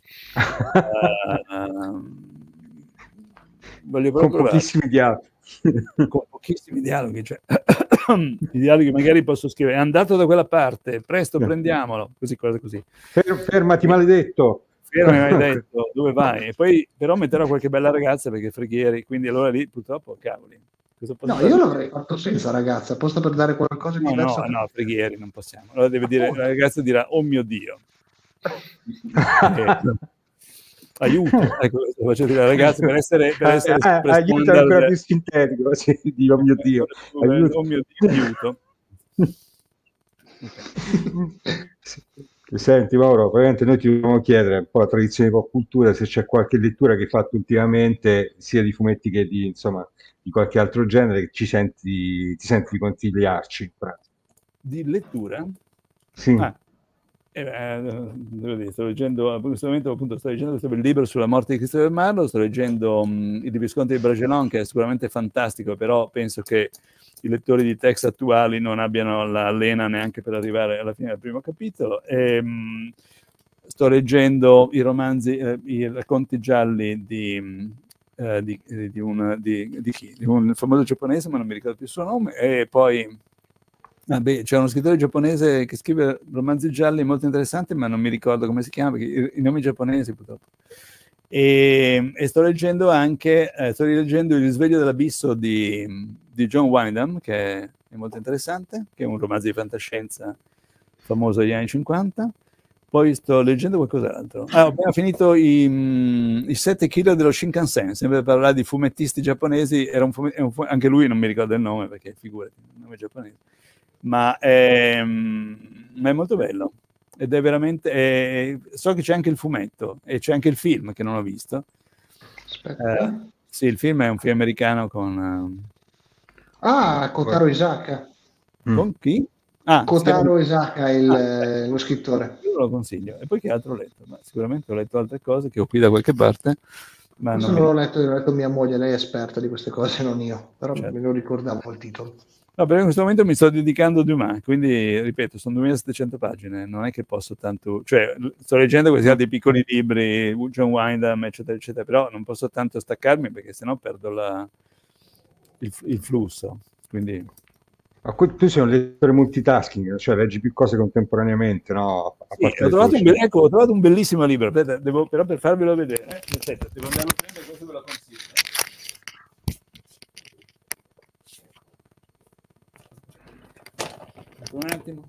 B: uh, voglio
A: con pochissimi dialoghi.
B: Con pochissimi dialoghi, cioè i dialoghi magari posso scrivere: è andato da quella parte, presto prendiamolo, così, cose così.
A: Fer- fermati maledetto.
B: Fermati maledetto, dove vai? E poi però metterò qualche bella ragazza, perché Freghieri, quindi allora lì purtroppo cavoli.
C: No, fare? Io l'avrei fatto senza ragazza, apposta per dare qualcosa di
B: no,
C: diverso.
B: No, no, Freghieri non possiamo. Allora deve dire, oh. La ragazza dirà: oh mio Dio. eh, aiuto, ecco, faccio dire alla ragazza per essere, per essere
A: ah, ah, aiuto è ancora più sintetico, sì, di oh mio Dio,
B: eh, aiuto. Oh mio Dio, aiuto.
A: Senti Mauro, ovviamente noi ti dobbiamo chiedere un po' la tradizione di pop cultura, se c'è qualche lettura che hai fatto ultimamente, sia di fumetti che di, insomma, di qualche altro genere, che ci senti, ti senti di consigliarci.
B: Di lettura?
A: Sì.
B: Ah. Eh, devo dire, sto leggendo, in questo momento appunto sto leggendo questo bel libro sulla morte di Christopher Marlowe, sto leggendo um, Il Visconti di Bragelonne, che è sicuramente fantastico, però penso che i lettori di text attuali non abbiano la lena neanche per arrivare alla fine del primo capitolo. E, um, sto leggendo i romanzi, eh, i racconti gialli di, eh, di, di, un, di, di chi? Di un famoso giapponese, ma non mi ricordo più il suo nome, e poi Ah, beh, c'è uno scrittore giapponese che scrive romanzi gialli molto interessanti, ma non mi ricordo come si chiama, perché i, i nomi giapponesi purtroppo. E, e sto leggendo anche, eh, sto rileggendo Il risveglio dell'abisso di, di John Wyndham, che è molto interessante, che è un romanzo di fantascienza famoso degli anni cinquanta. Poi sto leggendo qualcos'altro. Ah, ho appena finito i, mh, i sette killer dello Shinkansen, sempre per parlare di fumettisti giapponesi, era un fumet- un fu- anche lui non mi ricordo il nome, perché figurati, il nome giapponese. Ma è, ma è molto bello ed è veramente è, so che c'è anche il fumetto e c'è anche il film che non ho visto. Eh, sì, il film è un film americano con uh,
C: ah Kotaro Isaka.
B: Con chi? Ah,
C: Kotaro Isaka, il, ah, lo scrittore.
B: Io lo consiglio. E poi che altro ho letto? Ma sicuramente ho letto altre cose che ho qui da qualche parte, ma
C: non,
B: non
C: l'ho letto, l'ho letto mia moglie, lei è esperta di queste cose, non io, però
B: certo.
C: Me lo ricordavo il titolo.
B: No, perché in questo momento mi sto dedicando a Dumas, quindi ripeto, sono duemilasettecento pagine, non è che posso tanto, cioè sto leggendo questi altri piccoli libri, John Wyndham, eccetera, eccetera, però non posso tanto staccarmi perché sennò perdo la, il, il flusso. Quindi...
A: Ma tu sei un lettore multitasking, cioè leggi più cose contemporaneamente, no? A
B: sì, ho, trovato un, ecco, ho trovato un bellissimo libro, aspetta, devo, però per farvelo vedere, eh, aspetta, devo andare a prendere, questo ve lo consiglio. Un attimo.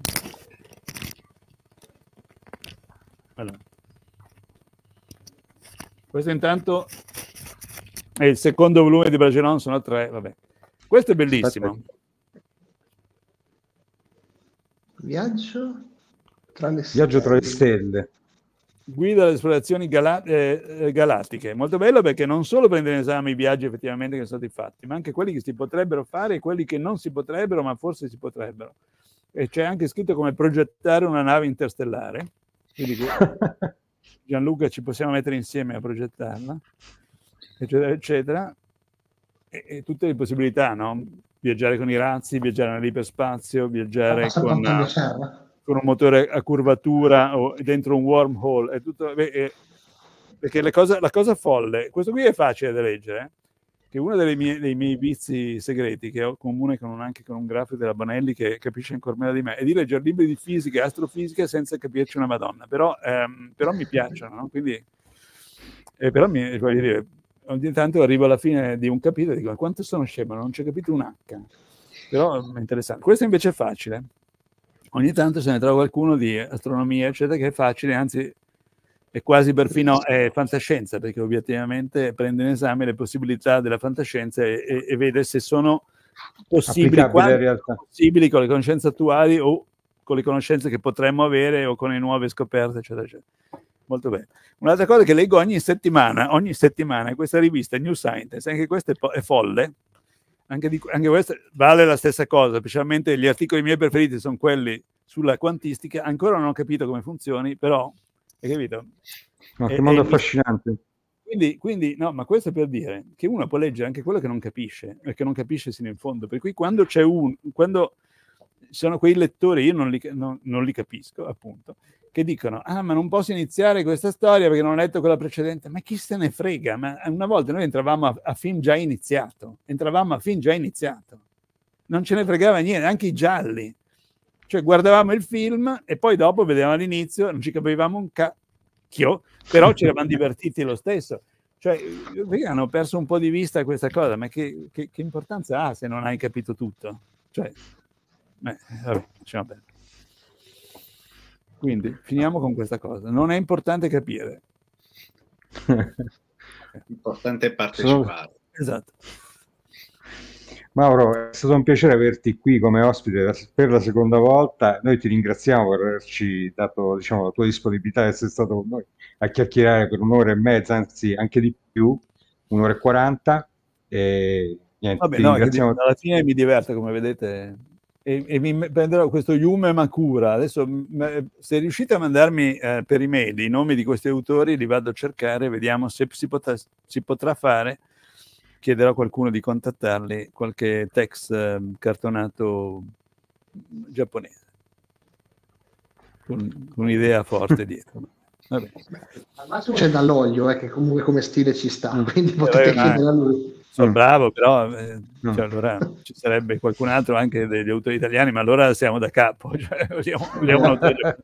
B: Allora. Questo intanto è il secondo volume di Bragelonne, sono tre, vabbè. Questo è bellissimo.
A: Aspetta.
C: Viaggio tra le
A: Viaggio tra le
C: stelle.
A: stelle.
B: Guida alle esplorazioni gala- eh, galattiche. Molto bello perché non solo prende in esame i viaggi effettivamente che sono stati fatti, ma anche quelli che si potrebbero fare e quelli che non si potrebbero, ma forse si potrebbero. E c'è anche scritto come progettare una nave interstellare. Quindi Gianluca ci possiamo mettere insieme a progettarla, eccetera, eccetera. E, e tutte le possibilità, no? Viaggiare con i razzi, viaggiare nell'iperspazio, viaggiare con... con un motore a curvatura o dentro un wormhole, è tutto, beh, è, perché le cose, la cosa folle, questo qui è facile da leggere, eh? Che uno dei miei, dei miei vizi segreti, che ho comune con un, anche con un grafico della Bonelli che capisce ancora meno di me, è di leggere libri di fisica e astrofisica senza capirci una madonna, però, ehm, però mi piacciono, no? Quindi, eh, però mi, voglio dire, ogni tanto arrivo alla fine di un capitolo e dico, quanto sono scemo, non c'è capito un H, però è interessante. Questo invece è facile. Ogni tanto se ne trova qualcuno di astronomia, eccetera, che è facile, anzi è quasi perfino è fantascienza, perché obiettivamente prende in esame le possibilità della fantascienza e, e, e vede se sono possibili, possibili con le conoscenze attuali o con le conoscenze che potremmo avere o con le nuove scoperte, eccetera, eccetera. Molto bene. Un'altra cosa che leggo ogni settimana, ogni settimana è questa rivista New Scientist, anche questa è, è folle. Anche, di, anche questo vale la stessa cosa, specialmente gli articoli miei preferiti sono quelli sulla quantistica. Ancora non ho capito come funzioni, però hai capito?
A: No, che mondo affascinante.
B: Quindi, quindi no, ma questo è per dire che uno può leggere anche quello che non capisce, perché non capisce sino in fondo. Per cui quando c'è un, quando sono quei lettori, io non li, non, non li capisco, appunto, che dicono, ah, ma non posso iniziare questa storia perché non ho letto quella precedente. Ma chi se ne frega? Ma una volta noi entravamo a, a film già iniziato, entravamo a film già iniziato. Non ce ne fregava niente, anche i gialli. Cioè guardavamo il film e poi dopo vedevamo l'inizio, non ci capivamo un cacchio, però ci eravamo divertiti lo stesso. Cioè, hanno perso un po' di vista questa cosa, ma che, che, che importanza ha se non hai capito tutto? Cioè, eh, vabbè, lasciamo perdere. Quindi finiamo con questa cosa. Non è importante capire.
D: L'importante è partecipare.
B: Sono... Esatto.
A: Mauro, è stato un piacere averti qui come ospite per la seconda volta. Noi ti ringraziamo per averci dato, diciamo, la tua disponibilità di essere stato con noi a chiacchierare per un'ora e mezza, anzi anche di più, un'ora e quaranta. E niente,
B: Vabbè,
A: ti
B: no,
A: ringraziamo.
B: Alla fine mi diverte, come vedete. E, e mi prenderò questo Yume Makura. Adesso, se riuscite a mandarmi eh, per email i nomi di questi autori, li vado a cercare, vediamo se si potrà, si potrà fare. Chiederò a qualcuno di contattarli, qualche text eh, cartonato giapponese, con, con un'idea forte dietro. Vabbè.
C: C'è dall'olio, eh, che comunque come stile ci sta, quindi potete eh, chiedere a lui.
B: Sono bravo, però eh, no. Cioè, allora ci sarebbe qualcun altro anche degli autori italiani, ma allora siamo da capo. Cioè, vogliamo, vogliamo un autore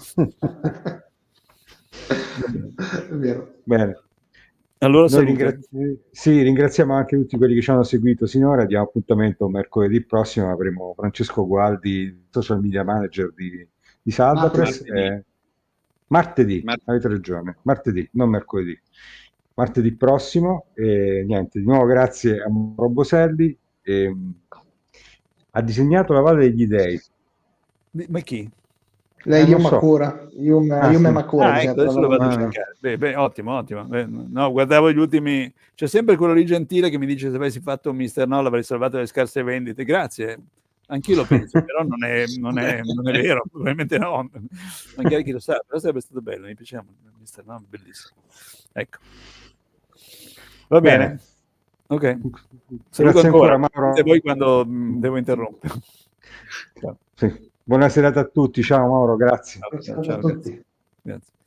A: Vero. Bene.
B: Allora
A: ringrazi- sì, ringraziamo anche tutti quelli che ci hanno seguito sinora. Diamo appuntamento mercoledì prossimo. Avremo Francesco Gualdi, social media manager di, di Saldapress.
D: Martedì.
A: Eh, martedì,
D: Martedì.
A: avete ragione, martedì, non mercoledì. Martedì prossimo, e niente, di nuovo grazie a Mauro Boselli, e, ha disegnato la Valle degli Dei.
B: Ma chi?
C: Lei
A: Eh,
C: Yume
A: non so.
C: Makura, Yume,
A: Ah,
C: Yume
A: sì.
C: Makura,
B: Ah, ecco, adesso lo vado a
A: Ah.
B: cercare. Beh, beh, ottimo, ottimo. Beh, no, guardavo gli ultimi. C'è sempre quello lì gentile che mi dice se avessi fatto un mister No l'avrei salvato le scarse vendite. Grazie, anch'io lo penso, però non è, non è, non è vero, probabilmente no. Magari chi lo sa, però sarebbe stato bello, mi piaceva mister No, bellissimo. Ecco. Va bene. bene. Ok. Saluto ancora, ancora Mauro. E poi quando mh, devo interrompere.
A: Ciao. Sì. Buona serata a tutti, ciao Mauro, grazie.
B: Ciao, ciao, ciao, grazie. Grazie.